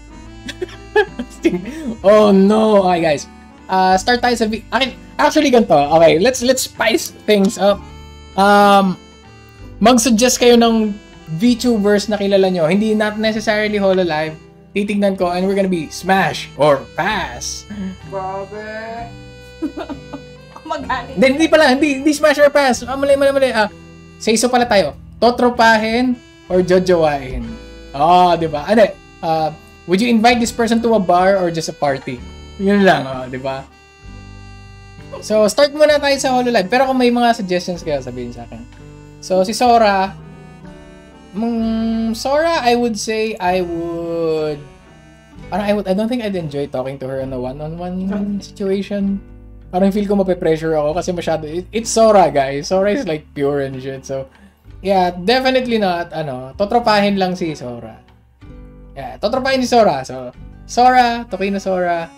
Oh, no. Okay, guys. Uh, start tayo sa... Okay, actually, ganito. Okay, let's let's spice things up. Um, mag-suggest kayo ng VTubers na kilala nyo. Hindi not necessarily Hololive. Titignan ko and we're gonna be smash or pass. Grabe. Magaling. Hindi, hindi pala. Hindi, hindi smash or pass. Ah, mali, mali, mali. Ah, say so pala tayo. Totropahin or jojowain. Oh, di ba? Ano, uh, would you invite this person to a bar or just a party? Yun lang, oh, di ba? So, start muna tayo sa Hololive. Pero kung may mga suggestions kayo, sabihin sa akin. So, si Sora, Mm, Sora, I would say I would. Parang I would. I don't think I'd enjoy talking to her in a one-on-one situation. Parang feel ko mape-pressure ako kasi masyado. It, it's Sora, guys. Sora is like pure and shit. So, yeah, definitely not. Ano, totropahin lang si Sora. Yeah, totropahin si Sora. So, Sora, Toki na Sora.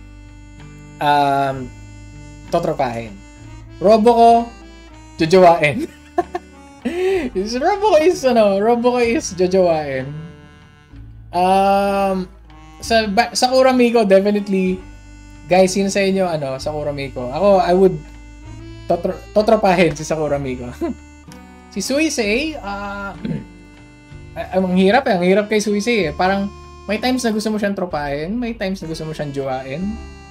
Um, totropahin. Robo ko, jojowain. Is Robo is ano, Robo is jojowain. Um sa sa Kuramiko definitely guys, sino sa inyo ano, sa Kuramiko. Ako I would totro, totropahin si Sakura Miko. Si Suisei, ah uh, ang hirap eh, ang hirap kay Suisei eh. Parang may times na gusto mo siyang tropahin, may times na gusto mo siyang jowain.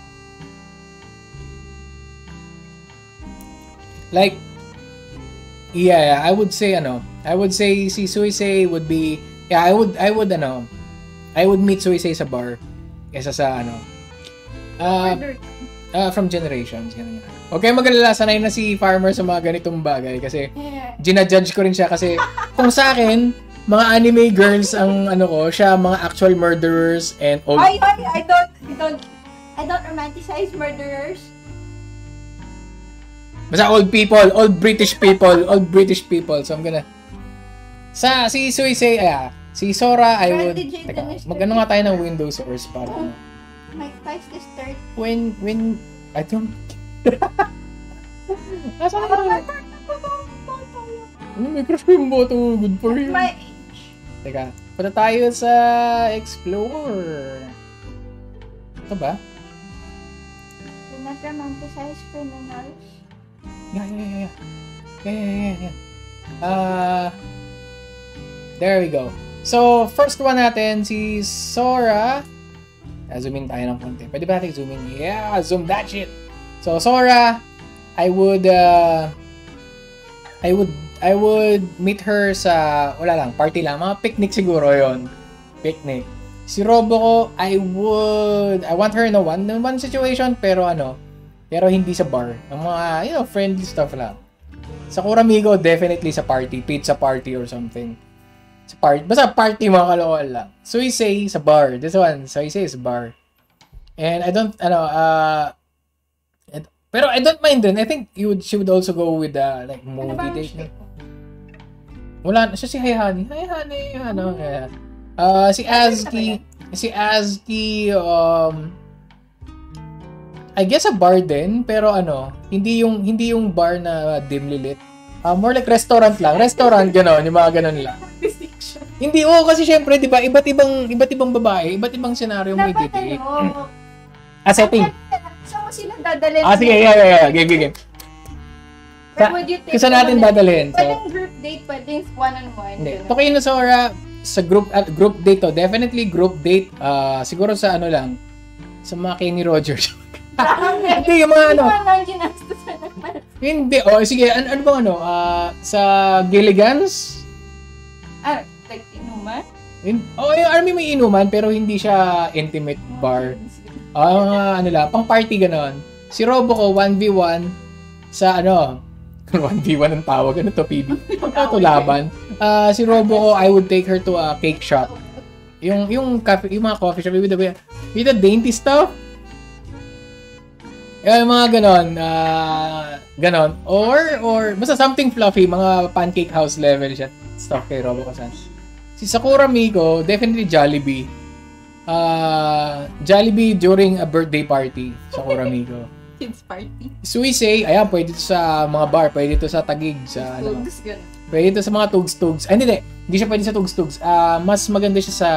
Like yeah, I would say ano, I would say si Suisei would be, yeah, I would, I would ano, I would meet Suisei sa bar kaysa sa ano, uh, uh, from Generations, ganun yan. Okay, mag-alala, sanay na si Farmer sa mga ganitong bagay kasi ginajudge ko rin siya kasi kung sa akin, mga anime girls ang ano ko, siya mga actual murderers and old... Ay, ay, I don't, I don't, I don't romanticize murderers. Basta old people, old British people, old British people. So I'm gonna... Sa, si Suisei, ah, si Sora, I would... Teka, mag-ano nga tayo ng Windows source para... Oh, my price is third. When, when... I don't... Asa na ba? May crush ko yung boto. Good for you. My age. Teka, punta tayo sa Explore. Ito ba? Do not romanticize criminals. Yeah, yeah, yeah, yeah. Yeah, yeah, yeah, yeah. Uh, there we go. So, first one natin, si Sora. Uh, zoom in tayo ng konti. Pwede ba natin zoom in? Yeah, zoom that shit. So, Sora, I would, uh, I would, I would meet her sa, wala lang, party lang. Mga picnic siguro yon. Picnic. Si Robo ko, I would, I want her in a one-on-one situation, pero ano, pero hindi sa bar. Ang mga, you know, friendly stuff lang. Sa Kuramigo, definitely sa party. Pizza party or something. Sa party. Basta party, mga kalokohan lang. Suisei sa bar. This one, Suisei is bar. And I don't, ano, uh, it, pero I don't mind din. I think you would, she would also go with, uh, like, movie ano date. Wala, siya si Hi Honey. Hi Honey, ano, kaya. Uh, si Azki, si Azki, um, I guess a bar din, pero ano, hindi yung hindi yung bar na dimly lit. Uh, more like restaurant lang. Restaurant, gano'n, yung mga gano'n lang. Hindi, oo, kasi syempre, di ba, iba't ibang, iba't ibang babae, iba't ibang senaryo may date. Ano? Ah, setting. Saan mo sila dadalhin? Ah, sige, yeah, yeah, yeah. Game, game, game. Sa, kung saan natin dadalhin? So, pwedeng group date, pwedeng one-on-one. Hindi. Toki na Sora, sa group, at uh, group date to. Definitely group date. Uh, siguro sa ano lang, sa mga Kenny Rogers. Hindi, yung mga ano. Hindi mo lang ginastusan ng pansit. Hindi. O, oh, sige. Ano, ano bang ano? Uh, sa Gilligan's? Ah, like inuman? In, oh, yung army may inuman, pero hindi siya intimate bar. Ah, uh, ano lang. Pang party ganon. Si Robo ko, one v one sa ano, one v one ang tawag. Ano to, P B? Ito, laban. Uh, si Robo ko, I would take her to a cake shop. Yung yung cafe, yung mga coffee shop with the, with the dainty stuff. Yung mga ganon, uh, ganon. Or, or, basta something fluffy, mga pancake house level siya. Stuff kay Robo Kasan. Si Sakura Miko, definitely Jollibee. Uh, Jollibee during a birthday party. Sakura Miko. Kids party. Suisei, ayan, pwede ito sa mga bar, pwede ito sa Tagig, sa ano. Tugs, gano'n. Pwede ito sa mga tugs-tugs. Ay, hindi, hindi. Hindi siya pwede sa tugs-tugs. Uh, mas maganda siya sa...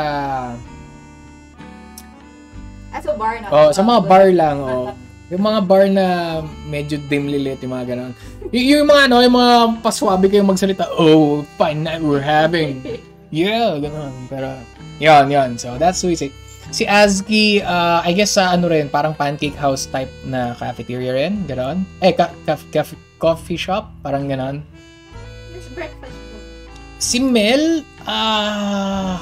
Ah, so bar na. Oh, sa mga bar lang, oh. Yung mga bar na medyo dimly lit, yung mga gano'n. Y- yung mga, ano, yung mga paswabe kayong magsalita, oh, fine night we're having. Yeah, gano'n. Pero, yun, yun. So, that's Suisei. Si Azki, uh, I guess sa ano rin, parang pancake house type na cafeteria rin, gano'n. Eh, ka- ka- ka- coffee shop, parang gano'n. There's breakfast food. Si Mel, ah... Uh,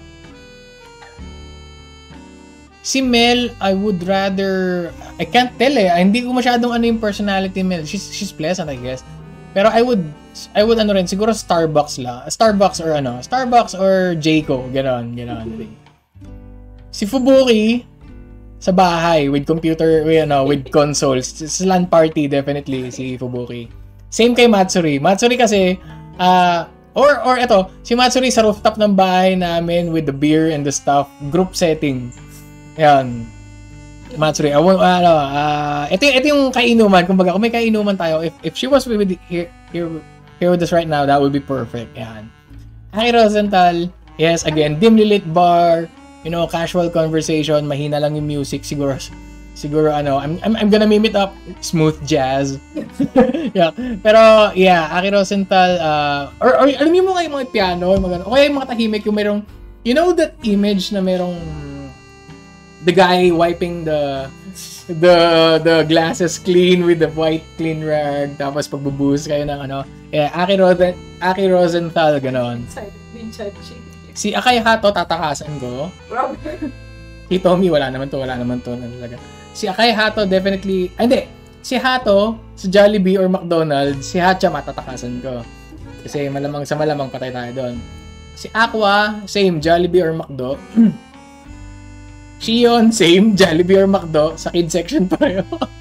si Mel, I would rather... I can't tell eh. Hindi ko masyadong ano yung personality Mel. She's, she's pleasant, I guess. Pero I would... I would ano rin, siguro Starbucks la. Starbucks or ano. Starbucks or Jayco. Ganon, ganon. Si Fubuki, sa bahay, with computer, with, ano, with consoles. Sa LAN party, definitely, si Fubuki. Same kay Matsuri. Matsuri kasi, uh, or, or eto, si Matsuri sa rooftop ng bahay namin with the beer and the stuff, group setting. Yan. Matsuri. Uh, ano, uh, ito, ito yung kainuman. Kumbaga, kung may kainuman tayo, if, if she was with here, here, here with us right now, that would be perfect. Yan. Aki Rosenthal, yes, again, dimly lit bar, you know, casual conversation, mahina lang yung music, siguro, siguro, ano, I'm, I'm, I'm gonna meme it up, smooth jazz. Yeah. Pero, yeah, Aki Rosenthal, uh, or, or, alam mo kayo mga piano, mga, o kaya yung mga tahimik, yung merong, you know that image na merong, the guy wiping the, the, the glasses clean with the white clean rag, tapos pagbubuhos kayo ng, ano, yeah, Aki, Rosen, Aki Rosenthal, ganon. Si Akay Hato, tatakasan ko. Si Tommy, wala naman to, wala naman to. Talaga. Si Akay Hato, definitely, ah, hindi. Si Hato, sa Jollibee or McDonald's, si Hacha, matatakasan ko. Kasi malamang sa malamang patay tayo doon. Si Aqua, same, Jollibee or McDo. Shion, same, Jollibee or McDo. Sa kid section pareho.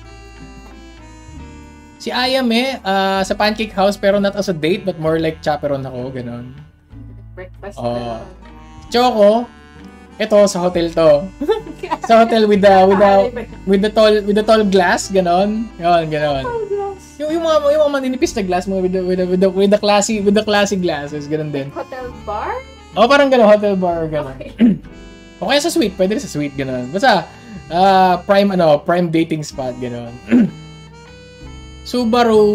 Si Ayame, uh, sa Pancake House, pero not as a date, but more like chaperon ako, ganon. Breakfast. Oh. Choco, ito sa hotel to. Sa hotel with the with the with the tall with the tall glass, ganon. Yon, ganon. Yung yung mga yung mga maninipis na glass mo with the with the with the, with the classy with the classy glasses, ganon din. Hotel bar? Oh, parang ganon, hotel bar ganon. Okay. Okay sa suite, pwede rin sa suite ganon. Basta uh, prime ano, prime dating spot ganon. Subaru,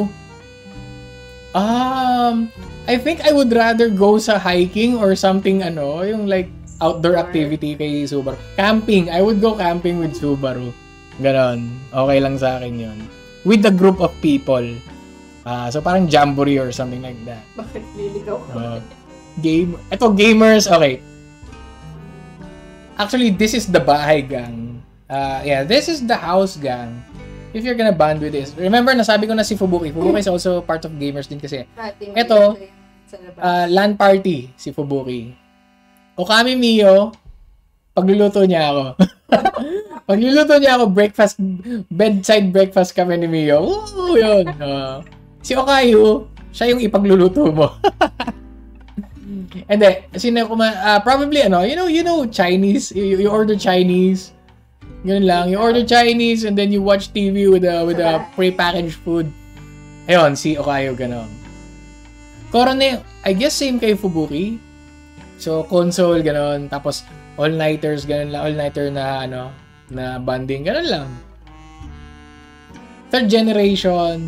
um I think I would rather go sa hiking or something, ano, yung like outdoor activity kay Subaru. Camping. I would go camping with Subaru. Ganon. Okay lang sa akin yun. With a group of people. Uh, so parang jamboree or something like that. Bakit liligaw ko? Uh, game. Ito, gamers. Okay. Actually, this is the bahay gang. Uh, yeah, this is the house gang. If you're gonna bond with this. Remember, nasabi ko na si Fubuki. Fubuki is also part of gamers din kasi. Ito, uh, LAN party, si Fubuki. O kami Mio, pagluluto niya ako. Pagluluto niya ako, breakfast, bedside breakfast kami ni Mio. Ooh, yun. Uh, si Okayu, siya yung ipagluluto mo. And then, sino kuma, uh, probably, ano, you know, you know, Chinese, you, you order Chinese. Ganun lang. You order Chinese and then you watch T V with a with a pre-packaged food. Ayun, si Okayo, gano'n. Korone, I guess same kay Fubuki. So, console, gano'n. Tapos, all-nighters, gano'n lang. All-nighter na, ano, na bonding. Gano'n lang. Third generation.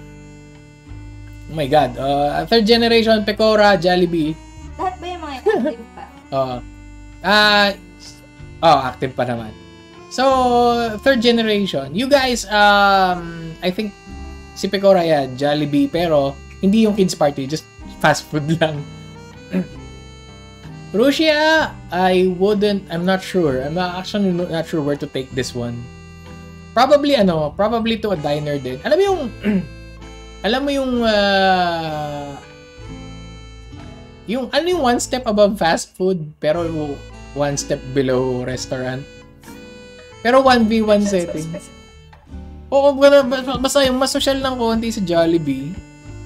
Oh my God. Uh, third generation, Pecora, Jollibee. Lahat ba yung mga active pa? Oo. Uh, uh, oh, active pa naman. So, third generation. You guys, um, I think, si Pecora, yeah, Jollibee, pero hindi yung kids party, just fast food lang. Russia, I wouldn't, I'm not sure. I'm not actually not sure where to take this one. Probably, ano, probably to a diner din. Alam mo yung, alam mo yung, uh, yung, ano yung one step above fast food, pero one step below restaurant. Pero one v one setting. Oo, basta yung mas social ng konti sa Jollibee.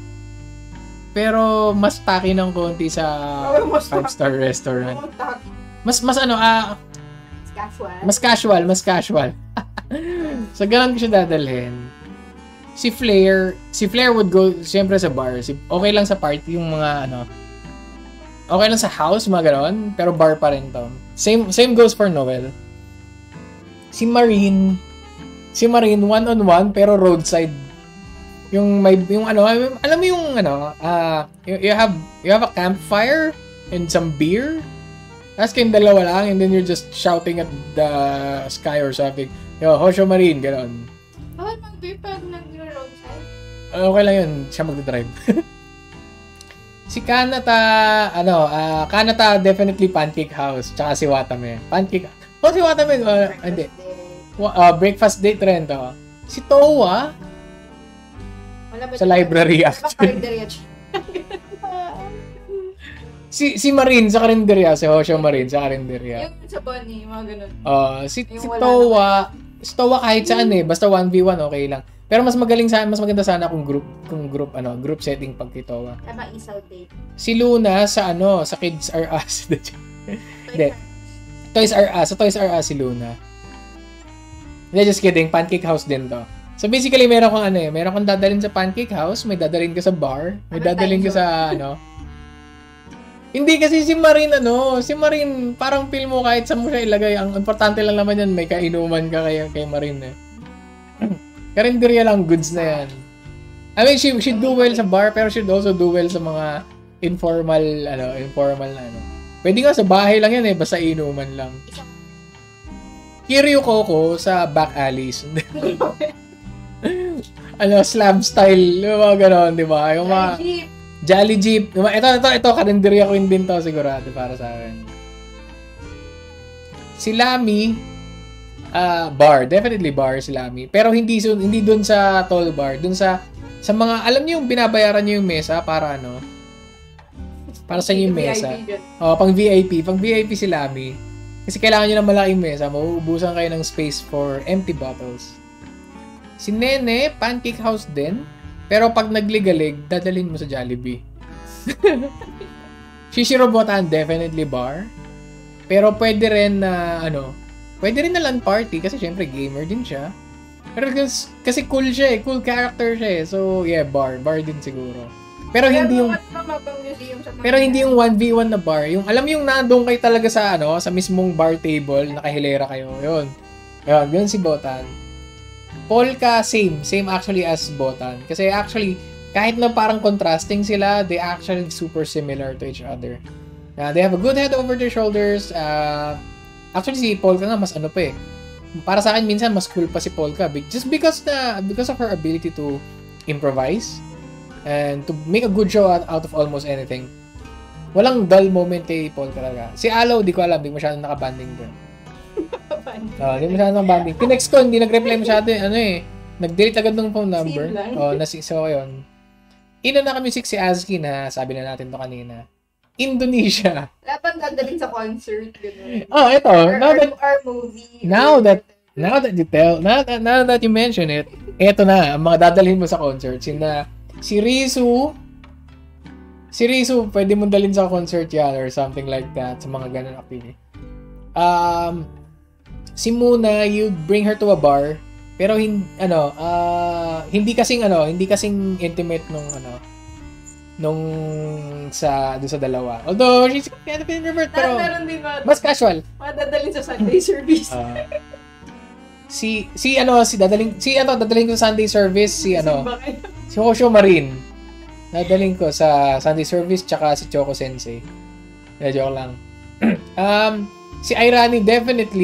Pero mas taki ng konti sa five-star restaurant. Mas, mas ano, ah... Uh, casual. Mas casual, mas casual. So, ganun ko siya dadalhin. Si Flair, si Flair would go, siyempre sa bar. Si, okay lang sa party yung mga, ano, okay lang sa house, mga ganon. Pero bar pa rin to. Same, same goes for Noel. Si Marine, si Marine, one-on-one, pero roadside. Yung may yung ano, alam mo yung ano, ah uh, you, you have you have a campfire and some beer. Tapos kayong dalawa lang and then you're just shouting at the sky or something. Yo, Hosho Marine, gano'n. Bawal mag-beer pag nag-roadside? Okay lang yun, siya mag-drive. Si Kanata, ano, ah uh, Kanata definitely Pancake House, tsaka si Watame. Pancake. Oh, si Watame, uh, hindi. Uh, breakfast date rin to. Si Towa, sa library actually. si si Marine sa karinderya, si Hosho Marine sa karinderya. Yung sa Bonnie, mga ganun. Uh, si, si Towa, si Towa kahit saan eh, basta one v one okay lang. Pero mas magaling sa mas maganda sana kung group kung group ano, group setting pag kay Towa. Tama isaw date. Si Luna sa ano, sa Kids R Us. Hindi. Toys R Us, sa Toys R Us si Luna. Hindi, just kidding, Pancake House din to. So basically, meron kang ano eh, meron kang dadalhin sa Pancake House, may dadalhin ka sa bar, may dadalhin ka sa ano. Hindi kasi si Marine ano, si Marine parang feel mo kahit saan mo siya ilagay, ang importante lang naman yan, may kainuman ka kay, kay Marine eh. Karinderya lang, goods na yan. I mean, she, she do well sa bar, pero she'd also do well sa mga informal, ano, informal na ano. Pwede nga sa bahay lang yan eh, basta inuman lang. Kiryu Coco sa back alleys. Ano, slab style, yung mga ganon, di ba? Yung mga Jolly Jeep. Yung mga, ito, ito, ito, karinderya queen din to sigurado para sa akin. Si Lamy, uh, bar, definitely bar si Lamy. Pero hindi hindi doon sa tall bar, doon sa sa mga, alam niyo yung binabayaran niyo yung mesa para ano? Para sa inyo yung mesa. Oh, pang V I P, pang V I P si Lamy. Kasi kailangan niyo ng malaking mesa, mauubusan kayo ng space for empty bottles. Si Nene, Pancake House din. Pero pag nagligalig, dadalhin mo sa Jollibee. Shishiro Botan, definitely bar. Pero pwede rin na, uh, ano, pwede rin na LAN party kasi syempre gamer din siya. Pero kasi, kasi cool siya eh, cool character siya eh. So, yeah, bar. Bar din siguro. Pero hindi yung... Pero hindi yung one v one na bar. Yung, alam mo yung nandun kayo talaga sa, ano, sa mismong bar table, nakahilera kayo. Yun. Yun, yun si Botan. Polka, same. Same actually as Botan. Kasi actually, kahit na parang contrasting sila, they actually super similar to each other. Uh, they have a good head over their shoulders. Uh, actually, si Polka nga, mas ano pa eh. Para sa akin, minsan, mas cool pa si Polka. Just because na, because of her ability to improvise and to make a good show out, out of almost anything. Walang dull moment kay Polka talaga. Si Aloe, di ko alam. Di masyadong nakabanding doon. Oh, hindi masyadong banding. Tinext ko, hindi nag-reply masyado. Ano eh, nag-delete agad ng phone number. Oh, nasi so yun. Ina na kami si Azki na sabi na natin to kanina. Indonesia. Lapan dadalhin sa concert. Gano'n. Oh, ito. Or, now that, or movie. Now that, now that you tell, now that, now that you mention it, ito na, ang mga dadalhin mo sa concert. Sina, si Risu, si Risu, pwede mong dalhin sa concert yan or something like that, sa mga ganun activity. Um, si Muna, you bring her to a bar, pero hin, ano, uh, hindi kasing ano, hindi kasing intimate nung ano, nung sa doon sa dalawa. Although she's kind of introvert, pero mas casual. Madadalhin sa Sunday service. Uh, si si ano, si dadaling si ano, dadalhin ko sa Sunday service si ano, si Hosho Marine. Dadalhin ko sa Sunday service tsaka si Choco Sensei. Yeah, joke lang. um Si Irani, definitely,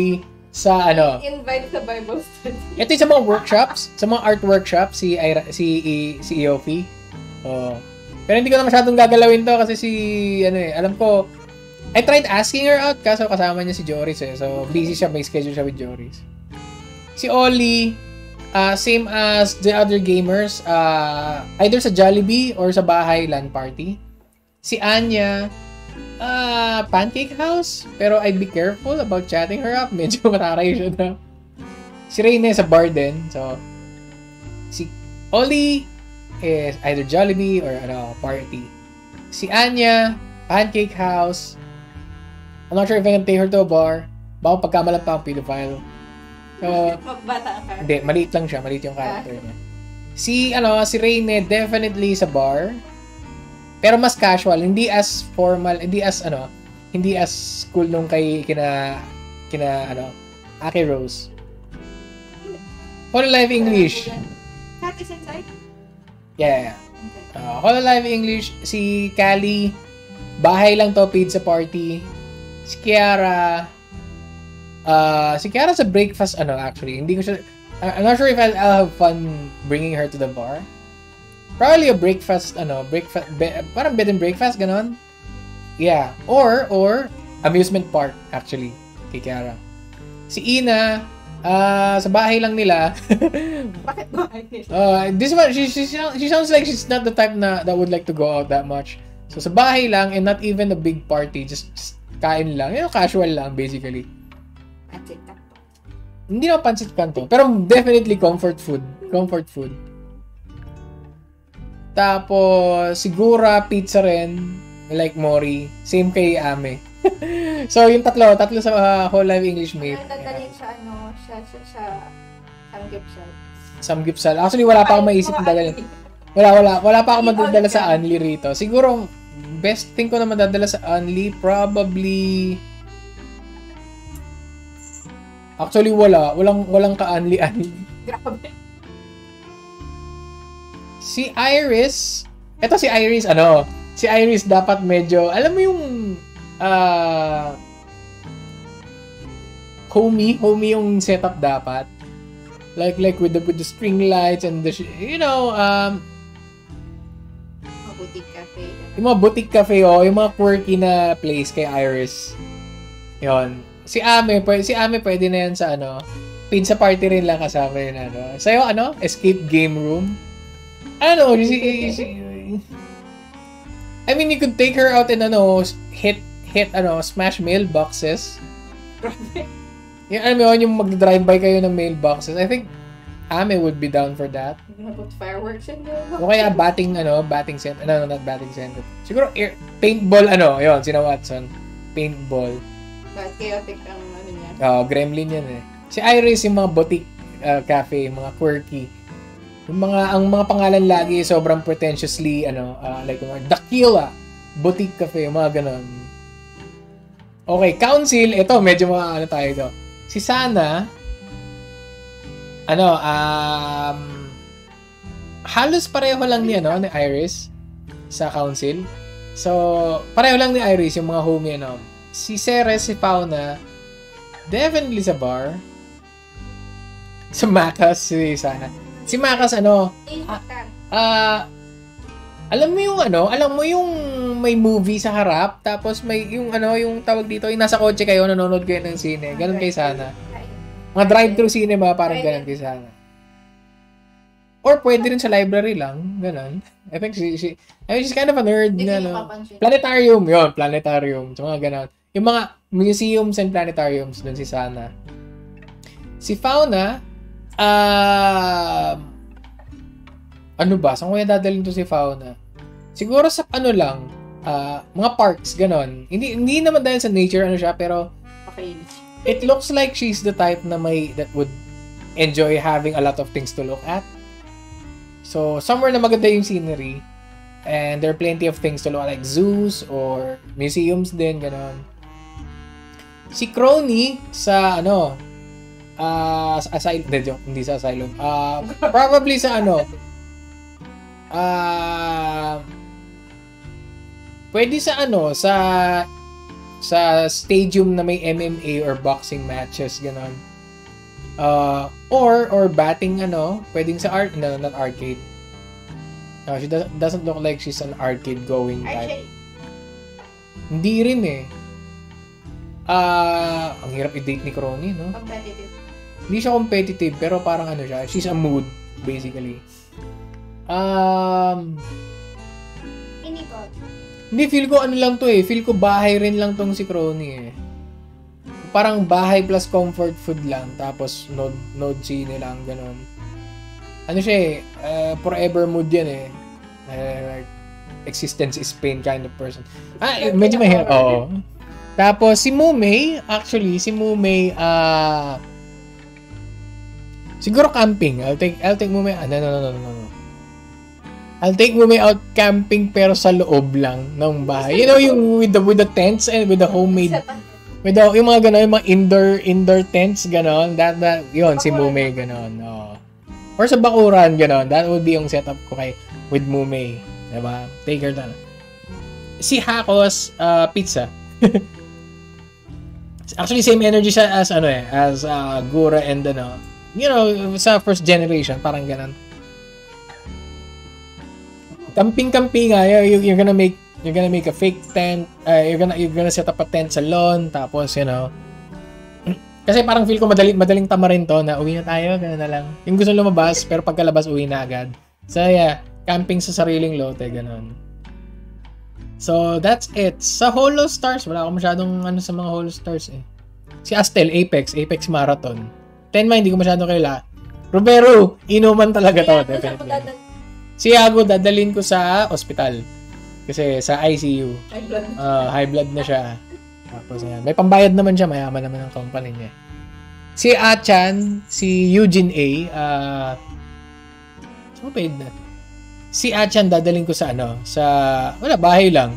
sa ano. Invite sa Bible study. Ito yung sa mga workshops, sa mga art workshops, si Ira, si si Iofi. Oh. Pero hindi ko na masyadong gagalawin to kasi si ano eh, alam ko I tried asking her out kaso kasama niya si Joris eh. So busy siya, may schedule siya with Joris. Si Ollie, uh, same as the other gamers, uh, either sa Jollibee or sa bahay LAN party. Si Anya, uh, Pancake House, pero I'd be careful about chatting her up. Medyo mataray siya na. Si Reyne sa bar din. So, si Ollie is either Jollibee or ano, party. Si Anya, Pancake House. I'm not sure if I can take her to a bar. Baka pagkamalan pa ang pedophile. So, Bata ka. hindi, maliit lang siya. Maliit yung character niya. Si, ano, si Reyne, definitely sa bar. Pero mas casual, hindi as formal, hindi as ano, hindi as cool nung kay kina kina ano, Aki Rose. Hololive English. Cat is inside? Yeah. Uh, Hololive English, si Callie, bahay lang to, paid sa party. Si Kiara, uh, si Kiara sa breakfast, ano, actually, hindi ko siya, I'm not sure if I'll, I'll have fun bringing her to the bar. Probably a breakfast, ano, breakfast, be, parang bed and breakfast, ganon. Yeah. Or, or, amusement park, actually, kay Kiara. Si Ina, uh, sa bahay lang nila. Bakit bahay nila? Uh, this one, she, she, she sounds like she's not the type na that would like to go out that much. So, sa bahay lang, and not even a big party, just, just kain lang. You know, casual lang, basically. Pansit kanto. Hindi na pansit kanto, pero definitely comfort food. Comfort food. Tapos, sigura, pizza rin. Like Mori. Same kay Ame. So, yung tatlo. Tatlo sa uh, whole live English mate. Dadalhin siya, ano, siya, siya, siya, samgyupsal. Samgyupsal. Actually, wala pa akong maisip na dadalhin. Wala, wala. Wala pa akong madadala sa Unli rito. Siguro, best thing ko na madadala sa Unli, probably... Actually, wala. Walang, walang ka-Unli-Unli. Grabe. Si Iris, eto si Iris, ano, si Iris dapat medyo, alam mo yung, uh, homey, homey yung setup dapat. Like, like with the, with the string lights and the, you know, um, Mga boutique cafe. yung mga boutique cafe, oh, yung mga quirky na place kay Iris. Yon. Si Ame, pwede, si Ame pwede na yan sa, ano, pizza party rin lang kasama yun, ano. Sa'yo, ano, escape game room. Ano, si, si, I mean, you could take her out and ano, hit, hit, ano, smash mailboxes. Yung, alam mo yun, yung mag-drive-by kayo ng mailboxes. I think, Ame would be down for that. You're gonna put fireworks in there. O kaya batting, ano, batting center. No, no, not batting center. Siguro, air, paintball, ano, yun, sina Watson. Paintball. But chaotic ang ano niya. Oh, gremlin yan eh. Si Iris, yung mga boutique uh, cafe, mga quirky. Yung mga, ang mga pangalan lagi, sobrang pretentiously, ano, uh, like, Dakila, boutique cafe, mga ganon. Okay, council, ito, medyo mga, ano tayo ito. Si Sana, ano, um, halos pareho lang ni, ano, ni Iris sa council. So, pareho lang ni Iris, yung mga homie, ano. Si Ceres, si Fauna, definitely sa bar. Sa Macas, si Sana. Si Macas, ano, ah, uh, alam mo yung, ano, alam mo yung may movie sa harap, tapos may, yung, ano, yung tawag dito, yung nasa kotse kayo, nanonood kayo ng sine. Ganun kay Sana. Mga drive-thru cinema, parang ganun kay Sana. Or pwede rin sa library lang, ganun. I think she, she I mean, she's kind of a nerd na, no? Planetarium, yun, planetarium. So, mga ganun. Yung mga museums and planetariums, dun si Sana. Si Fauna, ah, uh, ano ba? Saan ko yung dadalhin to si Fauna? Siguro sa ano lang, uh, mga parks, ganon. Hindi, hindi naman dahil sa nature, ano siya, pero Okay. it looks like she's the type na may, that would enjoy having a lot of things to look at. So, somewhere na maganda yung scenery, and there are plenty of things to look at, like zoos or museums din, ganon. Si Crony, sa ano, Uh, sa asylum, hindi, hindi sa asylum. Uh, probably sa ano, uh, pwede sa ano, sa sa stadium na may M M A or boxing matches, ganon. Uh, or, or batting, ano, pwedeng sa art, no, not arcade. No, she doesn't, doesn't look like she's an arcade-going type. Hindi rin eh. Ah, uh, ang hirap i-date ni Crony, no? Competitive. Hindi siya competitive, pero parang ano siya, she's a mood, basically. Um, Inikot. Hindi, feel ko ano lang to eh. Feel ko bahay rin lang tong si Crony eh. Parang bahay plus comfort food lang, tapos node, node sine lang, ganon. Ano siya eh, uh, forever mood yan eh. Uh, like, existence is pain kind of person. Ah, medyo mahirap. Oo. Tapos, si Mumei, actually, si Mumei, ah, uh, siguro camping. I'll take, I'll take Mumei, ah, no, no, no, no, no, no. I'll take Mumei out camping pero sa loob lang ng bahay. You know, yung with the, with the tents and with the homemade, with the, yung mga gano'n, yung mga indoor, indoor tents, gano'n, that, that, yun, si Mumei, gano'n, oo. Or sa bakuran, gano'n. That would be yung setup ko kay with Mumei. Diba? Take her down. Si Hakos, uh, pizza. Actually, same energy siya as, ano eh, as uh, Gura and, ano, you know, sa first generation, parang gano'n. Camping-camping nga, you're, you're gonna make, you're gonna make a fake tent, uh, you're gonna, you're gonna set up a tent sa lawn, tapos, you know, kasi parang feel ko madaling, madaling tamarin to na uwi na tayo, gano'n na lang. Yung gusto lumabas, pero pagkalabas, uwi na agad. So, yeah, camping sa sariling lote, gano'n. So, that's it. Sa Holo Stars, wala akong masyadong ano sa mga Holo Stars eh. Si Astel, Apex, Apex Marathon. Tenma, hindi ko masyadong kaila. Robero, inuman talaga to, definitely. Si Iago, dadalhin ko sa ospital. Kasi sa I C U. High blood. Uh, high blood na siya. Tapos, ayan. May pambayad naman siya, mayaman naman ang company niya. Si Achan, si Eugene A, uh, so paid na. Si Achan, dadaling ko sa ano, sa, wala, bahay lang.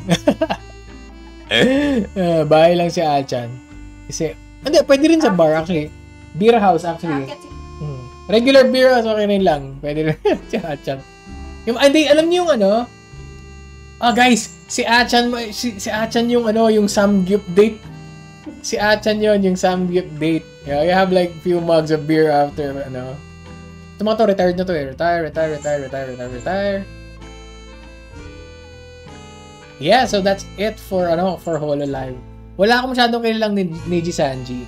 uh, bahay lang si Achan. Kasi, hindi, pwede rin sa bar, actually. Beer house, actually. Hmm. Regular beer house, okay rin lang. Pwede rin si Achan. Yung, hindi, alam niyo yung ano, ah, guys, si Achan, si, si Achan yung ano, yung samgyup date. Si Achan yun, yung samgyup date. Yeah, you have like few mugs of beer after, ano. Ito mga to, retired na to eh. Retire, retire, retire, retire, retire, retire. Yeah, so that's it for, ano, for HoloLive. Wala akong masyadong kilalang ni Neji Sanji.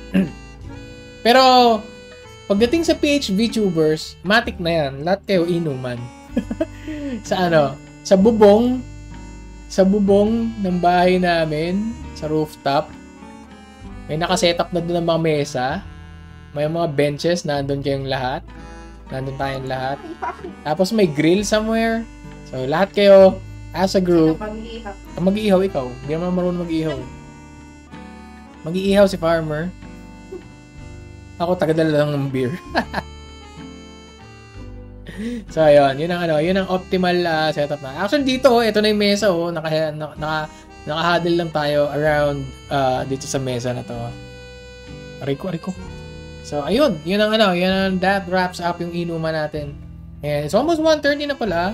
Pero, pagdating sa P H Vtubers, matik na yan. Lahat kayo inuman. Sa ano, sa bubong, sa bubong ng bahay namin, sa rooftop, may nakasetup na doon ng mga mesa, may mga benches, nandun kayong lahat, nandun tayong lahat. Tapos may grill somewhere. So, lahat kayo, as a group, mag-iihaw ikaw. Hindi naman marunong mag-iihaw. Mag-iihaw si Farmer. Ako, tagadala lang ng beer. So, ayun. Yun ang, ano, yun ang optimal uh, setup na. Actually, dito, ito na yung mesa, oh. Naka, naka, naka, naka-huddle lang tayo around uh, dito sa mesa na to. Ariko, ariko. So, ayun. Yun ang, ano, yun ang, that wraps up yung inuman natin. And it's almost one thirty na pala.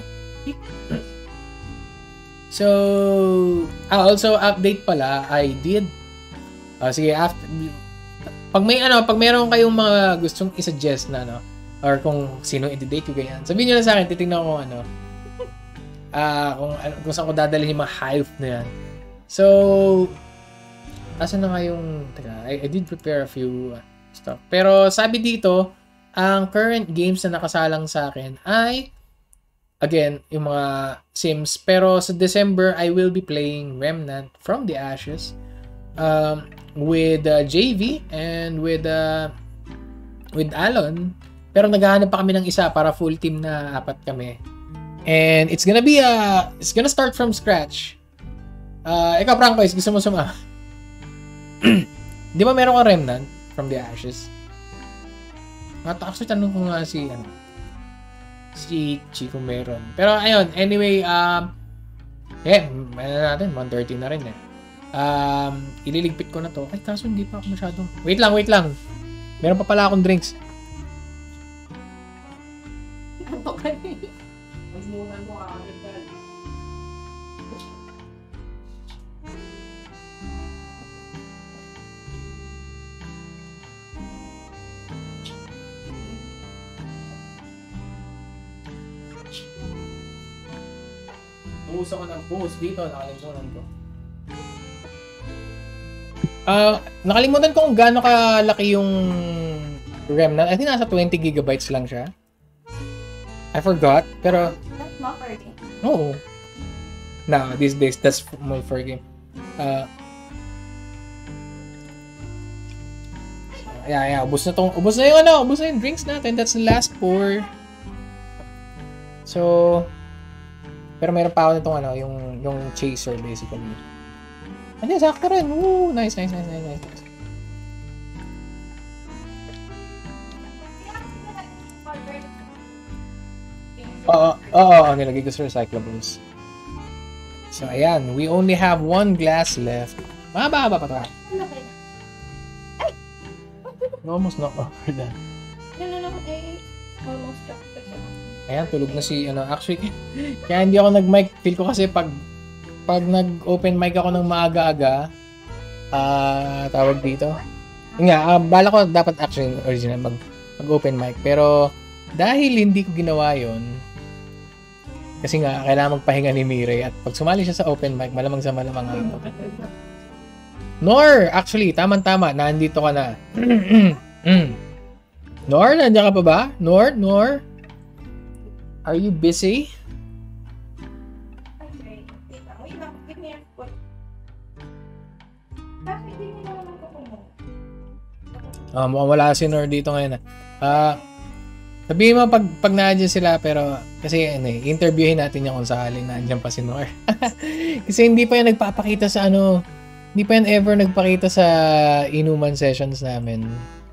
So, ah, also, update pala, I did. Uh, sige, after, pag may, ano, pag meron kayong mga gustong i-suggest na, ano, or kung sino i-date ko ganyan. Sabihin nyo lang sa akin, titignan ko ano. Ah, uh, kung, kung saan ko dadalhin yung mga hype na yan. So, asan na nga yung, teka, I, I did prepare a few uh, stuff. Pero sabi dito, ang current games na nakasalang sa akin ay, again, yung mga Sims. Pero sa December, I will be playing Remnant from the Ashes um, with uh, J V and with uh, with Alon. Pero naghahanap pa kami ng isa para full team na apat kami. And it's gonna be a, it's gonna start from scratch. Uh, ikaw, Francois, gusto mo suma? Di ba meron ka Remnant from the Ashes? Actually, tanong ko nga si, ano, si Chico meron. Pero, ayun, anyway, um, eh, ano natin, one thirty na rin eh. Um, ililigpit ko na to. Ay, kaso hindi pa ako masyado. Wait lang, wait lang. Meron pa pala akong drinks. Ano ka rin? Magmunan mo agad. mag-uus ako ng boost dito, nakalimutan ko. Ah, uh, nakalimutan ko kung gaano kalaki yung RAM na. I think nasa twenty gigabytes lang siya. I forgot, pero That's not for a game. Oo. No, these days that's more for a game. Uh, yeah, yeah, ubos na tong, ubos na yung ano, ubos na yung drinks natin. That's the last pour. So, pero mayroon pa ako nitong ano, yung yung chaser basically. Ano, sakto rin. Woo, nice, nice, nice, nice, nice. Oo, oo, oo, nilagay ko sa recyclables. So, ayan, we only have one glass left. Mahaba-haba pa ito. Almost not over that. No, no, no, eh, almost dropped the show. Ayan, tulog na si, ano, actually, kaya hindi ako nag-mic. Feel ko kasi pag, pag nag-open mic ako ng maaga-aga, ah, uh, tawag dito. Yun nga, uh, bala ko dapat actually original mag, mag-open mic. Pero, dahil hindi ko ginawa yon kasi nga, kailangan magpahinga ni Mireille at pag sumali siya sa open mic, malamang sa malamang ako. Nor, actually, tamang-tama, nandito ka na. Nor, nandiyan ka pa ba? Nor, Nor? Are you busy? Okay, wait lang. Wait lang, give me a foot. Bakit hindi naman ako kumuha? Ah, mukhang wala si Nor dito ngayon. Ah, uh, sabihin mo pag, pag nandiyan sila, pero kasi ano, eh, interviewin natin yung kung sakaling nandiyan pa si Nor. Kasi hindi pa yan nagpapakita sa ano, hindi pa yan ever nagpakita sa inuman sessions namin.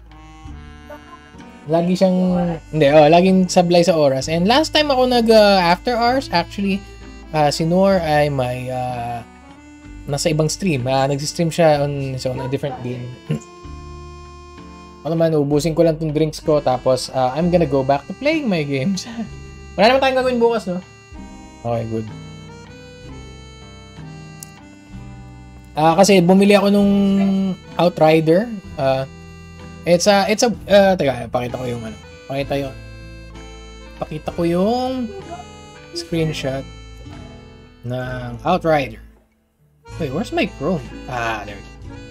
Lagi siyang, hindi, oh, laging sablay sa oras. And last time ako nag uh, after hours, actually, uh, si Nor ay may, uh, nasa ibang stream. Uh, nag-stream siya on, so, on a different game. Ano naman, ubusin ko lang tong drinks ko, tapos uh, I'm gonna go back to playing my games. Wala naman tayong gagawin bukas, no? Okay, good. Ah, uh, kasi bumili ako nung Outrider. Uh, it's a, it's a, uh, teka, pakita ko yung ano. Pakita yung, pakita ko yung screenshot ng Outrider. Wait, where's my Chrome? Ah, there we go.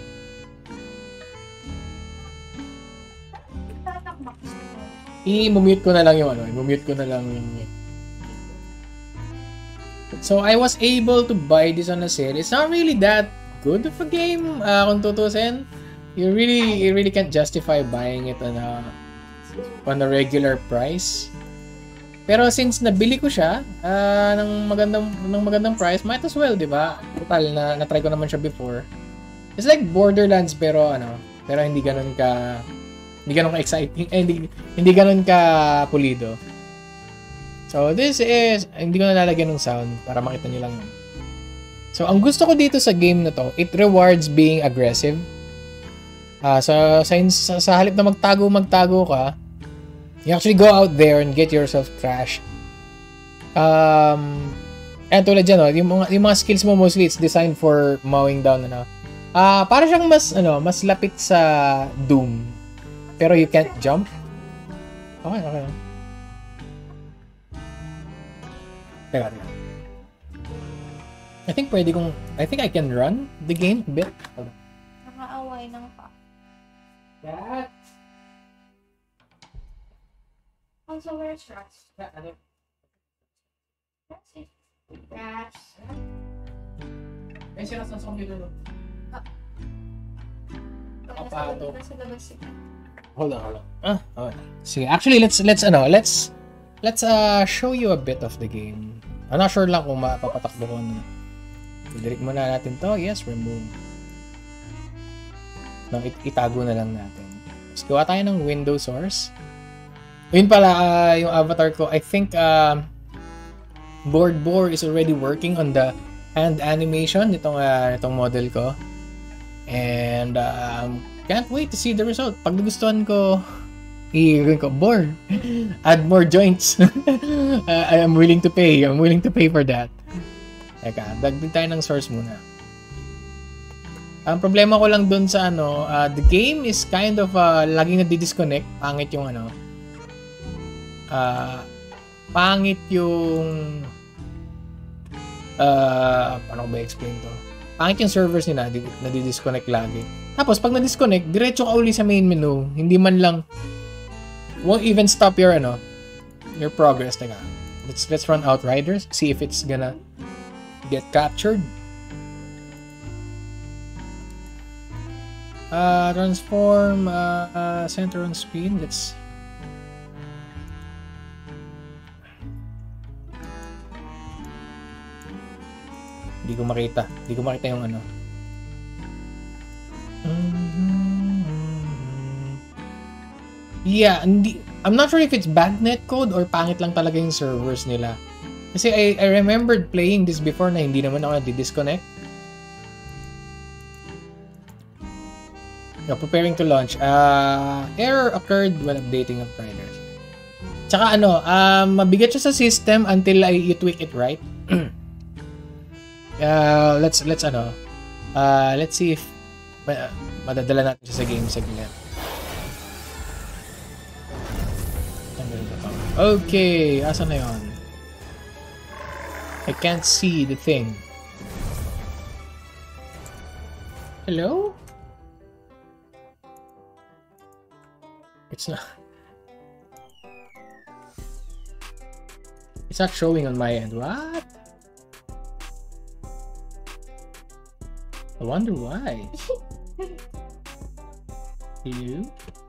I-mute ko na lang yung ano, i-mute ko na lang yung... So, I was able to buy this on a sale. It's not really that good of a game, uh, kung tutusin. You really, you really can't justify buying it on a, on a regular price. Pero since nabili ko siya, uh, ng magandang, ng magandang price, might as well, di ba? Total, na, na-try ko naman siya before. It's like Borderlands, pero ano, pero hindi ganun ka... Hindi ganun ka-exciting, eh, hindi, hindi ganun ka-pulido. So, this is, hindi ko nalalagyan ng sound para makita nyo lang yun. So, ang gusto ko dito sa game na to, it rewards being aggressive. Uh, so, sa, sa, sa halip na magtago-magtago ka, you actually go out there and get yourself trashed. Um, and tulad dyan, no, yung, mga, yung mga skills mo mostly, it's designed for mowing down, ano. Ah, uh, para siyang mas, ano, mas lapit sa Doom. Pero you can't jump. Okay, okay. Teka, teka. I think pwede kong... I think I can run the game a bit. Nakaaway ng pa. That... Also, where's Rats? Yeah, ano? That's it. Rats. May siya sa computer, no? Ah. Kapato. Nasa labas siya. Hold on, hold on. Ah, okay. Sige, actually, let's, let's, ano, let's, let's, uh, show you a bit of the game. I'm not sure lang kung mapapatakbo ko na. Delete muna natin to. Yes, remove. No, it itago na lang natin. Let's gawa tayo ng window source. Yun pala, uh, yung avatar ko, I think, uh, Board Boar is already working on the hand animation nitong, uh, nitong model ko. And, um, can't wait to see the result. Pag nagustuhan ko, i-gawin ko, board. Add more joints. uh, I'm willing to pay. I'm willing to pay for that. Teka, dagdag tayo ng source muna. Ang problema ko lang dun sa ano, uh, the game is kind of, uh, laging nadi-disconnect. Pangit yung ano. Uh, pangit yung uh, paano ko ba explain to? Pangit yung servers nila, nadi-disconnect lagi. Tapos, pag na-disconnect, diretso ka uli sa main menu. Hindi man lang, won't even stop your, ano, your progress. Teka, let's, let's run Outriders, see if it's gonna get captured. Uh, transform, uh, uh, center on screen, let's... Hindi ko makita. Hindi ko makita yung ano. Yeah, hindi, I'm not sure if it's bad netcode or pangit lang talaga yung servers nila. Kasi I, I remembered playing this before na hindi naman ako na-disconnect. Yeah, preparing to launch. Uh, error occurred when updating Outriders. Tsaka ano, uh, mabigat siya sa system until I, you tweak it right. Uh, let's let's ano uh, let's see if uh, madadala natin siya sa game segment. Okay, asan na yun? I can't see the thing. Hello? It's not It's not showing on my end. What? I wonder why. Hello?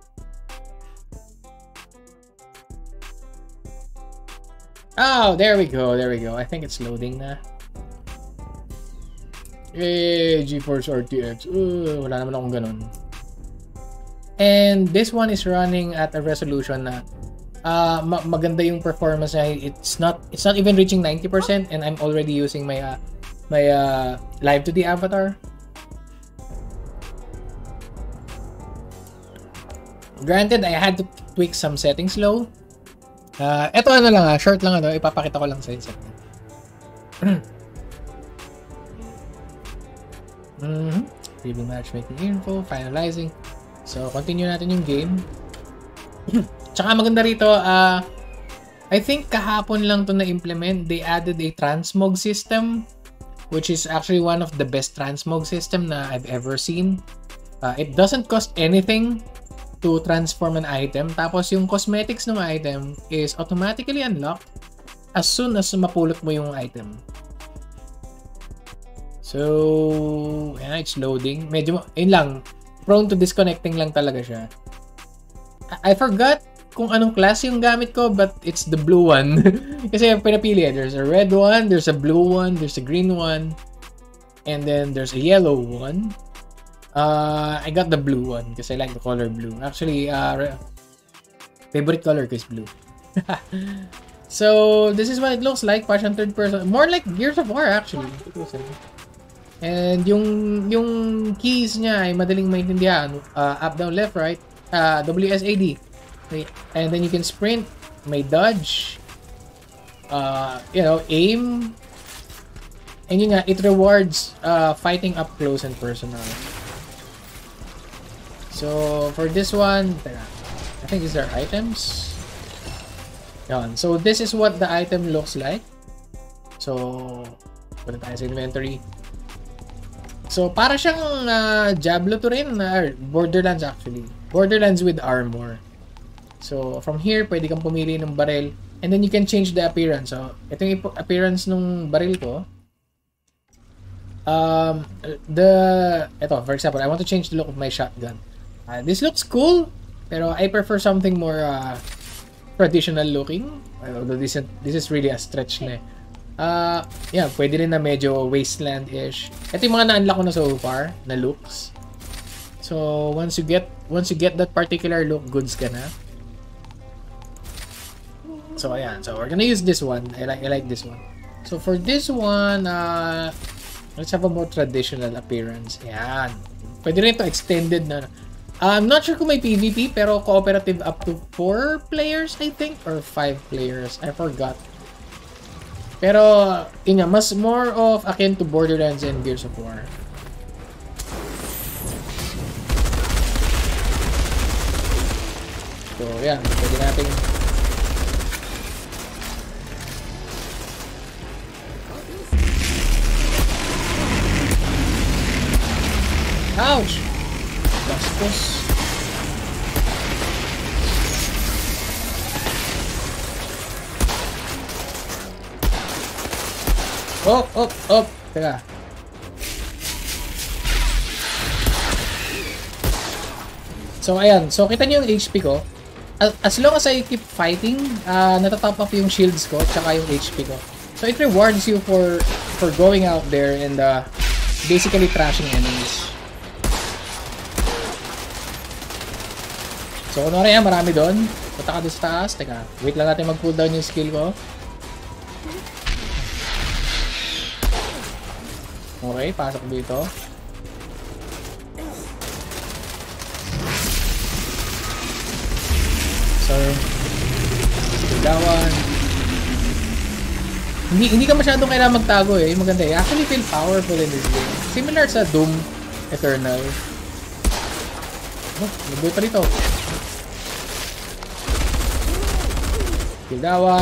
Oh, there we go, there we go. I think it's loading na. Eh, GeForce R T X. Uh, wala naman akong ganun. And this one is running at a resolution na uh, ma maganda yung performance niya. It's not it's not even reaching ninety percent and I'm already using my uh, my uh, live to the avatar. Granted, I had to tweak some settings low. Uh, eto ano lang ah, short lang ano, ipapakita ko lang sa inyo. mm-hmm. Leaving matchmaking info, finalizing. So, continue natin yung game. Tsaka maganda rito, uh, I think kahapon lang to na-implement. They added a transmog system, which is actually one of the best transmog system na I've ever seen. Uh, it doesn't cost anything to transform an item. Tapos yung cosmetics ng item is automatically unlocked as soon as mapulot mo yung item. So, yeah, it's loading. Medyo, yun lang, prone to disconnecting lang talaga siya. I, I forgot kung anong class yung gamit ko, but it's the blue one. Kasi pinapili, there's a red one, there's a blue one, there's a green one, and then there's a yellow one. Uh, I got the blue one because I like the color blue. Actually, uh, favorite color is blue. So, this is what it looks like. Passion third person. More like Gears of War, actually. And yung yung keys niya ay madaling maintindihan. Uh, up, down, left, right. Uh, W S A D. Okay. And then you can sprint. May dodge. Uh, you know, aim. And yun nga, it rewards uh, fighting up close and personal. So, for this one, I think these are items. Yan. So, this is what the item looks like. So, put tayo sa inventory. So, para siyang uh, Diablo to rin, uh, Borderlands actually. Borderlands with armor. So, from here, pwede kang pumili ng baril. And then you can change the appearance. So, ito yung appearance ng baril ko. Um, the, ito, for example, I want to change the look of my shotgun. Uh, this looks cool, pero I prefer something more uh, traditional looking. Although this, this is really a stretch na eh. Uh, yeah, pwede rin na medyo wasteland-ish. Ito yung mga na-unlock ko na so far, na looks. So, once you get once you get that particular look, goods ka na. So, ayan. So, we're gonna use this one. I like, I like this one. So, for this one, uh, let's have a more traditional appearance. Ayan. Pwede rin ito extended na. I'm not sure kung may PvP, pero cooperative up to four players, I think, or five players. I forgot. Pero, yun nga, mas more of akin to Borderlands and Gears of War. So, yan. Pwede natin Ouch! Bastos. Oh, oh, oh. Teka. So, ayan. So, kita niyo yung H P ko. As long as I keep fighting, uh, natatop up yung shields ko, tsaka yung H P ko. So, it rewards you for for going out there and uh, basically trashing enemies. So, kunwari yan, marami doon. Punta ka doon sa taas. Teka, wait lang natin mag-cooldown yung skill ko. Okay, pasok dito. So, dawan. Hindi hindi ka masyadong kailangan magtago eh. Yung maganda eh. Actually feel powerful in this game. Similar sa Doom Eternal. Oh, nagbuhay pa rito. Dawan.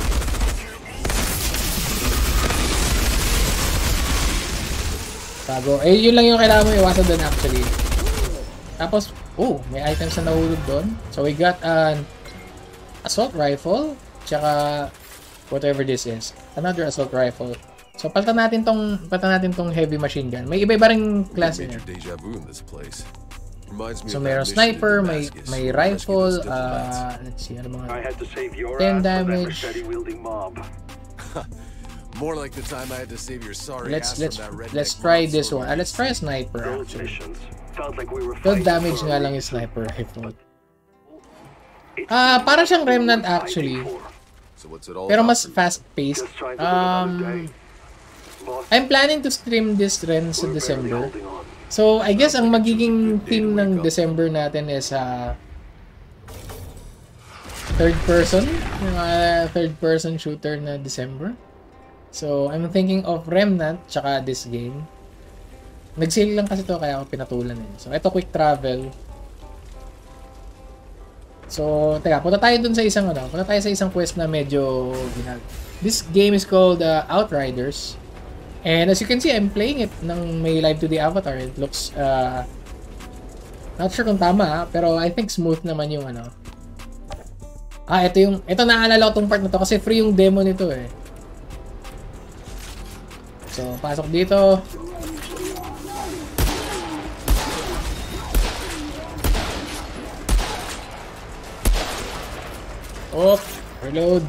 Tago. Eh, yun lang yung kailangan mo iwasan doon actually. Tapos, oh, may items na nahulog doon. So, we got an assault rifle, tsaka whatever this is. Another assault rifle. So, palitan natin tong, palitan natin tong heavy machine gun. May iba-iba ring class niya. So, mayroong sniper, may may rifle, uh, let's see, ano mga ten damage. More like the time I had to save your sorry let's ass let's from that redneck let's try mob this soldier. one. Uh, let's try a sniper actually. Felt like we were twelve fighting damage for nga a lang yung reason. sniper rifle. It's Ah, uh, para siyang what we remnant were actually. fighting for. So what's it all Pero about mas for you? fast paced. Just trying to live another day. Um Boss, I'm planning to stream this rin sa we're barely December. holding on. So, I guess ang magiging theme ng December natin is uh, third person, yung uh, third person shooter na December. So, I'm thinking of Remnant tsaka this game. Nag-sale lang kasi to kaya ako pinatulan eh. So, ito quick travel. So, teka, punta tayo dun sa isang ano, punta tayo sa isang quest na medyo ginag. This game is called uh, Outriders. And as you can see, I'm playing it ng may live to the avatar. It looks uh not sure kung tama ha, pero I think smooth naman yung ano. Ah, ito yung ito naalala ko tong part na to kasi free yung demo nito eh. So, pasok dito. Oh, reload.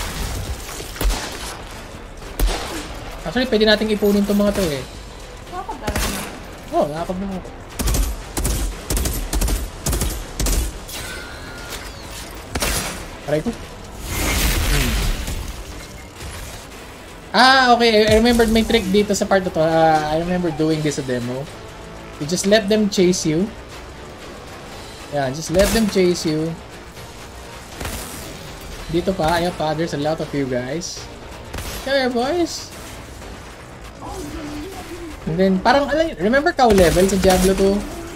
Actually, pwede nating ipunin itong mga to eh. Nakakadala na. Oh, nakapag mo ako. Aray ko. Hmm. Ah, okay. I remembered may trick dito sa part na to. Uh, I remember doing this sa demo. You just let them chase you. Yeah, just let them chase you. Dito pa, ayan pa, there's a lot of you guys. Come here, boys. And then, parang, alam, remember cow level sa Diablo two?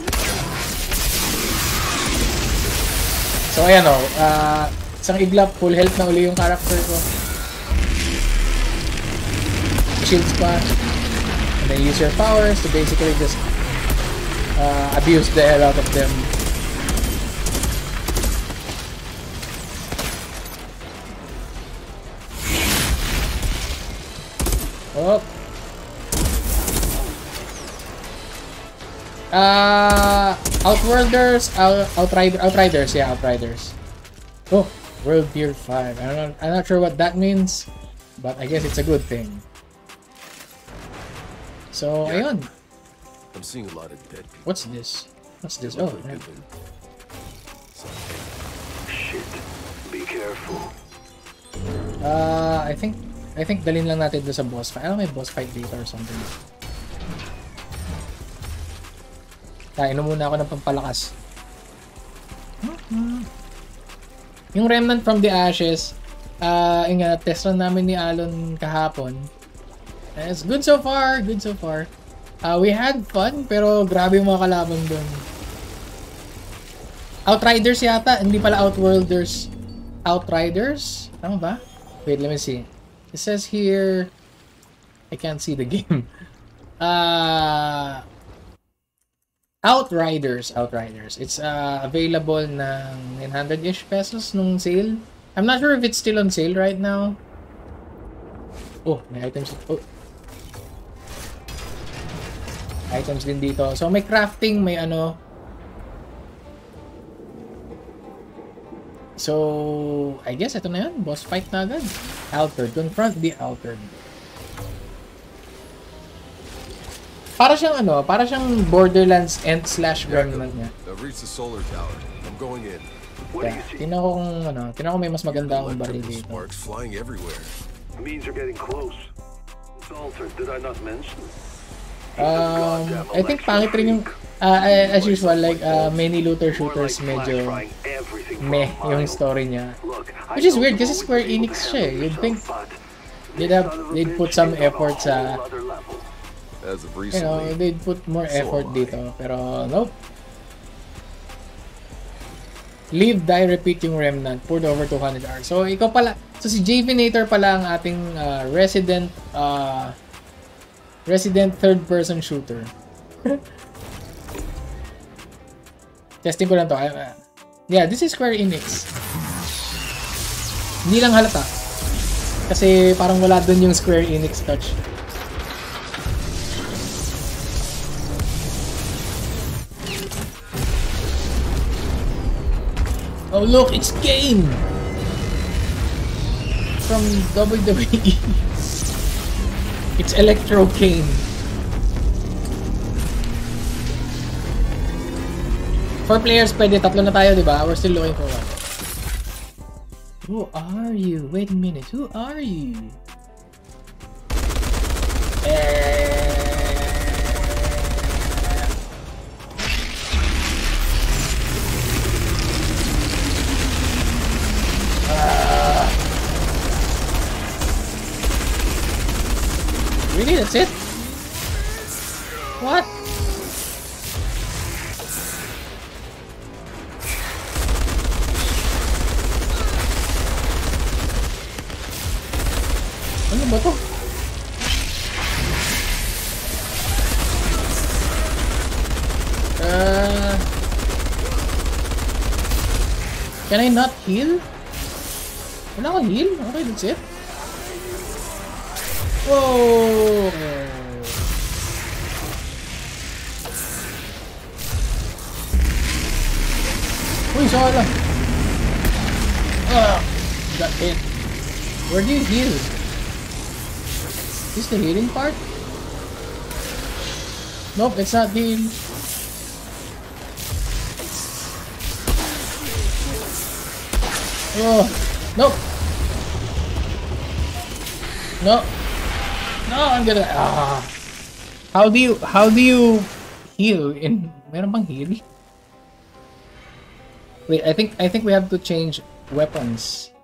So, ayan o. Uh, isang iglap, full health na uli yung character ko. Shields pa. And then use your powers to basically just uh, abuse the hell out of them. Oh. Uh, Outworlders, out, Outrider, Outriders, yeah, Outriders. Oh, World Tier five. I don't know, I'm not sure what that means, but I guess it's a good thing. So, Yeah. ayun. I'm seeing a lot of dead people. What's this? What's this? It Oh, looked like a good thing. So, Shit. Be careful. uh, I think, I think dalhin lang natin doon sa boss fight. I don't know, may boss fight dito or something. Kain muna ako ng pampalakas. Yung Remnant from the Ashes, uh, yung uh, test run namin ni Alon kahapon. Uh, it's good so far, good so far. Uh, we had fun, pero grabe yung mga kalaban doon. Outriders yata, hindi pala Outworlders. Outriders? Tama ba? Wait, let me see. It says here, I can't see the game. Uh, Outriders, Outriders. It's uh, available ng nine hundred-ish pesos nung sale. I'm not sure if it's still on sale right now. Oh, may items. Oh. Items din dito. So may crafting, may ano. So, I guess ito na yun. Boss fight na agad. Altered. Confront the Altered. Para siyang ano, para siyang Borderlands End slash Remnant niya. I've reached the solar tower. I'm going in. Yeah. Tingnan ko kung ano, tingnan ko may mas maganda akong baril Electrical dito. sparks flying everywhere. Means you're getting close. It's altered, did I not mention? Um, I think pangit rin yung, uh, as usual, like, uh, many looter shooters, medyo meh yung story niya. Which is weird kasi Square Enix siya eh. You'd think they'd, have, they'd put some effort sa, As of you know, recently, they'd put more effort dito. Pero, nope. Live, die, repeat yung Remnant. Poured over two hundred hours. So, ikaw pala, so si Javinator pala ang ating uh, resident, uh, resident third-person shooter. Testing ko lang to. Uh, yeah, this is Square Enix. Hindi lang halata. Kasi parang wala dun yung Square Enix touch. Oh look, it's Kane! From W W E. It's Electro Kane. Four players pwede, tatlo na tayo, diba? We're still looking for one. Who are you? Wait a minute, who are you? Eh... Uh, really? That's it? What? Ano ba to? Uh, can I not heal? Wala akong heal? Okay, that's it. Whoa! Uy, sawa lang. Ah! Got hit. Where do you heal? Is this the healing part? Nope, it's not heal. Oh! Nope. No. No, I'm gonna. Ah. How do you? How do you heal in? Meron bang heal? Wait, I think I think we have to change weapons.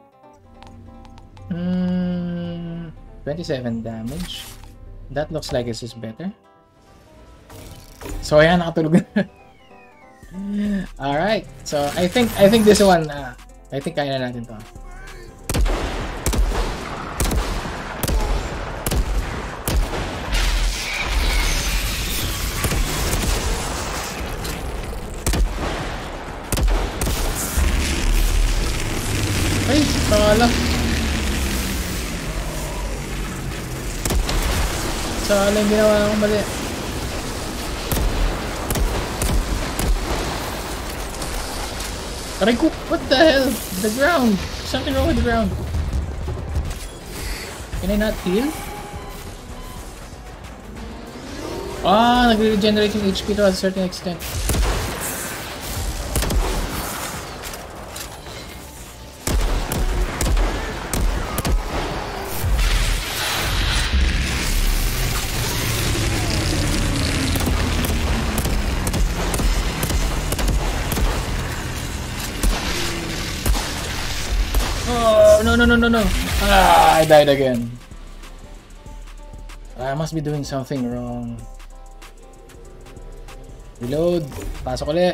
Hmm. twenty-seven damage. That looks like this is better. So ayan, nakatulog na. All right. So I think I think this one. Uh, I think kaya na natin to. Ay, sala. Sala yung ginawa akong mali. Aray ko, what the hell? The ground! Something wrong with the ground. Can I not heal? Ah, nagre-regenerate yung H P to at a certain extent. No, no, no, no, no. Ah, I died again. I must be doing something wrong. Reload. Pasok ulit.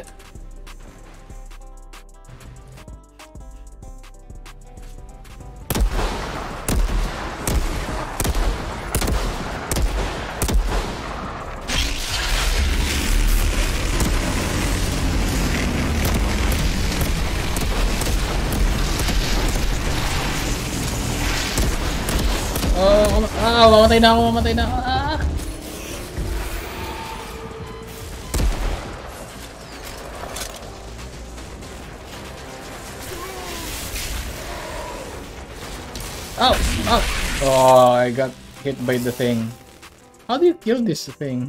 Ah, mamatay na ako, mamatay na ako. Ah! Oh, oh, oh, I got hit by the thing. How do you kill this thing?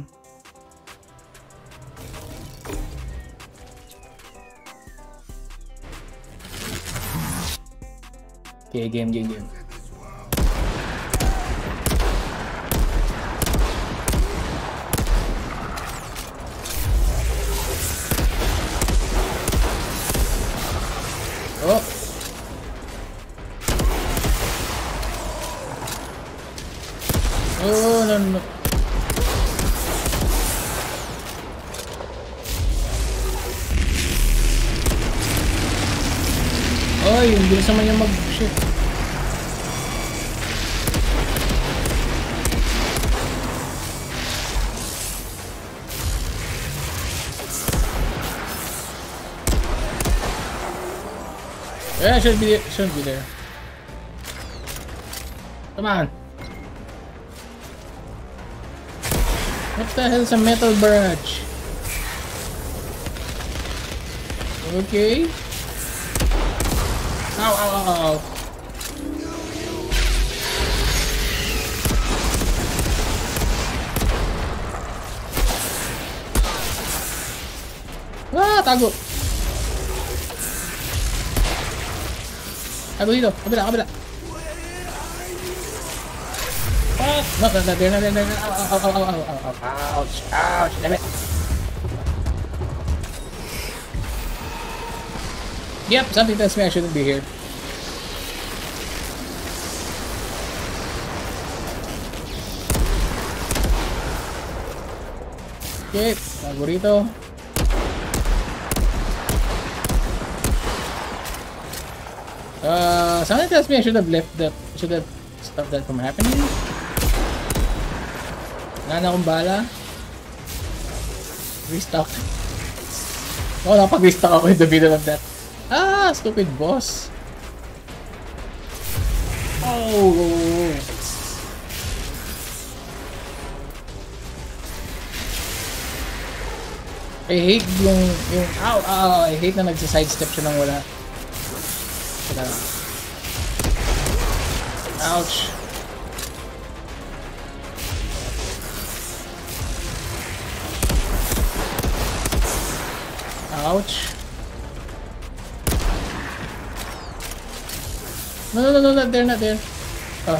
Okay, game, game, game. Oh. Oh, no, no. Oh, yung bilis naman yung mag-shit. Yeah, should be should be there. Come on. What the hell is a metal barrage? Okay. Ow, ow, ow, ow. Ah, tago. Tago dito. Kabila, kabila. Ah, no, no, no, there, no, there, there. Ow, ow, ow, ow, ow, ow, ow, ouch, ouch, damn it. Yep, something tells me I shouldn't be here. Okay, tago rito. Uh, something tells me I should have left that, should have stopped that from happening. Wala na akong bala. Restock. Oh, napag-restock ako in the middle of that. Ah, stupid boss. Oh. I hate yung, yung, ow, ow, I hate na nagsa-sidestep siya nang wala. Wala. Ouch. Ouch. No, no, no, no, not there, not there. Oh.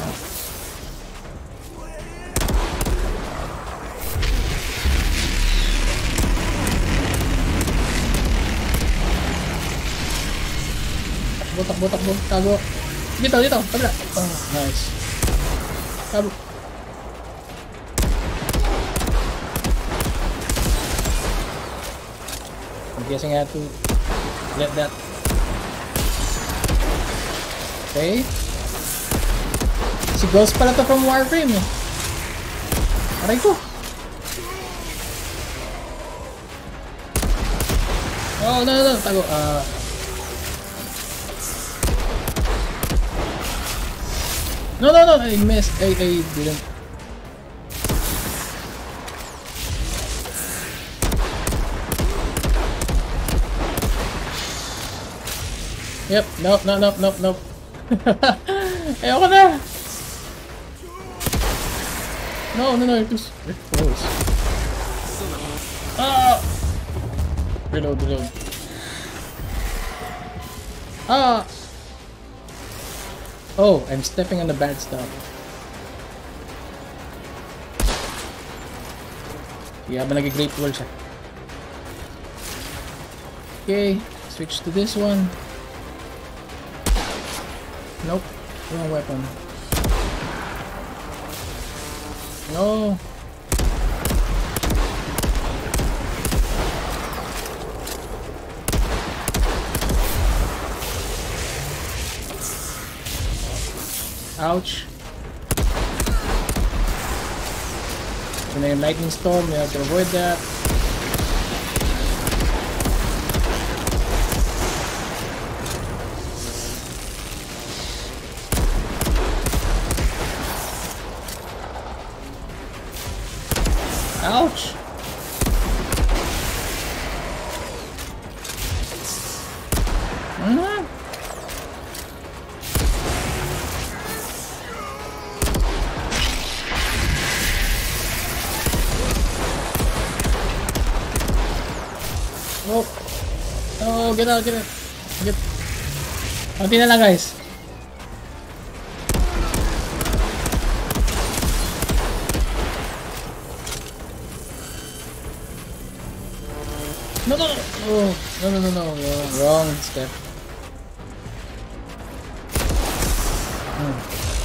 Takbo, takbo, takbo, tago. Dito, dito, kabila. Oh, nice. Tago. I'm guessing I have to get that. Okay. Si Ghost pala to from Warframe eh. Aray ko. Oh, no, no, no. Tago. Uh, no, no, no. I missed. I, I didn't. Yep. Nope, nope, nope, nope, nope. Ayoko na! No, no, no, you're too you're close. Ah! Reload, reload. Ah! Oh, I'm stepping on the bad stuff. Yeah, ba nag-great wall siya. Okay, switch to this one. Nope, wrong weapon. No. Ouch. So na yung lightning storm, we have to avoid that. Ouch! Mm-hmm. Oh! Oh, get out, get out! Get... Konti na lang, guys. No, no, oh, no, no, no, no, wrong, wrong step. Hmm.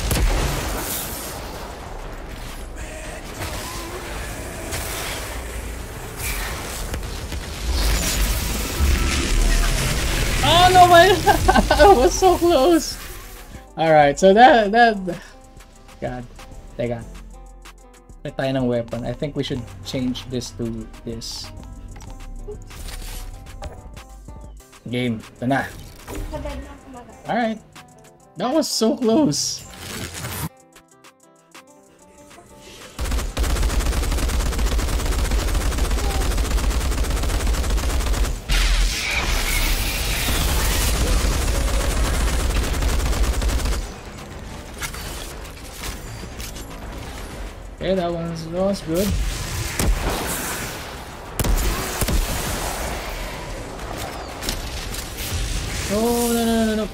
Oh no, my! I was so close. All right, so that that. God, teka. Pwede tayo ng weapon. I think we should change this to this. Game. Ito na. Alright. That was so close. Okay, that one's, that was good. Oh, no, no, no, no.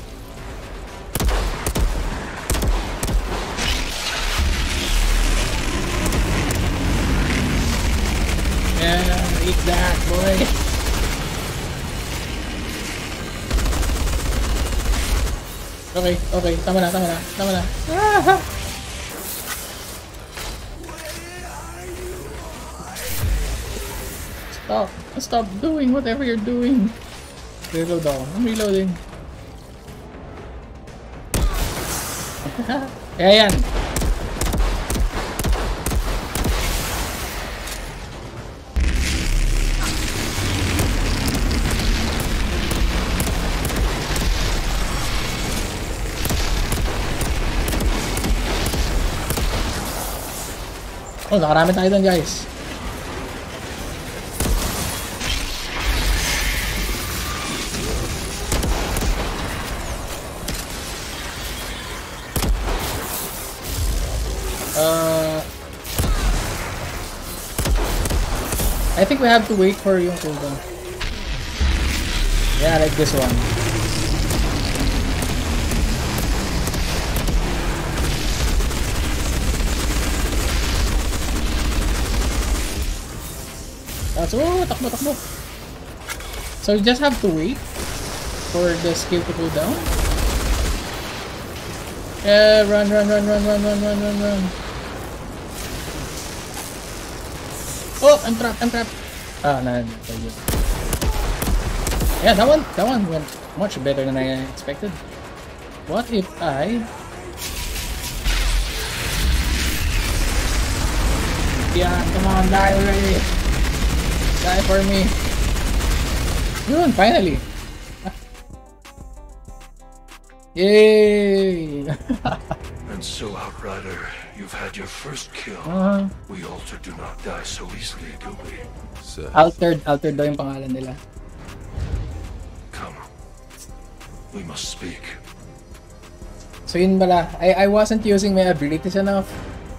Yeah, eat that, boy. Okay, okay, tama na, tama na, tama na. Ah! Stop, stop doing whatever you're doing. Reload ako. I'm reloading. Kaya yan. Oh, nakarami tayo doon, guys. Uh, I think we have to wait for yung cooldown. Yeah, like this one. That's oh, takbo, takbo. So you just have to wait for the skill to cool down. Yeah, run, run, run, run, run, run, run, run, run. Oh, I'm trapped, I'm trapped. Ah, no, no, no. Yeah, that one, that one went much better than I expected. What if I... Yeah, come on, die already. Die for me. Yun, finally. Yay! And so, Outrider, you've had your first kill. Uh-huh. We altered do not die so easily, do we? Seth. Altered, altered daw yung pangalan nila. Come. We must speak. So yun pala, I, I wasn't using my abilities enough.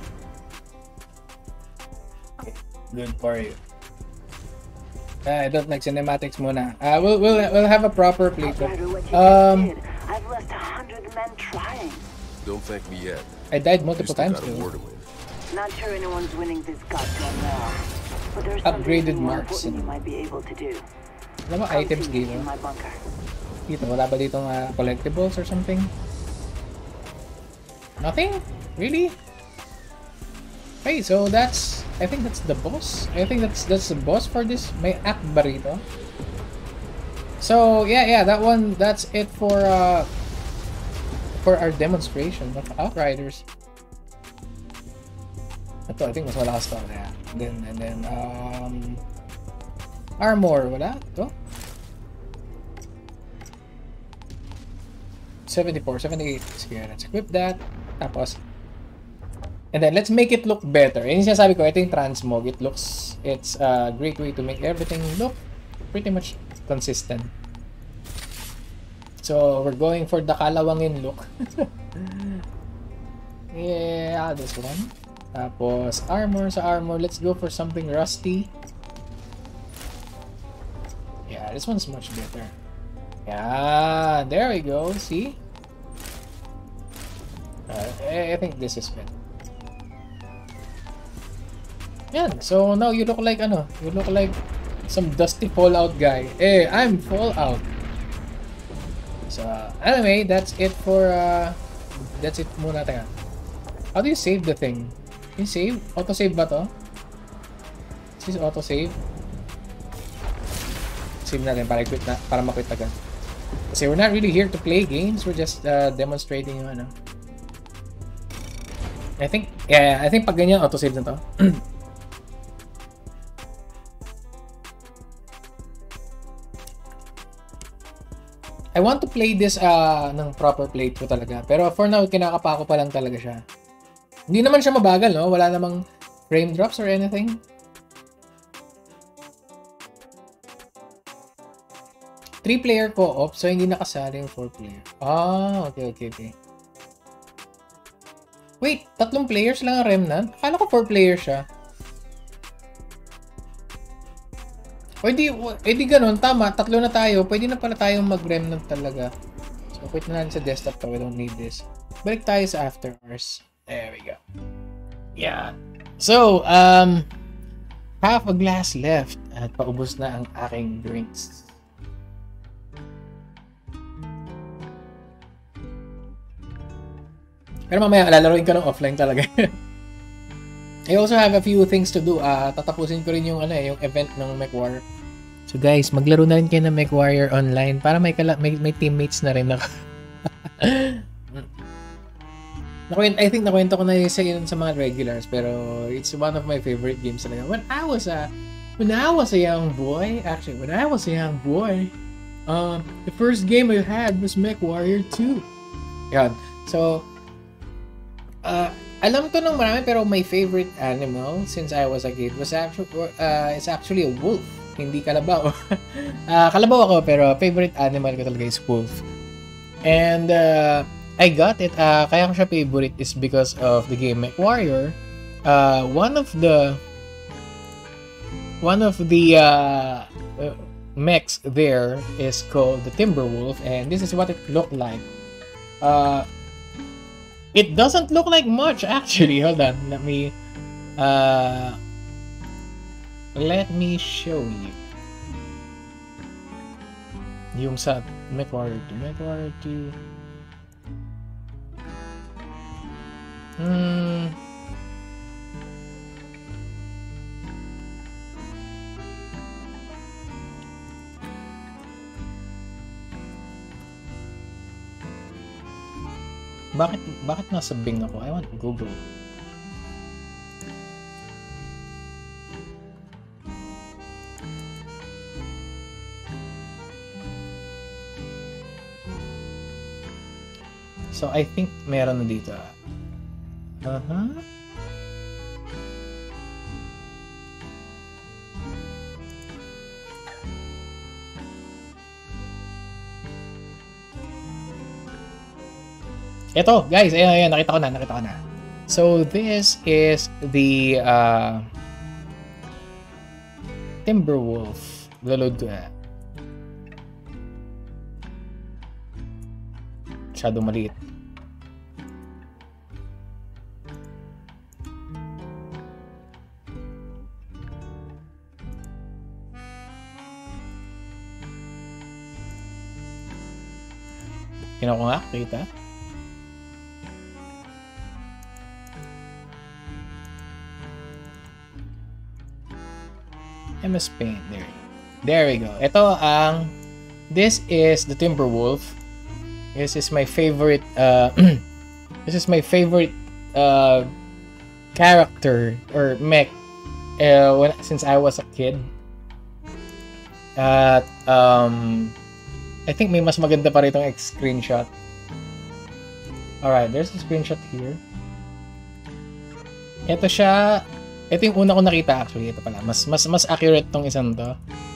Good for you. Uh, I don't like cinematics muna. Uh, we'll, we'll, we'll have a proper playthrough. Um, I've left a hundred men trying. Don't thank me yet. I died You multiple still times got a war though. to win. Not sure anyone's winning this goddamn war. But there's Upgraded something more marks. important you might be able to do. Alam mo, Come items see me dito. in my bunker. Dito, wala ba ditong uh, collectibles or something? Nothing? Really? Okay, so that's... I think that's the boss. I think that's that's the boss for this. May act ba rito? So, yeah, yeah, that one, that's it for, uh... for our demonstration of Outriders. Ito, I think mas wala ka store. Yeah. Then, and then, um... armor, wala? Ito? seventy-four, seventy-eight. Sige, let's equip that. Tapos, And then, let's make it look better. Yung sinasabi ko, ito yung transmog. It looks, it's a great way to make everything look pretty much consistent. So, we're going for the kalawangin look. Yeah, this one. Tapos, armor sa armor. Let's go for something rusty. Yeah, this one's much better. Yeah, there we go. See? Uh, I think this is better. Yan. So now you look like ano? You look like some dusty Fallout guy. Hey, I'm Fallout. So anyway, that's it for uh that's it muna tayo. How do you save the thing? Can you save? Auto save ba to? This is auto save. Save natin para quit na para ma-quit agad. Kasi we're not really here to play games. We're just uh, demonstrating yung ano. I think yeah, I think pag ganyan auto save na to. I want to play this uh, ng proper playthrough talaga. Pero for now, kinakapa ko pa lang talaga siya. Hindi naman siya mabagal, no? Wala namang frame drops or anything. Three-player co-op, so hindi nakasali yung four-player. Ah, okay, okay, okay. Wait, tatlong players lang ang Remnant? Akala ko four-player siya. O di, eh di ganun, tama, tatlo na tayo. Pwede na pala tayong mag-Remnant talaga. So, quit na natin sa desktop to. We don't need this. Balik tayo sa after hours. There we go. Yeah. So, um, half a glass left. At paubos na ang aking drinks. Pero mamaya, lalaroin ka ng offline talaga. I also have a few things to do. Uh, tatapusin ko rin yung, ano, yung event ng MechWarrior. So guys, maglaro na rin kayo ng MechWarrior online para may, kala may, may teammates na rin. I think nakwento ko na sa yun sa mga regulars, pero it's one of my favorite games talaga. When I was a when I was a young boy, actually when I was a young boy, um, the first game I had was MechWarrior two. Yan. So, uh, alam to ng marami, pero my favorite animal since I was a kid was actually uh, it's actually a wolf, hindi kalabaw. uh, kalabaw ako, pero favorite animal ko talaga is wolf. And uh, I got it. Uh, kaya ko siya favorite is because of the game MechWarrior. Uh, one of the one of the uh, uh, mechs there is called the Timberwolf, and this is what it looked like. Uh, It doesn't look like much, actually. Hold on. Let me... Uh, let me show you. Yung sa MechWarrior two. MechWarrior two. Hmm... Bakit, bakit nasa Bing ako? I want Google. So, I think meron na dito. Uh-huh. Ito, guys, ayan, ayan, nakita ko na, nakita ko na. So, this is the uh, Timberwolf. Load ko na. Masyadong maliit. Kinaw ko nga, kita. M S Paint. There. There we go. Ito ang... This is the Timberwolf. This is my favorite... Uh, this is my favorite uh, character or mech uh, when, since I was a kid. At um, I think may mas maganda pa ritong screenshot. Alright, there's a screenshot here. Ito siya. Ito yung una ko nakita actually. Ito pala. Mas, mas, mas accurate tong isang to.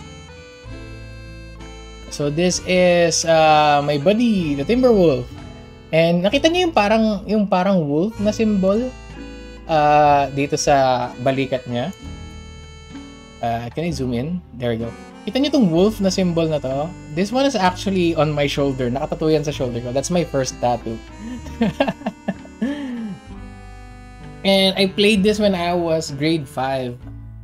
So this is uh, my buddy, the Timberwolf. And nakita niyo yung parang, yung parang wolf na symbol uh, dito sa balikat niya. Uh, can I zoom in? There we go. Kita niyo tong wolf na symbol na to? This one is actually on my shoulder. Nakatattoo yan sa shoulder ko. That's my first tattoo. And I played this when I was grade five.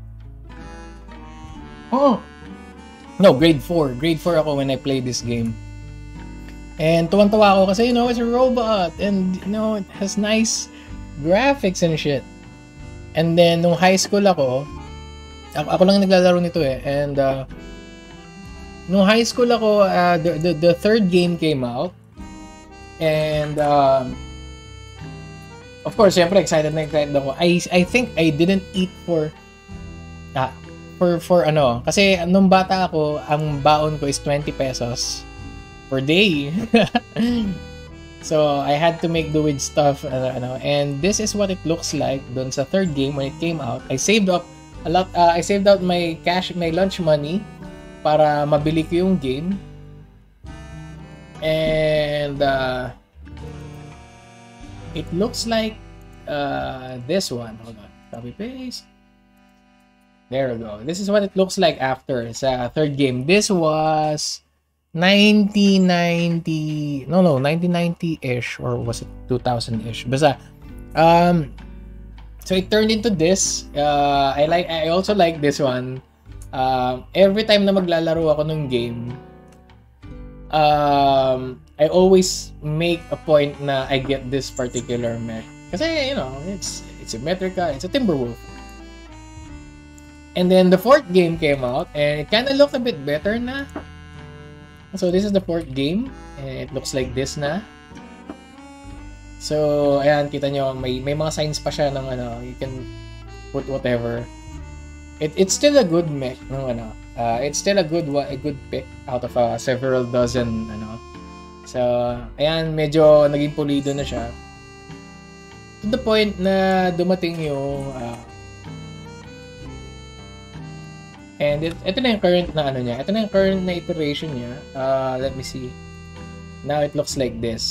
Oh! No, grade four. Grade four ako when I played this game. And tuwan-tuwa ako kasi, you know, it's a robot. And, you know, it has nice graphics and shit. And then, nung high school ako, ako, ako lang naglalaro nito eh. And, uh, nung high school ako, uh, the, the, the third game came out. And, um, of course, syempre, excited na excited ako. I, I think I didn't eat for, ah, for, for ano, kasi nung bata ako, ang baon ko is twenty pesos per day. So, I had to make do with stuff, ano, ano, and this is what it looks like dun sa third game when it came out. I saved up a lot, uh, I saved out my cash, my lunch money para mabili ko yung game. And, uh, it looks like uh, this one. Hold on. Copy paste. There we go. This is what it looks like after sa third game. This was nineteen ninety. No, no, nineteen ninety-ish or was it two thousand-ish? Basta um so it turned into this. Uh I like I also like this one. Um uh, every time na maglalaro ako ng game, um I always make a point na I get this particular mech. Kasi, you know, it's it's symmetrical, it's a Timberwolf. And then the fourth game came out and it kind of looked a bit better na. So this is the fourth game and it looks like this na. So, ayan, kita nyo, may, may mga signs pa siya ng ano, you can put whatever. It, it's still a good mech, no, ano. Uh, it's still a good a good pick out of uh, several dozen, ano. So, ayan, medyo naging pulido na siya. To the point na dumating yung uh, and it, ito na yung current na ano niya. Ito na yung current na iteration niya. Uh, let me see. Now it looks like this.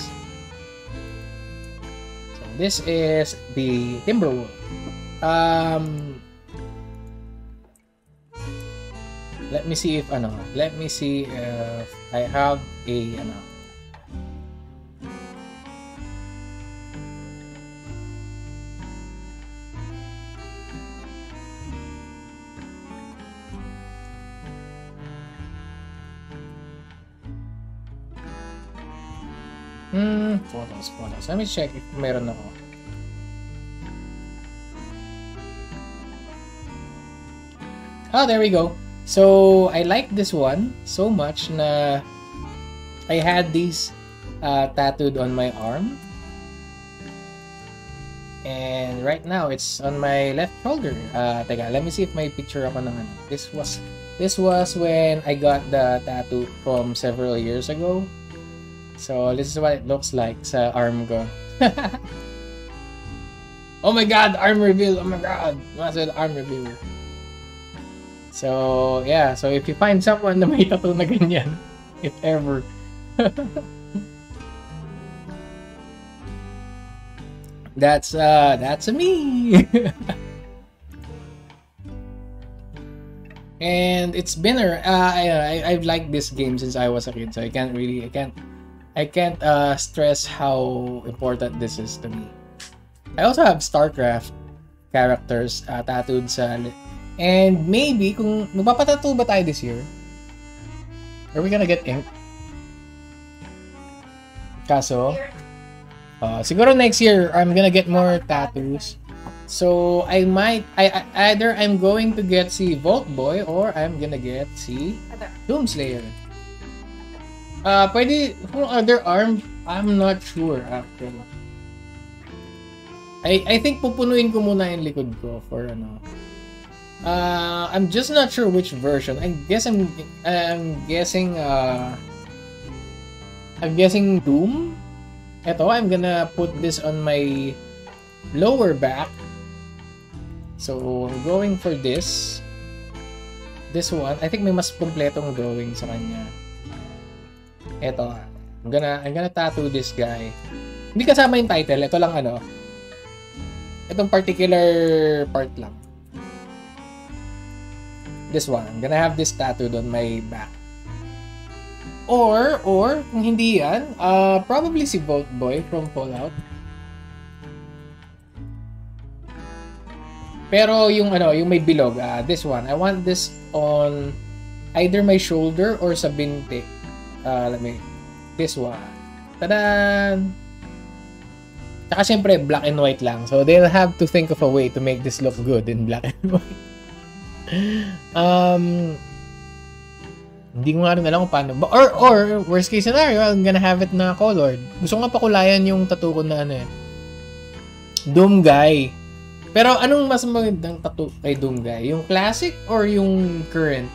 So, this is the Timberwolf. Um, let me see if ano. Let me see if I have a ano. Hmm, photos, photos. Let me check if meron ako. Ah, there we go. So, I like this one so much na I had these uh, tattooed on my arm. And right now, it's on my left shoulder. Uh, teka, let me see if may picture ako ng ano. This was, this was when I got the tattoo from several years ago. So, this is what it looks like sa arm ko. Oh my god, arm reveal! Oh my god! Massive arm reveal. So, yeah. So, if you find someone na may tattoo na ganyan, if ever. that's, uh, that's me! And it's been, a, uh, I, I, I've liked this game since I was a kid, so I can't really, I can't, I can't uh, stress how important this is to me. I also have StarCraft characters uh, tattooed sa... And maybe, kung magpapatattoo ba tayo this year? Are we gonna get ink? Kaso, uh, siguro next year, I'm gonna get more tattoos. So, I might... I, I Either I'm going to get si Vault Boy or I'm gonna get si Doomslayer. Uh, pwede, kung other arm, I'm not sure actually. I, I think pupunuin ko muna yung likod ko for ano. Uh, I'm just not sure which version. I guess I'm, I'm guessing, uh, I'm guessing Doom. Eto, I'm gonna put this on my lower back. So, I'm going for this. This one, I think may mas kompletong drawing sa kanya. Ito, I'm gonna, I'm gonna tattoo this guy. Hindi kasama yung title, ito lang ano. Itong particular part lang. This one, I'm gonna have this tattooed on my back. Or, or, kung hindi yan, uh, probably si Vault Boy from Fallout. Pero yung ano, yung may bilog, uh, this one, I want this on either my shoulder or sa binti. Uh, let me, this one. Tadaan! Tsaka syempre, black and white lang. So, they'll have to think of a way to make this look good in black and white. um, hindi ko nga rin alam kung paano. Or, or, worst case scenario, I'm gonna have it na colored. Gusto ko nga pakulayan yung tattoo ko na ano eh. Doom Guy. Pero anong mas magandang tattoo kay Doom Guy? Yung classic or yung current?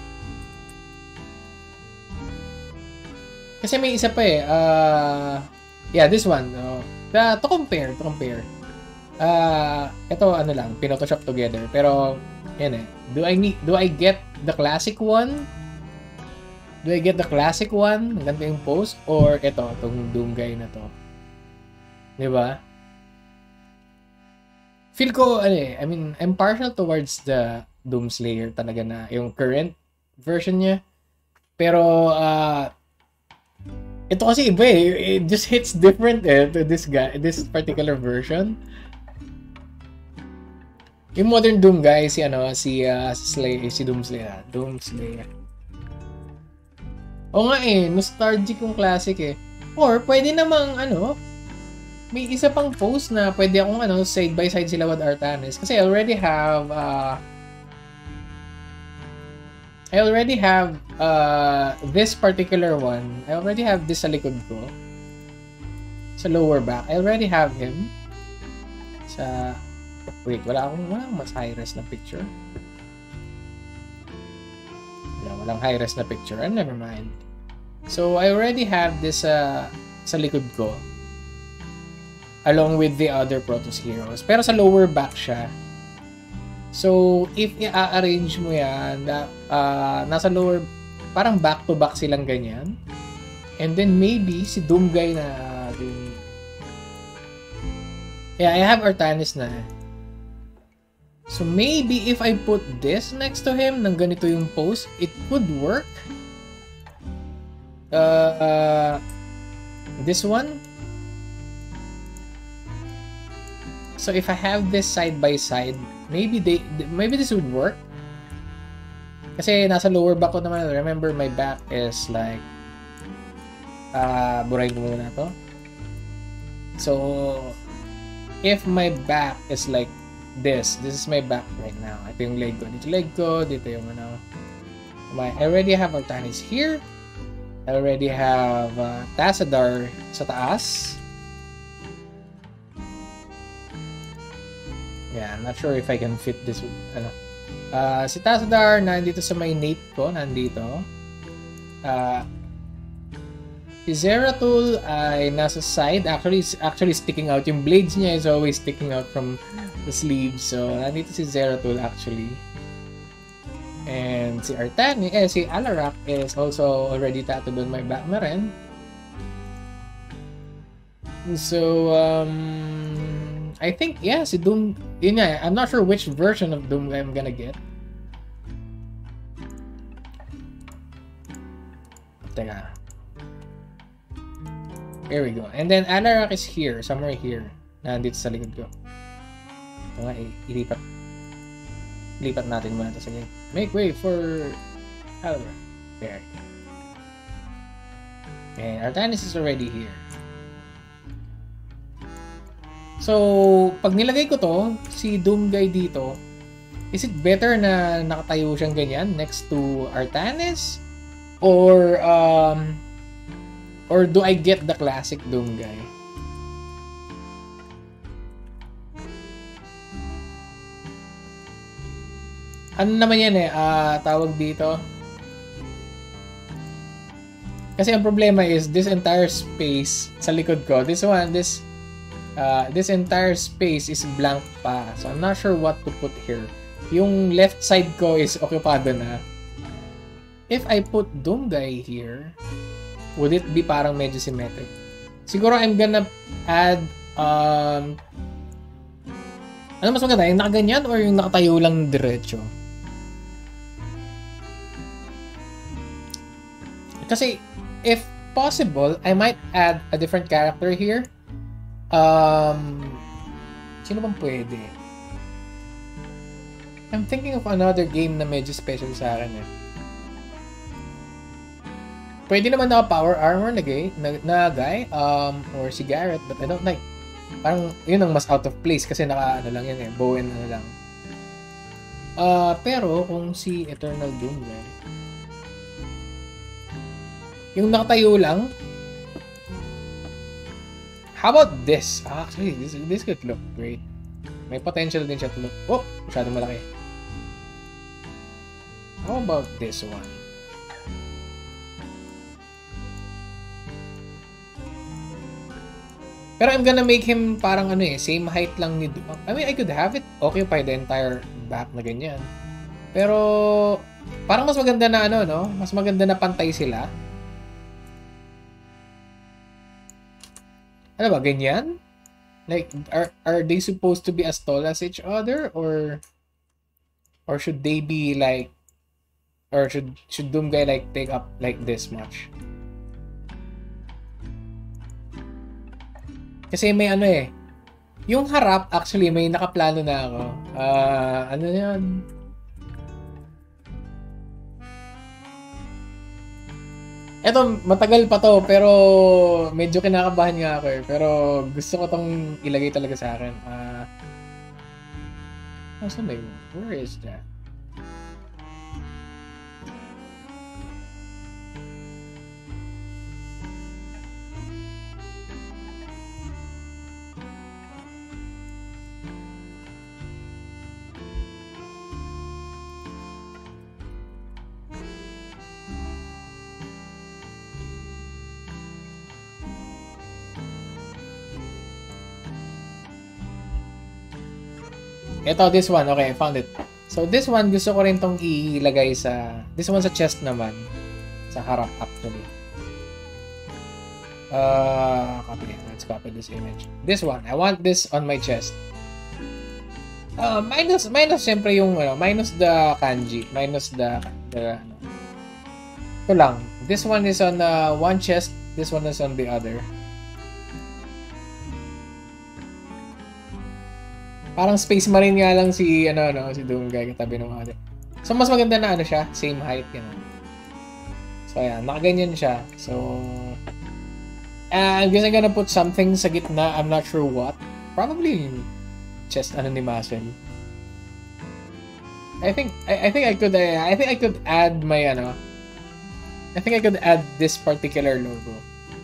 Kasi may isa pa eh. Uh, yeah, this one. Uh, the, to compare, to compare. Uh, ito ano lang, pinotoshop together. Pero, yan eh. Do I need, do I get the classic one? Do I get the classic one? Ang ganda yung pose? Or ito, itong Doom Guy na to? Diba? Feel ko, ano eh, I mean, I'm partial towards the Doom Slayer talaga na, yung current version niya. Pero, uh, ito kasi iba eh, it just hits different eh, to this guy, this particular version. Yung modern Doom Guy, si ano, si, uh, Slayer, si Doom Slayer, Doom Slayer. O nga eh, nostalgic yung classic eh. Or, pwede namang, ano, may isa pang post na pwede akong ano, side by side sila with Artanis. Kasi I already have uh, I already have uh, this particular one. I already have this sa likod ko. Sa lower back. I already have him. Sa wait, wala akong wala akong mas high-res na picture. Wala, walang high-res na picture. And never mind. So I already have this uh, sa likod ko. Along with the other Protoss heroes. Pero sa lower back siya. So, if i-arrange mo yan, na, uh, nasa lower, parang back-to-back silang ganyan. And then maybe, si Doom Guy na, uh, yeah, I have Artanis na. So, maybe if I put this next to him, nang ganito yung pose, it could work. Uh, uh, this one. So if I have this side by side, maybe they maybe this would work. Kasi nasa lower back ko naman. Remember, my back is like uh burahin ko muna to. So if my back is like this, this is my back right now. Ito yung leg ko. Dito leg ko, dito yung ano. My, I already have Artanis here. I already have uh, Tassadar sa taas. Yeah, I'm not sure if I can fit this. Ano. Uh, si Tassadar, nandito sa may nape ko. Nandito. Uh, si Zeratul ay nasa side. Actually, actually sticking out. Yung blades niya is always sticking out from the sleeves. So, nandito si Zeratul actually. And si Artani, eh, si Alarak is also already tattooed on my back na rin. So, um... I think, yeah, si Doom, yun nga, I'm not sure which version of Doom I'm gonna get. Teka. Here we go. And then, Alarak is here, somewhere here. Nandito sa likod ko. Ito nga, ilipat. Ilipat natin muna ito. Sige. Make way for Alarak. There. And Artanis is already here. So, pag nilagay ko to, si Doom Guy dito, is it better na nakatayo siyang ganyan next to Artanis? Or, um, or do I get the classic Doom Guy? Ano naman yan eh, uh, tawag dito? Kasi ang problema is, this entire space sa likod ko, this one, this, Uh, this entire space is blank pa. So, I'm not sure what to put here. Yung left side ko is okupado na. If I put Doomguy here, would it be parang medyo symmetric? Siguro I'm gonna add um ano mas maganda, yung nakaganyan or yung nakatayo lang diretso? Kasi if possible, I might add a different character here. Um sino bang pwede? I'm thinking of another game na medyo special sa akin eh. Pwede naman na power armor na, gay, na, na guy, um, or si Garrett, but I don't like. Parang yun ang mas out of place kasi naka ano lang yan eh, bow and ano lang. Uh, pero kung si Eternal Doom guy, yung nakatayo lang, how about this? Actually, this, this could look great. May potential din siya to look. Oh, masyadong malaki. How about this one? Pero I'm gonna make him parang ano eh, same height lang ni Doom. I mean, I could have it occupy the entire back na ganyan. Pero, parang mas maganda na ano, no? Mas maganda na pantay sila. Ano ba, ganyan? Like, are are they supposed to be as tall as each other? Or, or should they be like, or should, should Doomguy like take up like this much? Kasi may ano eh. Yung harap, actually, may nakaplano na ako. Ah, uh, ano yan? Eto, matagal pa to, pero medyo kinakabahan nga ako eh. Pero gusto ko tong ilagay talaga sa akin. Ah, uh, saan ba yun? Where is that? Ito, this one. Okay, I found it. So, this one, gusto ko rin tong ilagay sa... This one sa chest naman. Sa harap, actually. Uh, copy. Let's copy this image. This one. I want this on my chest. Uh, minus, minus, syempre yung, ano, minus the kanji. Minus the, the, ano. Ito lang. This one is on uh, one chest. This one is on the other. Parang Space Marine nga lang si ano no si Doomguy katabi ng mga. So mas maganda na ano siya, same height ganun. So ayan, nakaganyan siya. So uh, I guess I'm gonna put something sa gitna. I'm not sure what. Probably chest ano ni Muscle. I think I, I think I could uh, I think I could add my ano. I think I could add this particular logo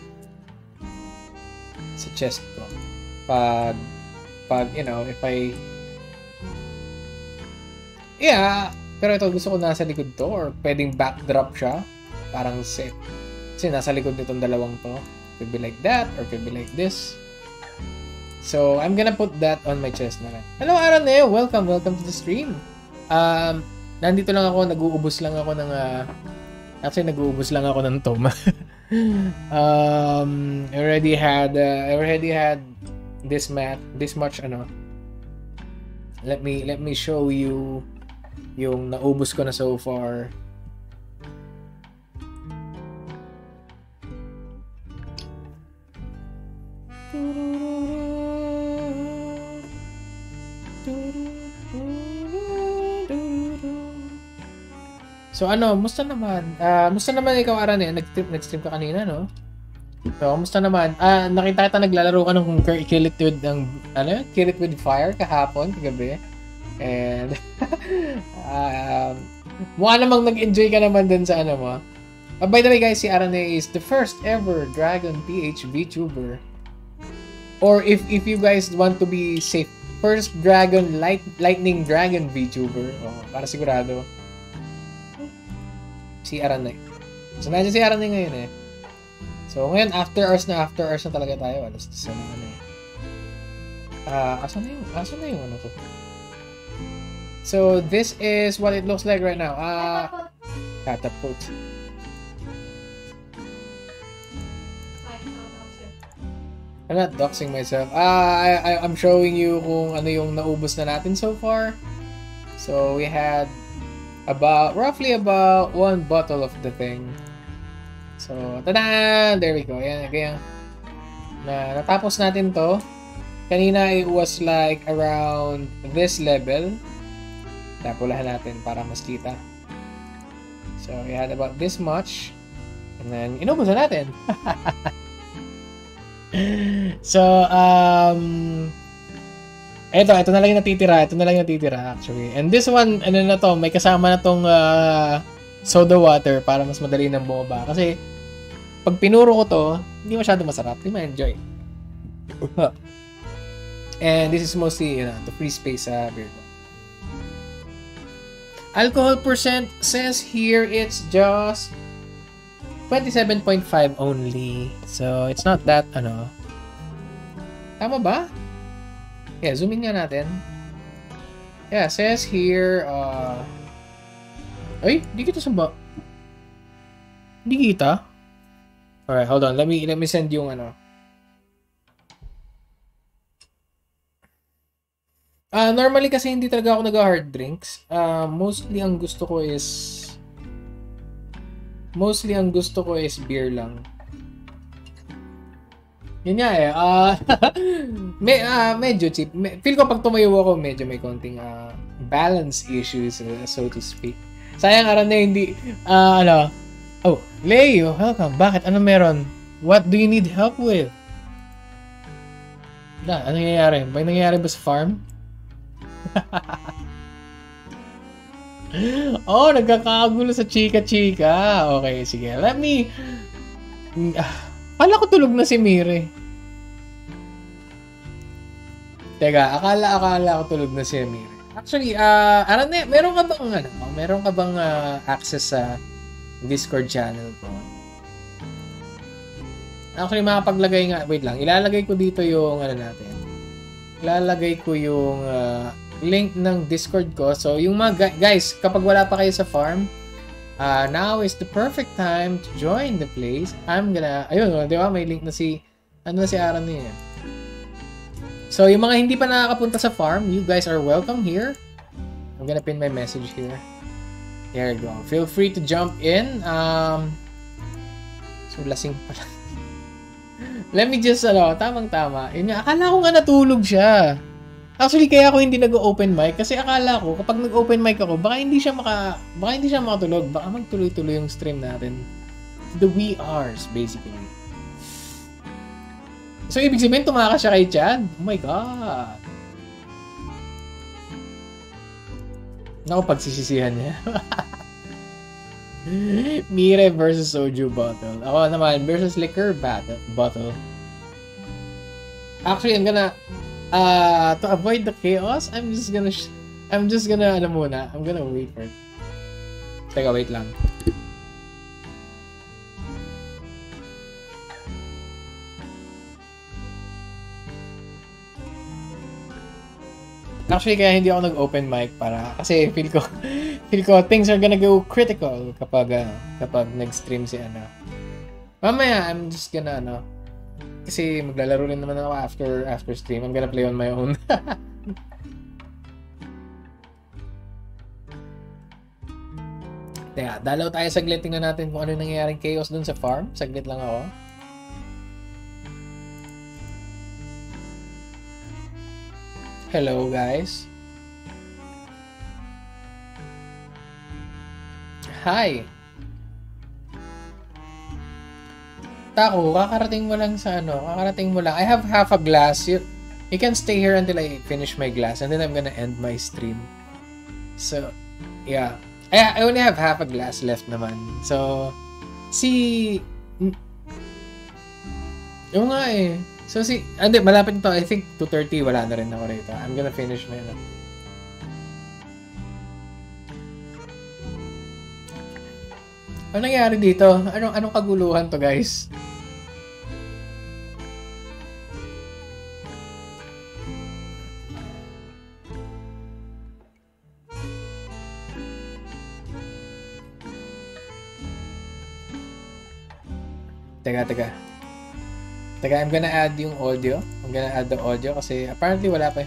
sa chest ko. Pag pag, you know, if I... Yeah, pero ito gusto ko nasa likod to or pwedeng backdrop siya. Parang set. Kasi nasa likod nitong dalawang to. Could be like that or could be like this. So, I'm gonna put that on my chest na lang. Hello, Aaron eh! Welcome, welcome to the stream. Um, nandito lang ako, nag-uubos lang ako ng... Uh, actually, nag-uubos lang ako ng Tom. um, I already had... Uh, I already had... this mat this much ano let me let me show you yung naubos ko na so far. So ano, musta naman? Ah, uh, musta naman ikaw Aran eh? Nag-stream nag-stream ka kanina, no? So, musta naman? Ah, nakita kita naglalaro ka ng Kill It With ng ano? Kill It With Fire kahapon, kagabi. And um, mukha namang nag-enjoy ka naman dun sa ano mo. Uh, by the way guys, si Arane is the first ever Dragon P H Vtuber. Or if if you guys want to be safe, first Dragon Light Lightning Dragon Vtuber. Oh, para sigurado. Si Arane. So, nandiyan si Arane ngayon eh. So, ngayon, after hours na after hours na talaga tayo. Alas dos na ano eh. Ah, uh, asan na yung, asan na yung ano to? So, this is what it looks like right now. Ah, uh, catapult. I'm not doxing myself. Ah, I, I, I'm showing you kung ano yung naubos na natin so far. So, we had about, roughly about one bottle of the thing. So, tada! There we go. Ayan, kaya na natapos natin to. Kanina it was like around this level. Tapulahan natin para mas kita. So, we had about this much. And then, inubos na natin. So, um... Eto, ito na lang yung natitira. Ito na lang yung natitira, actually. And this one, ano na to, may kasama na tong uh, soda water para mas madali nang bumaba. Kasi, pag pinuro ko to, hindi masyado masarap. Hindi ma-enjoy. And this is mostly, you know, the free space sa uh, beer. Alcohol percent says here it's just twenty-seven point five only. So, it's not that, ano. Tama ba? Yeah, zoom in nga natin. Yeah, says here, uh... Ay, hindi kita samba. Hindi kita? Alright, hold on. Let me, let me send yung, ano. Uh, normally kasi hindi talaga ako nag-hard drinks. Uh, mostly ang gusto ko is... Mostly ang gusto ko is beer lang. Yun nga eh. Uh, may, uh, medyo cheap. Me, feel ko pag tumayo ako, medyo may konting uh, balance issues, so to speak. Sayang araw na hindi... Uh, ano... Oh, Leo, welcome. Bakit? Ano meron? What do you need help with? Da, ano nangyayari? May nangyayari ba sa farm? Oh, nagkakagulo sa chika-chika. Okay, sige. Let me... Akala ko tulog na si Mire. Teka, akala, akala ko tulog na si Mire. Actually, uh, ano na, meron ka bang, ano, meron ka bang uh, access sa Discord channel ko? Actually, makapaglagay nga, wait lang, ilalagay ko dito yung, ano natin, ilalagay ko yung uh, link ng Discord ko. So, yung mga, guys, kapag wala pa kayo sa farm, uh, now is the perfect time to join the place. I'm gonna, ayun, di ba, may link na si, ano na si Aaron niya. So, yung mga hindi pa nakakapunta sa farm, you guys are welcome here. I'm gonna pin my message here. There you go. Feel free to jump in. Um, so, lasing pala. Let me just, ano, tamang-tama. Yun nga, akala ko nga natulog siya. Actually, kaya ako hindi nag-open mic. Kasi akala ko, kapag nag-open mic ako, baka hindi siya maka, baka hindi siya makatulog. Baka magtuloy-tuloy yung stream natin. The wee hours, basically. So, ibig sabihin, tumakas siya kay Chad? Oh my God. Naku, pagsisisihan niya. Mire versus soju bottle. Ako naman, versus liquor bottle. Actually, I'm gonna, uh, to avoid the chaos, I'm just gonna, sh I'm just gonna, ano muna, I'm gonna wait for it. Teka, wait lang. Actually, kaya hindi ako nag-open mic para, kasi feel ko, feel ko, things are gonna go critical kapag, ano, kapag nag-stream si, ano. Mamaya, I'm just gonna, ano, kasi maglalaro rin naman ako after, after stream. I'm gonna play on my own. Teka, dalaw tayo saglit. Tingnan natin kung ano nangyayaring chaos dun sa farm. Saglit lang ako. Hello, guys. Hi. Tako, kakarating mo lang sa ano, kakarating mo lang. I have half a glass. You, you can stay here until I finish my glass and then I'm gonna end my stream. So, yeah. I, I only have half a glass left naman. So, si... Yung nga eh. So, si... Hindi, malapit ito. I think two thirty, wala na rin ako rito. I'm gonna finish my... Ano. Ano nangyari dito? Anong, anong kaguluhan to, guys? Teka, teka. Teka, I'm gonna add yung audio. I'm gonna add the audio kasi apparently wala pa eh.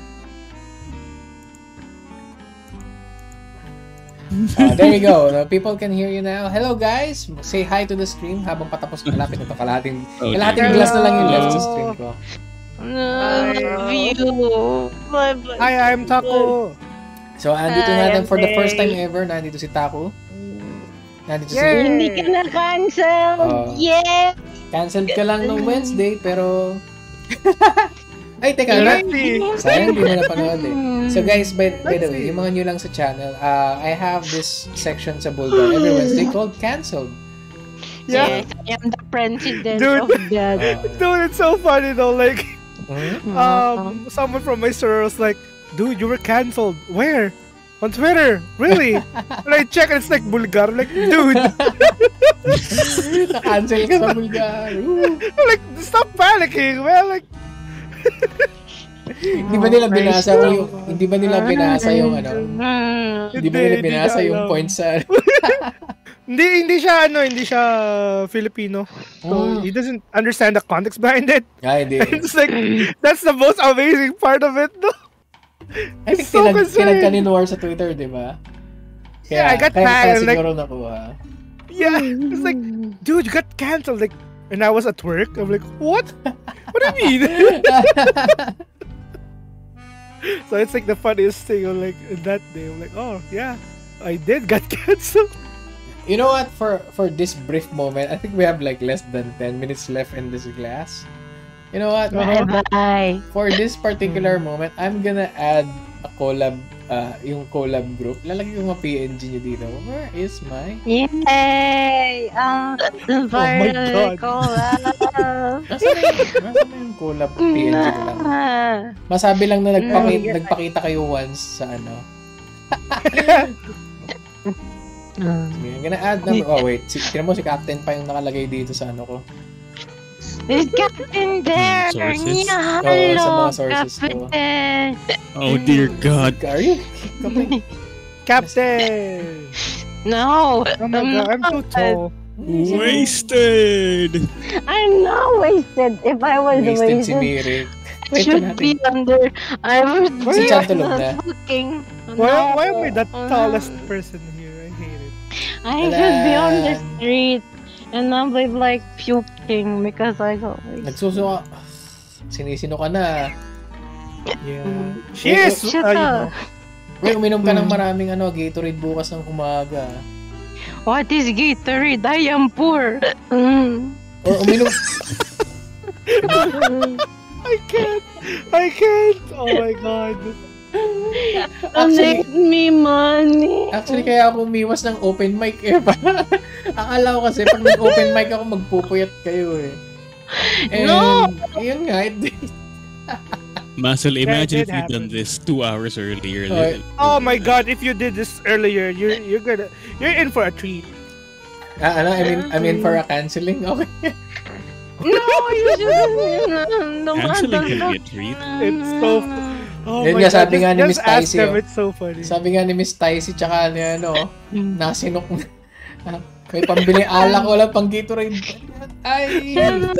Uh, there you go. No, people can hear you now. Hello guys! Say hi to the stream habang patapos malapit ito. Kalahating, Oh, kalahating glass na lang yung left sa stream ko. Love you. Bye, bye. Hi, I'm Taco. So, andito Hi, natin I'm for the first time Faye. ever. Nandito si Taku. Nandito si... Yay! Hindi ka na-cancel. Oh. Yeah! Cancelled ka lang nung Wednesday, pero... Ay, teka na. Sayang, hindi mo napanood eh. So guys, by, by the way, yung mga new lang sa channel, uh, I have this section sa Bulgar every Wednesday called Cancelled. Yeah. Yes, I am the president Dude. of that. Uh, Dude, it's so funny though. Like, hmm? um, someone from my server was like, dude, you were cancelled. Where? On Twitter. Really? And I check and it's like Bulgar. I'm like, dude. Na-cancel ka sa Bulgar. Ooh. I'm like, stop panicking, man. Like, Hindi ba nila binasa yung hindi ba nila binasa yung ano? Hindi ba nila Hindi, binasa hindi yung alam. points sa hindi, hindi siya, ano, hindi siya Filipino. So, Mm. he doesn't understand the context behind it. Ay, hindi. It's like, that's the most amazing part of it, though. I think It's so tinag, concerned. tinagkaninwar sa Twitter, di ba? Yeah, I got kaya, mad, kaya and like- siguro nakuha. Yeah, it's like, dude, you got cancelled. Like, and I was at work. I'm like, what? What do you mean? So it's like the funniest thing. I'm like, that day, I'm like, oh yeah, I did got cancelled. You know what? For for this brief moment, I think we have like less than ten minutes left in this glass. You know what? Bye-bye. For this particular moment, I'm gonna add a collab, uh, yung collab group. Lalagay ko mga P N G nyo dito. Where is my... Yay! Um, the viral God. collab. Nasaan na yung, nasaan na yung collab P N G ko lang? Masabi lang na nagpakita, nagpakita kayo once sa ano. Sige, I'm gonna add number... Oh wait, si, tinan mo si Captain pa yung nakalagay dito sa ano ko. There's Captain there! Sources? Yeah, Oo, sa hello, mga sources ko. Captain! Oh dear God. Are you? Captain? Captain. No! Oh my god, I'm so tall. Wasted. I'm not wasted. If I was Wasted si wasted, Miri. I should be under. I was Si just Chan tulog na. looking. Why, why am I the No. tallest person here? I hate it. I should be on the street. And I'm like, like puking because I got like. Nagsusuka. Sinisino ka na. Yeah. She is. Shut Uh, you up. know. Wait, uminom ka ng maraming ano, Gatorade bukas ng umaga. What is Gatorade? I am poor. Mm. Or uminom... I can't. I can't. Oh my god. Actually, Make me money. actually, kaya ako umiwas ng open mic eh. Akala ko kasi pag nag-open mic ako, magpupuyat kayo eh. And, No! yun nga, hindi. Muscle, imagine did if you'd done happen. this two hours earlier. Okay. Oh my god, if you did this earlier, you're you're gonna you're in for a treat. Ah, ano, I mean, I mean for a canceling? Okay. No, you shouldn't. No, Canceling can be a treat. It's so Oh Yun my nga, god, sabi nga ni just, Miss just ask Tyson, them, oh. it's so funny. Sabi nga ni Miss Tyson, tsaka ni ano, nasinok na. May pambili alak, wala pang Gatorade. Ay!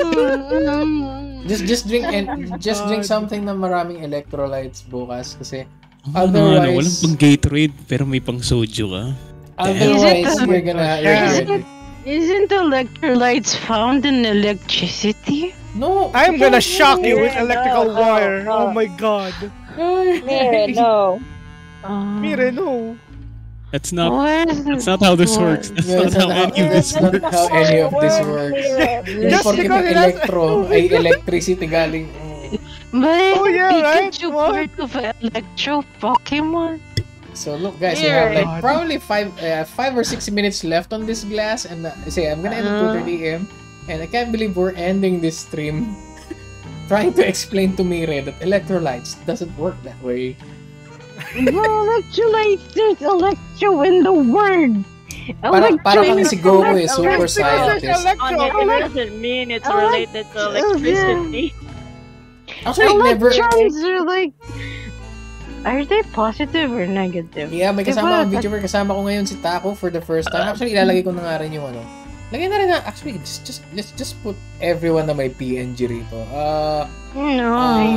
Just just drink and just drink something na maraming electrolytes bukas kasi Ano, ano, otherwise walang pang Gatorade pero may pang soju ka. otherwise Is it- you're gonna Yeah. regret it. Isn't electrolytes found in electricity? No, I'm gonna shock you with Yeah, electrical no, wire. no, Oh no. my god. Mire, no. Uh, Mire, no. That's not what is that's not how this what? works. That's Yeah, not how any of this that's not works. how any of this works. Just Just porque because may it has- electro ay electricity galing. But Oh, yeah, right? Pikachu What? part of Electro Pokemon? So look guys, we have like God. probably five uh, five or six minutes left on this glass and uh, say I'm gonna end at two thirty a m and I can't believe we're ending this stream trying to explain to Mire that electrolytes doesn't work that way. No, electrolytes, there's electro in the word. Para, para kang Electro- si Goku eh, super Electro- scientist. Electro. It doesn't mean it's related to electricity. Actually, never... Electrons are like, are they positive or negative? Yeah, may kasama Diba? ang Vtuber. Kasama ko ngayon si Taco for the first time. Actually, ilalagay ko na nga rin yung ano, Lagyan na rin na, actually, just, just, let's just put everyone na may P N G rito. Uh, No.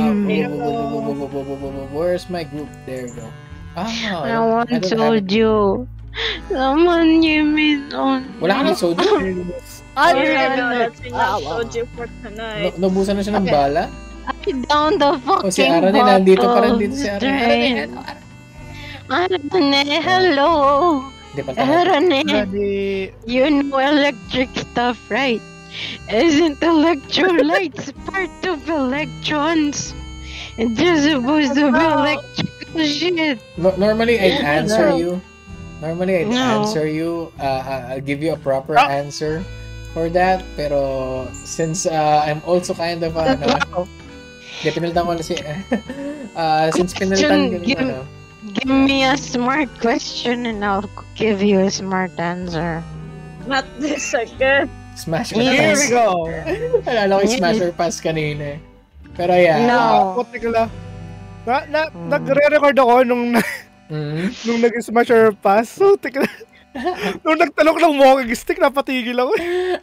uh, where's my group? There we go. Ah, I want I don't have it. soju. Someone give me soju. Wala ka ng soju? I Yeah, know, no. that's enough soju for tonight. No, nabusan na siya ng Okay. bala? I down the fucking O si Arane, nandito pa rin dito si Arane. drain. Arane, Arane. Arane, hello. Hindi pa tayo. Arane, Ready. you know electric stuff, right? Isn't electrolytes part of electrons? It's just supposed to be electrical shit. No, normally, I'd answer you. Normally, I'd No. answer you. Uh, uh, I'll give you a proper Ah. answer for that. Pero, since uh, I'm also kind of, uh, ano, hindi, pinalitan ko na si, uh, since pinalitan ko, Give- ano, Give me a smart question and I'll give you a smart answer. Not this again. smash ka Yes. Here na we go. Alala ko yung smash or pass kanina eh. Pero yeah. No. Ah, putik lang. Na, na, Hmm. nagre-record ako nung, Mm. nung nag-smash or pass. So, tika nung nagtalok ng walking stick, napatigil ako.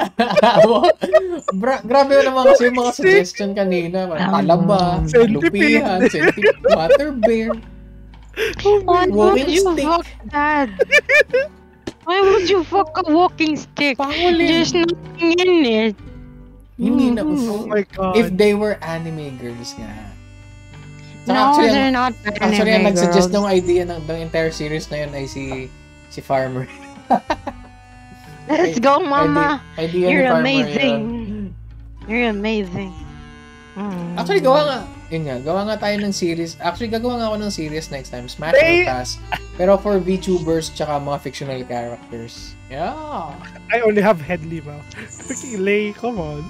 Bra- grabe naman kasi yung mga suggestion kanina. Palaba, Centipede. lupihan, centipede, water bear. Why Walking would you stick. fuck that? Why would you fuck a walking stick? Pangulin. There's nothing in it. Hindi na. Oh my God. If they were anime girls nga. Saka No, actually, they're ang- not Actually, ang anime nag-suggest girls. ng idea ng, ng entire series na yun ay si si Farmer. Let's go, mama. Idea, idea ni You're Farmer amazing. yun. You're amazing. Mm. Actually, gawa nga. Yun nga, gawa nga tayo ng series. Actually, gagawa nga ako ng series next time. Smash Hey! or Pass. Pero for VTubers tsaka mga fictional characters. Yeah. I only have Headley mouth. Freaking lay, come on.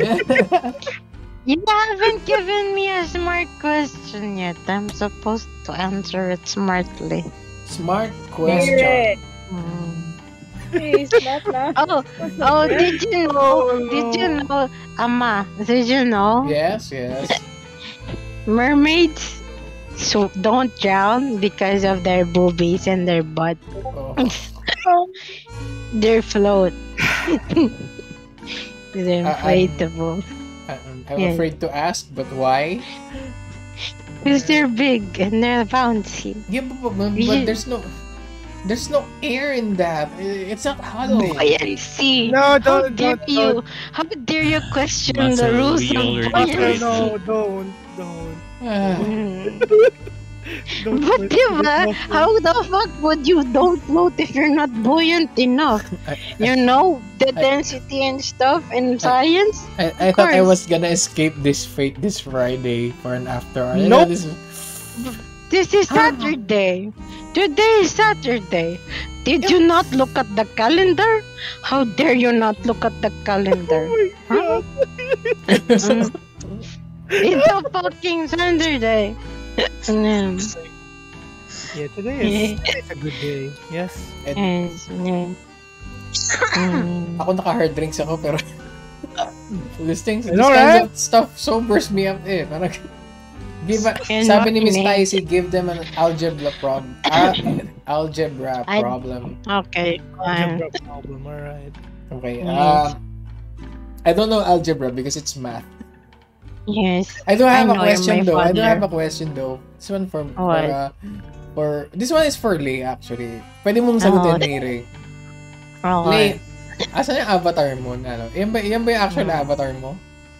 You haven't given me a smart question yet. I'm supposed to answer it smartly. Smart Hear question. it. Mm. Please, not na. Oh, oh, did you know? Did you know, Ama? Did you know? Yes, yes. Mermaids so don't drown because of their boobies and their butt. Oh. They float. They're Uh, inflatable. I'm, I'm Yeah. afraid to ask, but why? Because they're big and they're bouncy. Yeah, but, but, but Yeah. there's no there's no air in that. It's not hollow. Oh, I see. No, How don't, dare don't, you? don't. How dare you question Muscle, the rules we of already No, tried. no, don't, don't. Ah. Mm. don't But diba, how the fuck would you don't float if you're not buoyant enough? I, You know the I- density and stuff in science? I, I thought I course. was gonna escape this fate this Friday for an after hour. You Nope. know, this is- This is Saturday. Today is Saturday. Did you not look at the calendar? How dare you not look at the calendar? Huh? Mm. It's a fucking Saturday. Mm. Yeah, today is it's a good day. Yes. Yes, yeah. Mm. Ako naka-hard drinks ako pero this things, I this know, kinds right? of stuff sobers me up eh. Parang, give a, And sabi ni not Miss me. Ticey, give them an algebra problem. Al- algebra I- problem. Okay, fine. Algebra problem, alright. Okay. Yes. Um, I don't know algebra because it's math. Yes. I do have I a know, you're question my though. I do father. have a question though. This one for for, What? uh, for this one is for Lay actually. Pwede mong sagutin Oh. ni Ray. Alright. Lay, asan yung avatar mo? Ano? Yan ba, yan ba yung actual Hmm. avatar mo?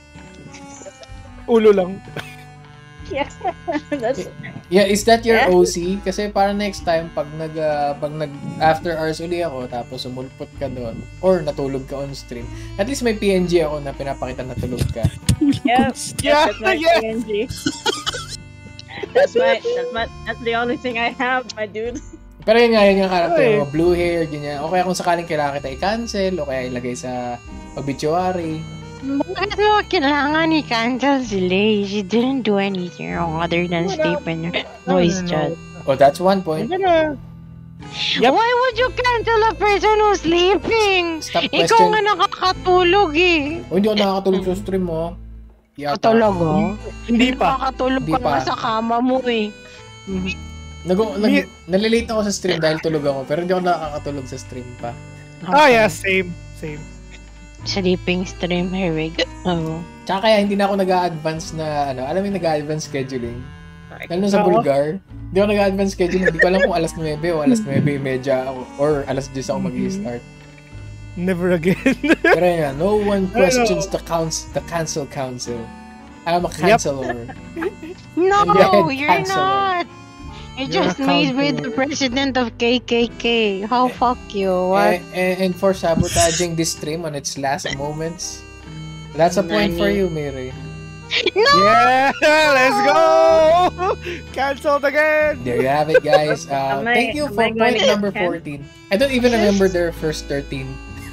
Ulo lang. Yes. That's Yeah, is that your Yeah. O C? Kasi para next time pag nag uh, pag nag after hours uli ako tapos sumulpot ka doon or natulog ka on stream. At least may P N G ako na pinapakita na tulog ka. yeah. Yeah, That's my yeah. P N G. That's my that's my that's the only thing I have, my dude. Pero yun nga, yun yung character Ay. mo, blue hair, ganyan. O kaya kung sakaling kailangan kita i-cancel, o kaya ilagay sa obituary. Bakit mo kailangan i-cancel si Lay? She didn't do anything wrong other than sleep in her voice chat. Oh, that's one point. Ano na? Yep. Why would you cancel a person who's sleeping? Stop Ikaw question. nga nakakatulog eh. O, hindi ako nakakatulog sa stream mo. Yata. Katulog oh. Hindi pa. Nakakatulog Hindi ka nga pa. sa kama mo eh. Nag, nag, Mi- nalilate ako sa stream dahil tulog ako, pero hindi ako nakakatulog sa stream pa. Ah, yeah, same. Same. Sleeping stream, here we go. Oh. Tsaka kaya hindi na ako nag-a-advance na, ano, alam mo yung nag-a-advance scheduling? Lalo na sa Oo. Bulgar, hindi ako nag-a-advance scheduling. Hindi ko alam kung alas nuwebe o alas nuwebe medya or alas diyes ako mag-i-start. Never again. Pero yun, no one questions the, couns- the cancel council. I'm a canceler. No, And then you're cancel. not. You You're just a made me the counselor. president of K K K. How fuck you? What? And, and, and for sabotaging this stream on its last moments, that's a point for you, Mary. No! Yeah, let's go! Cancelled again! There you have it, guys. Uh, Am I- thank you am for I going point to number can- fourteen. I don't even remember their first thirteen.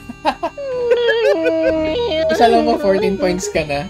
Isa lang mo, fourteen points ka na.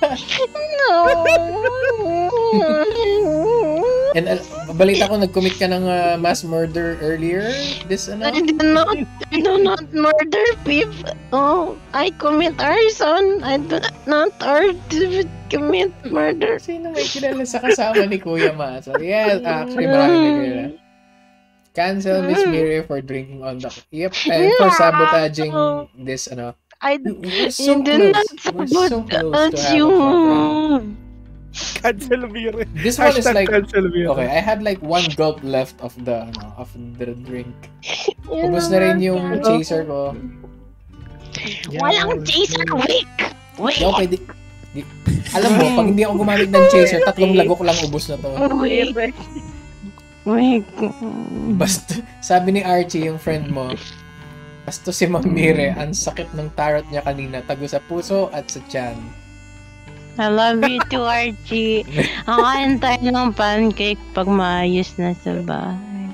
No. And uh, balita ko, nag-commit ka ng uh, mass murder earlier this ano? I did not. I do not murder people. Oh, I commit arson. I do not art- commit murder. Sino may kilala sa kasama ni Kuya Ma? So, yeah, actually, marami na kilala. Cancel Miss Miri for drinking on the... Yep, and for sabotaging this, ano. I We're so I did not close. We're so close to sabotage have you. a program. Cancel me rin. This one is Hashtag like... cancel me rin. Okay, I had like one gulp left of the, ano, of the drink. You Ubus na rin yung chaser ko. Walang chaser. Wait. Wait. Hindi ako pwede... di- Alam mo, pag hindi ako gumamit ng chaser, tatlong lagok lang ubos na to. Wait. Wait. Basta, sabi ni Archie, yung friend mo, basta si Mang Mire, ang sakit ng tarot niya kanina, tago sa puso at sa tiyan. I love you too, Archie. Ang kain tayo ng pancake pag maayos na sa bahay.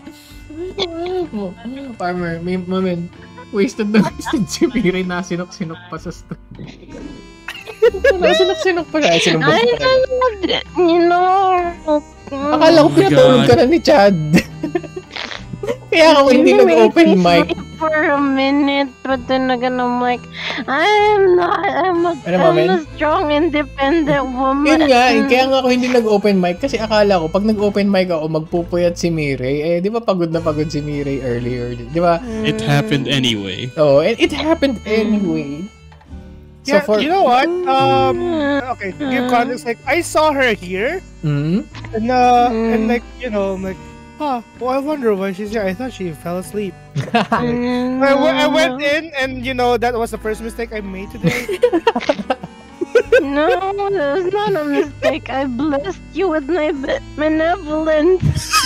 Farmer, may moment, wasted na wasted si Mire, nasinok-sinok pa sa sto. Nasinok-sinok pa siya, ay sinumbong I pa kayo. love you know. Akala ko Oh my pinatulog God. ka na ni Chad. Kaya ako hindi You made nag-open me mic. sleep for a minute, but then again, I'm like, I'm not, I'm a, Ano, I'm Mamen? a strong, independent woman. Yun nga, eh, kaya nga ako hindi nag-open mic kasi akala ko pag nag-open mic ako magpupuyat si Mireille, eh di ba pagod na pagod si Mireille earlier, di ba? It happened anyway. Oh, and it happened anyway. So Yeah, for you know what? Um, okay, to give context, like, I saw her here, mm, and, uh, Mm. and like, you know, I'm like, huh, well, I wonder why she's here. I thought she fell asleep. Mm. I, w- I went in, and, you know, that was the first mistake I made today. No, that was not a mistake. I blessed you with my be- benevolence.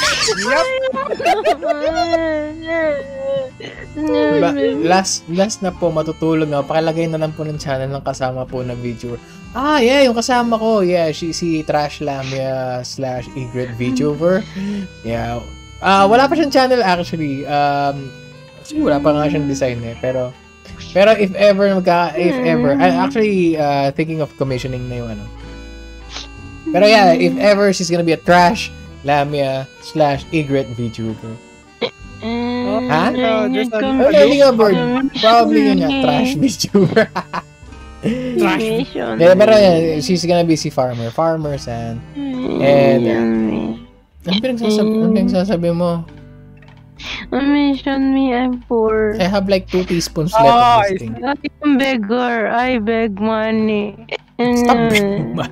ba, last last na po matutulog na. Pakilagay na lang po ng channel ng kasama po na VTuber. Ah, yeah, yung kasama ko. Yeah, she si Trash Lamia slash Egret VTuber. Yeah. Ah, wala pa siyang channel actually. Um, actually, wala pa nga siyang design eh. Pero Pero if ever magka if ever I'm actually uh, thinking of commissioning na yung ano. Pero yeah, if ever she's gonna be a Trash Lamia slash Egret VTuber. Ha? Uh, there's a- Oh, hindi nga board. Probably yun nga, Trash VTuber. Trash. Yeah, pero yeah, she's gonna be si Farmer. Farmer San. And ano pinagsasabi, ano pinagsasabi mo? Mention me, I'm poor. I have like two teaspoons Oh, left of I this thing. I'm beggar. I beg money. Stop being mad.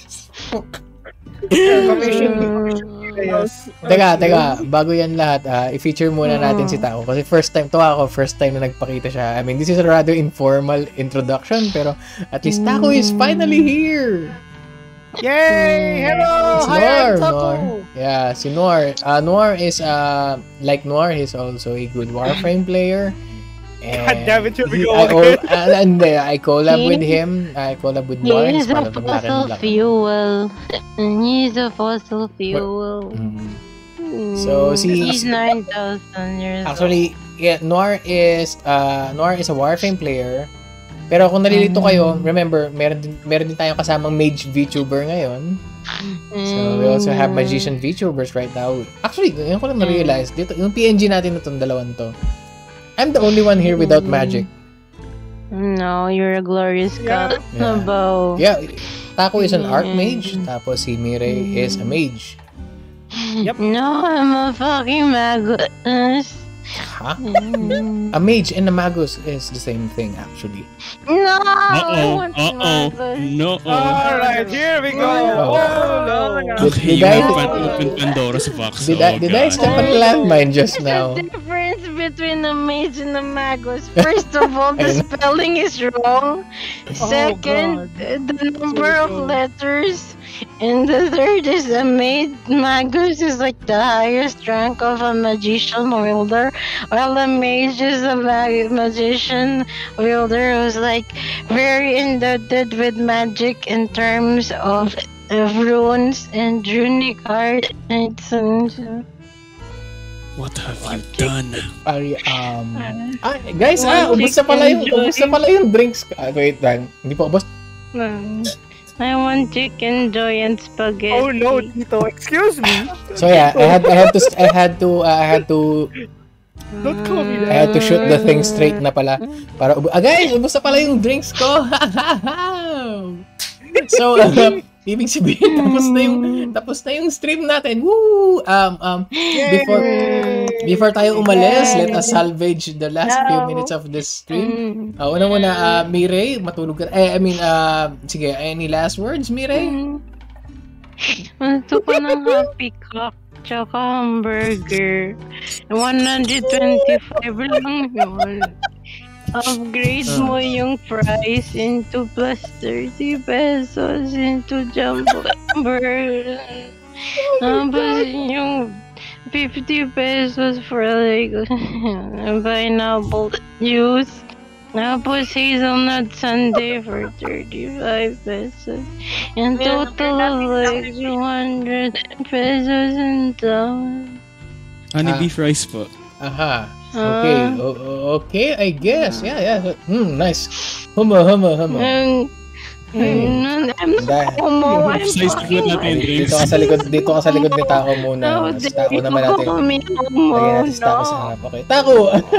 Commission, yes. Teka, teka, bago yan lahat, ah, i-feature muna natin si Tao. Kasi first time, to ako, first time na nagpakita siya. I mean, this is a rather informal introduction, pero at least Taco is finally here! Yay! Hello! Si Hi, Noir, I'm Noir. Taco! Yeah, si Noir. Uh, Noir is, uh, like Noir, he's also a good Warframe player. And God damn it, here we he- go I, again. oh, uh, and, uh, I collab with him. I collab with Noir. He's He's a part of the Black and fossil Black. fuel. He's a fossil fuel. Mm. So, si- He's nine thousand years Actually, yeah, Noir is uh Noir is a Warframe player. Pero kung nalilito kayo, remember, meron din, meron din tayong kasamang mage VTuber ngayon. old. So, we also have magician VTubers right now. Actually, yun ko lang na-realize, dito, yung P N G natin na itong dalawang to, I'm the only one here without magic. No, you're a glorious Yeah. god. Carabao. Yeah, Taco is an archmage, tapos si Mireille is a mage. Yep. No, I'm a fucking magus. Huh? Mm. A mage and a magus is the same thing, actually. No! I Uh-oh. want Uh-oh. magus. No. Alright, here we go. Oh. Oh, no. Did, did You I, open, open Pandora's box. did, oh, I, did I God. step on the landmine just now? There's a difference between a mage and a magus. First of all, the Ayun. spelling is wrong. Second, God. the number So of wrong. letters. And the third is a mage. Magus is like the highest rank of a magician wielder, while a mage is a mag- magician wielder who's like very indebted with magic in terms of, of runes and runic art. It's, uh, What have you done? Ari, um, ah, guys, ah, ubos na pala yung, ubos na pala yung drinks. Ah, wait lang, hindi pa ubos. um, I want chicken joy and spaghetti. Oh no, Tito, excuse me. So yeah, I had, I had to, I had to, uh, I had to, Don't call me I that. had to shoot the thing straight na pala. Para, ubo- ah, guys, ubos na pala yung drinks ko. So, um, ibig sabihin, tapos na yung, tapos na yung stream natin. Woo! Um, um, before, before tayo umalis, let us salvage the last few minutes of this stream. Uh, una muna, uh, Mireille, matulog ka. Eh, I mean, uh, sige, any last words, Mireille? Gusto ko ng happy cock tsaka hamburger. one twenty-five lang yun. Upgrade mo yung price into plus thirty pesos into jumbo burger. Tapos yung fifty pesos for like pineapple juice. Tapos hazelnut sundae for thirty-five pesos. In total like two hundred pesos in town. Honey Ah. beef rice po. Aha. Okay. O- o- okay, I guess. Yeah, yeah. Hmm, nice. Huma, huma, huma. And, and I'm not Dahil- homo, I'm Size ko fucking natin yung Dito drinks. ka sa likod, dito ka sa likod ni Taco muna. No, Sa Taco don't naman natin. call me homo, Lagyan natin si Taco sa no. harap. Okay. Taco!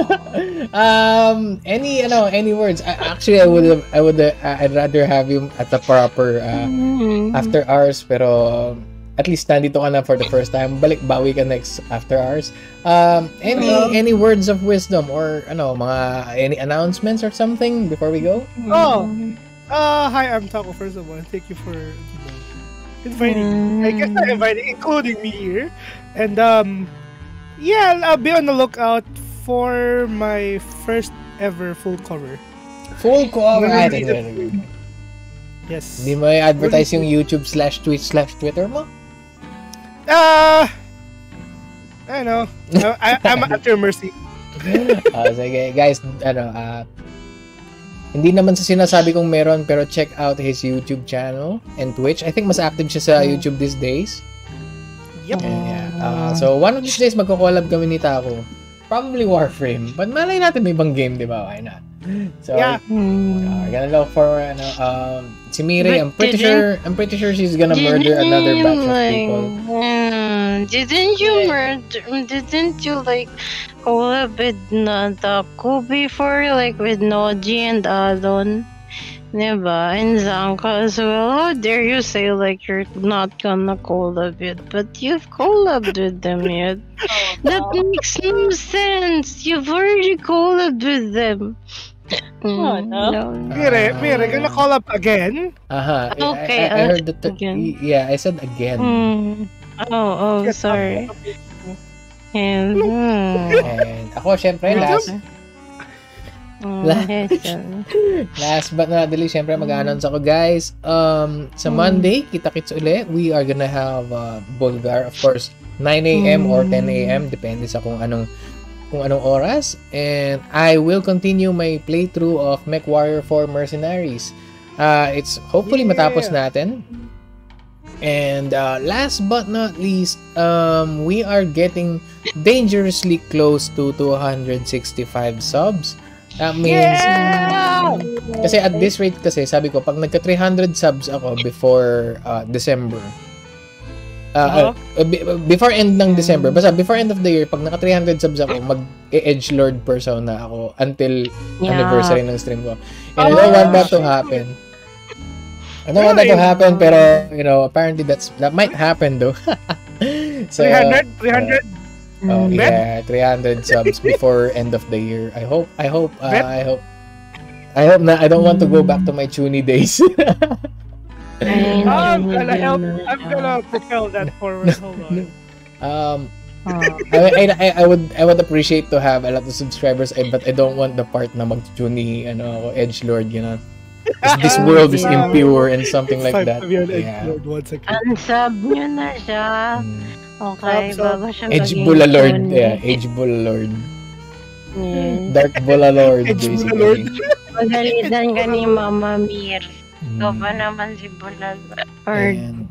um, any, ano, any words? I, actually, I would have, I would, uh, I'd rather have you at the proper, uh, Mm. after hours, pero at least nandito ka na for the first time. Balik, bawi ka next after hours. Um, any, any words of wisdom or, ano, mga, any announcements or something before we go? Oh, uh, hi, I'm Taco. First of all, thank you for you know, inviting. I guess not inviting, including me here. And um, yeah, I'll be on the lookout for my first ever full cover. Full cover. Really? I think, really. Yes. Hindi mo i-advertise yung YouTube slash Twitch slash Twitter mo? Uh, I know. I, I, I'm at your mercy. Ah, sige, guys, ano, ah, hindi naman sa sinasabi kong meron, pero check out his YouTube channel and Twitch. I think mas active siya sa YouTube these days. Yep. And, yeah. Ah, so, one of these days, magko-collab kami ni Taco. Probably Warframe. But malay natin may ibang game, di ba? Why not? So, Yeah. uh, we're gonna look for, ano, um, si Miri, But I'm pretty didn't- sure, I'm pretty sure she's gonna murder another batch of people. Mm, didn't you murder? Didn't you like collab with Nataku before, like with Noji and Adon? Diba? And Zanka as well. How dare you say like you're not gonna collab it, but you've collabed with them yet? That makes no sense. You've already collabed with them. Oh, Mm, no? Mire, Mire, gonna call up again? Aha. I- Okay, I, I, I heard that. again. Yeah, I said again. Mm. Oh, oh, Yes, sorry. And, mm, And ako, syempre, last, mm, La- yes, um, last but not the least, syempre, mag-announce ako, guys. Um, sa Monday, kita-kits ulit. We are gonna have uh, Bulgar, of course, nine a.m. or ten a.m. Depende sa kung anong kung anong oras. And I will continue my playthrough of MechWarrior four Mercenaries. Uh, it's hopefully Yeah. matapos natin. And uh, last but not least, um, we are getting dangerously close to two hundred sixty-five subs. That means, kasi at this rate kasi, sabi ko, pag nagka three hundred subs ako before uh, December, uh, uh, b- before end ng December, basta before end of the year, pag naka three hundred subs ako, mag-edgelord persona ako until Yeah. anniversary ng stream ko. And I don't want that to happen. I don't want that to happen, pero, you know, apparently that's that might happen though. So, three hundred? three hundred? Oh Mm. yeah, three hundred subs before end of the year. I hope. I hope. Uh, Bet. I hope. I hope na. I don't want to go back to my tuny days. Ay, I'm hindi gonna help. na I'm siya. gonna propel that forward. Hold on. um, Oh. I, I, I would I would appreciate to have a lot of subscribers, eh, but I don't want the part na mag-tuny, ano, ako, edgelord, you know. 'Cause this world is Yeah. impure and something like Five that. to be on Yeah. Edgelord once again. Unsub nyo na siya. Mm. Okay, Unsub. bago siya Edge maging Bulla Lord. tuny. Yeah, Edge Bulla Lord. Yes. Dark Bulla Lord, Edge Bulla basically. Lord. Pagalitan ka ni Mama Mir. Mm. Ikaw ba naman si Bulla Lord? And-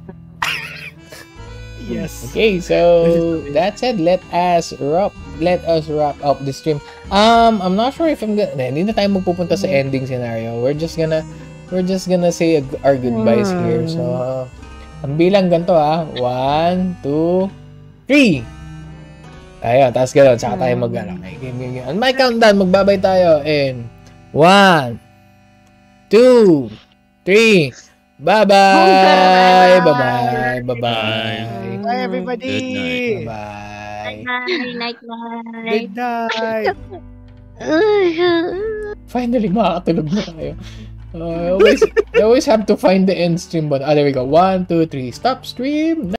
Yes. Okay, so that said, let us wrap let us wrap up the stream. Um, I'm not sure if I'm gonna. Hindi na tayo magpupunta sa ending scenario. We're just gonna we're just gonna say a- our goodbyes Hmm. here. So, uh, ang bilang ganito ah. One, two, three. Ayun, tapos gano'n. Saka tayo mag ano. Okay, game, game, game. On my countdown, magbabay tayo. In one, two, three. Bye-bye! Bye-bye! Bye-bye! Bye, everybody. Good Bye-bye! Night, night. Good night. Finally, makakatulog na tayo. Uh, I always, I always have to find the end stream button. Ah, there we go. One, two, three. Stop stream!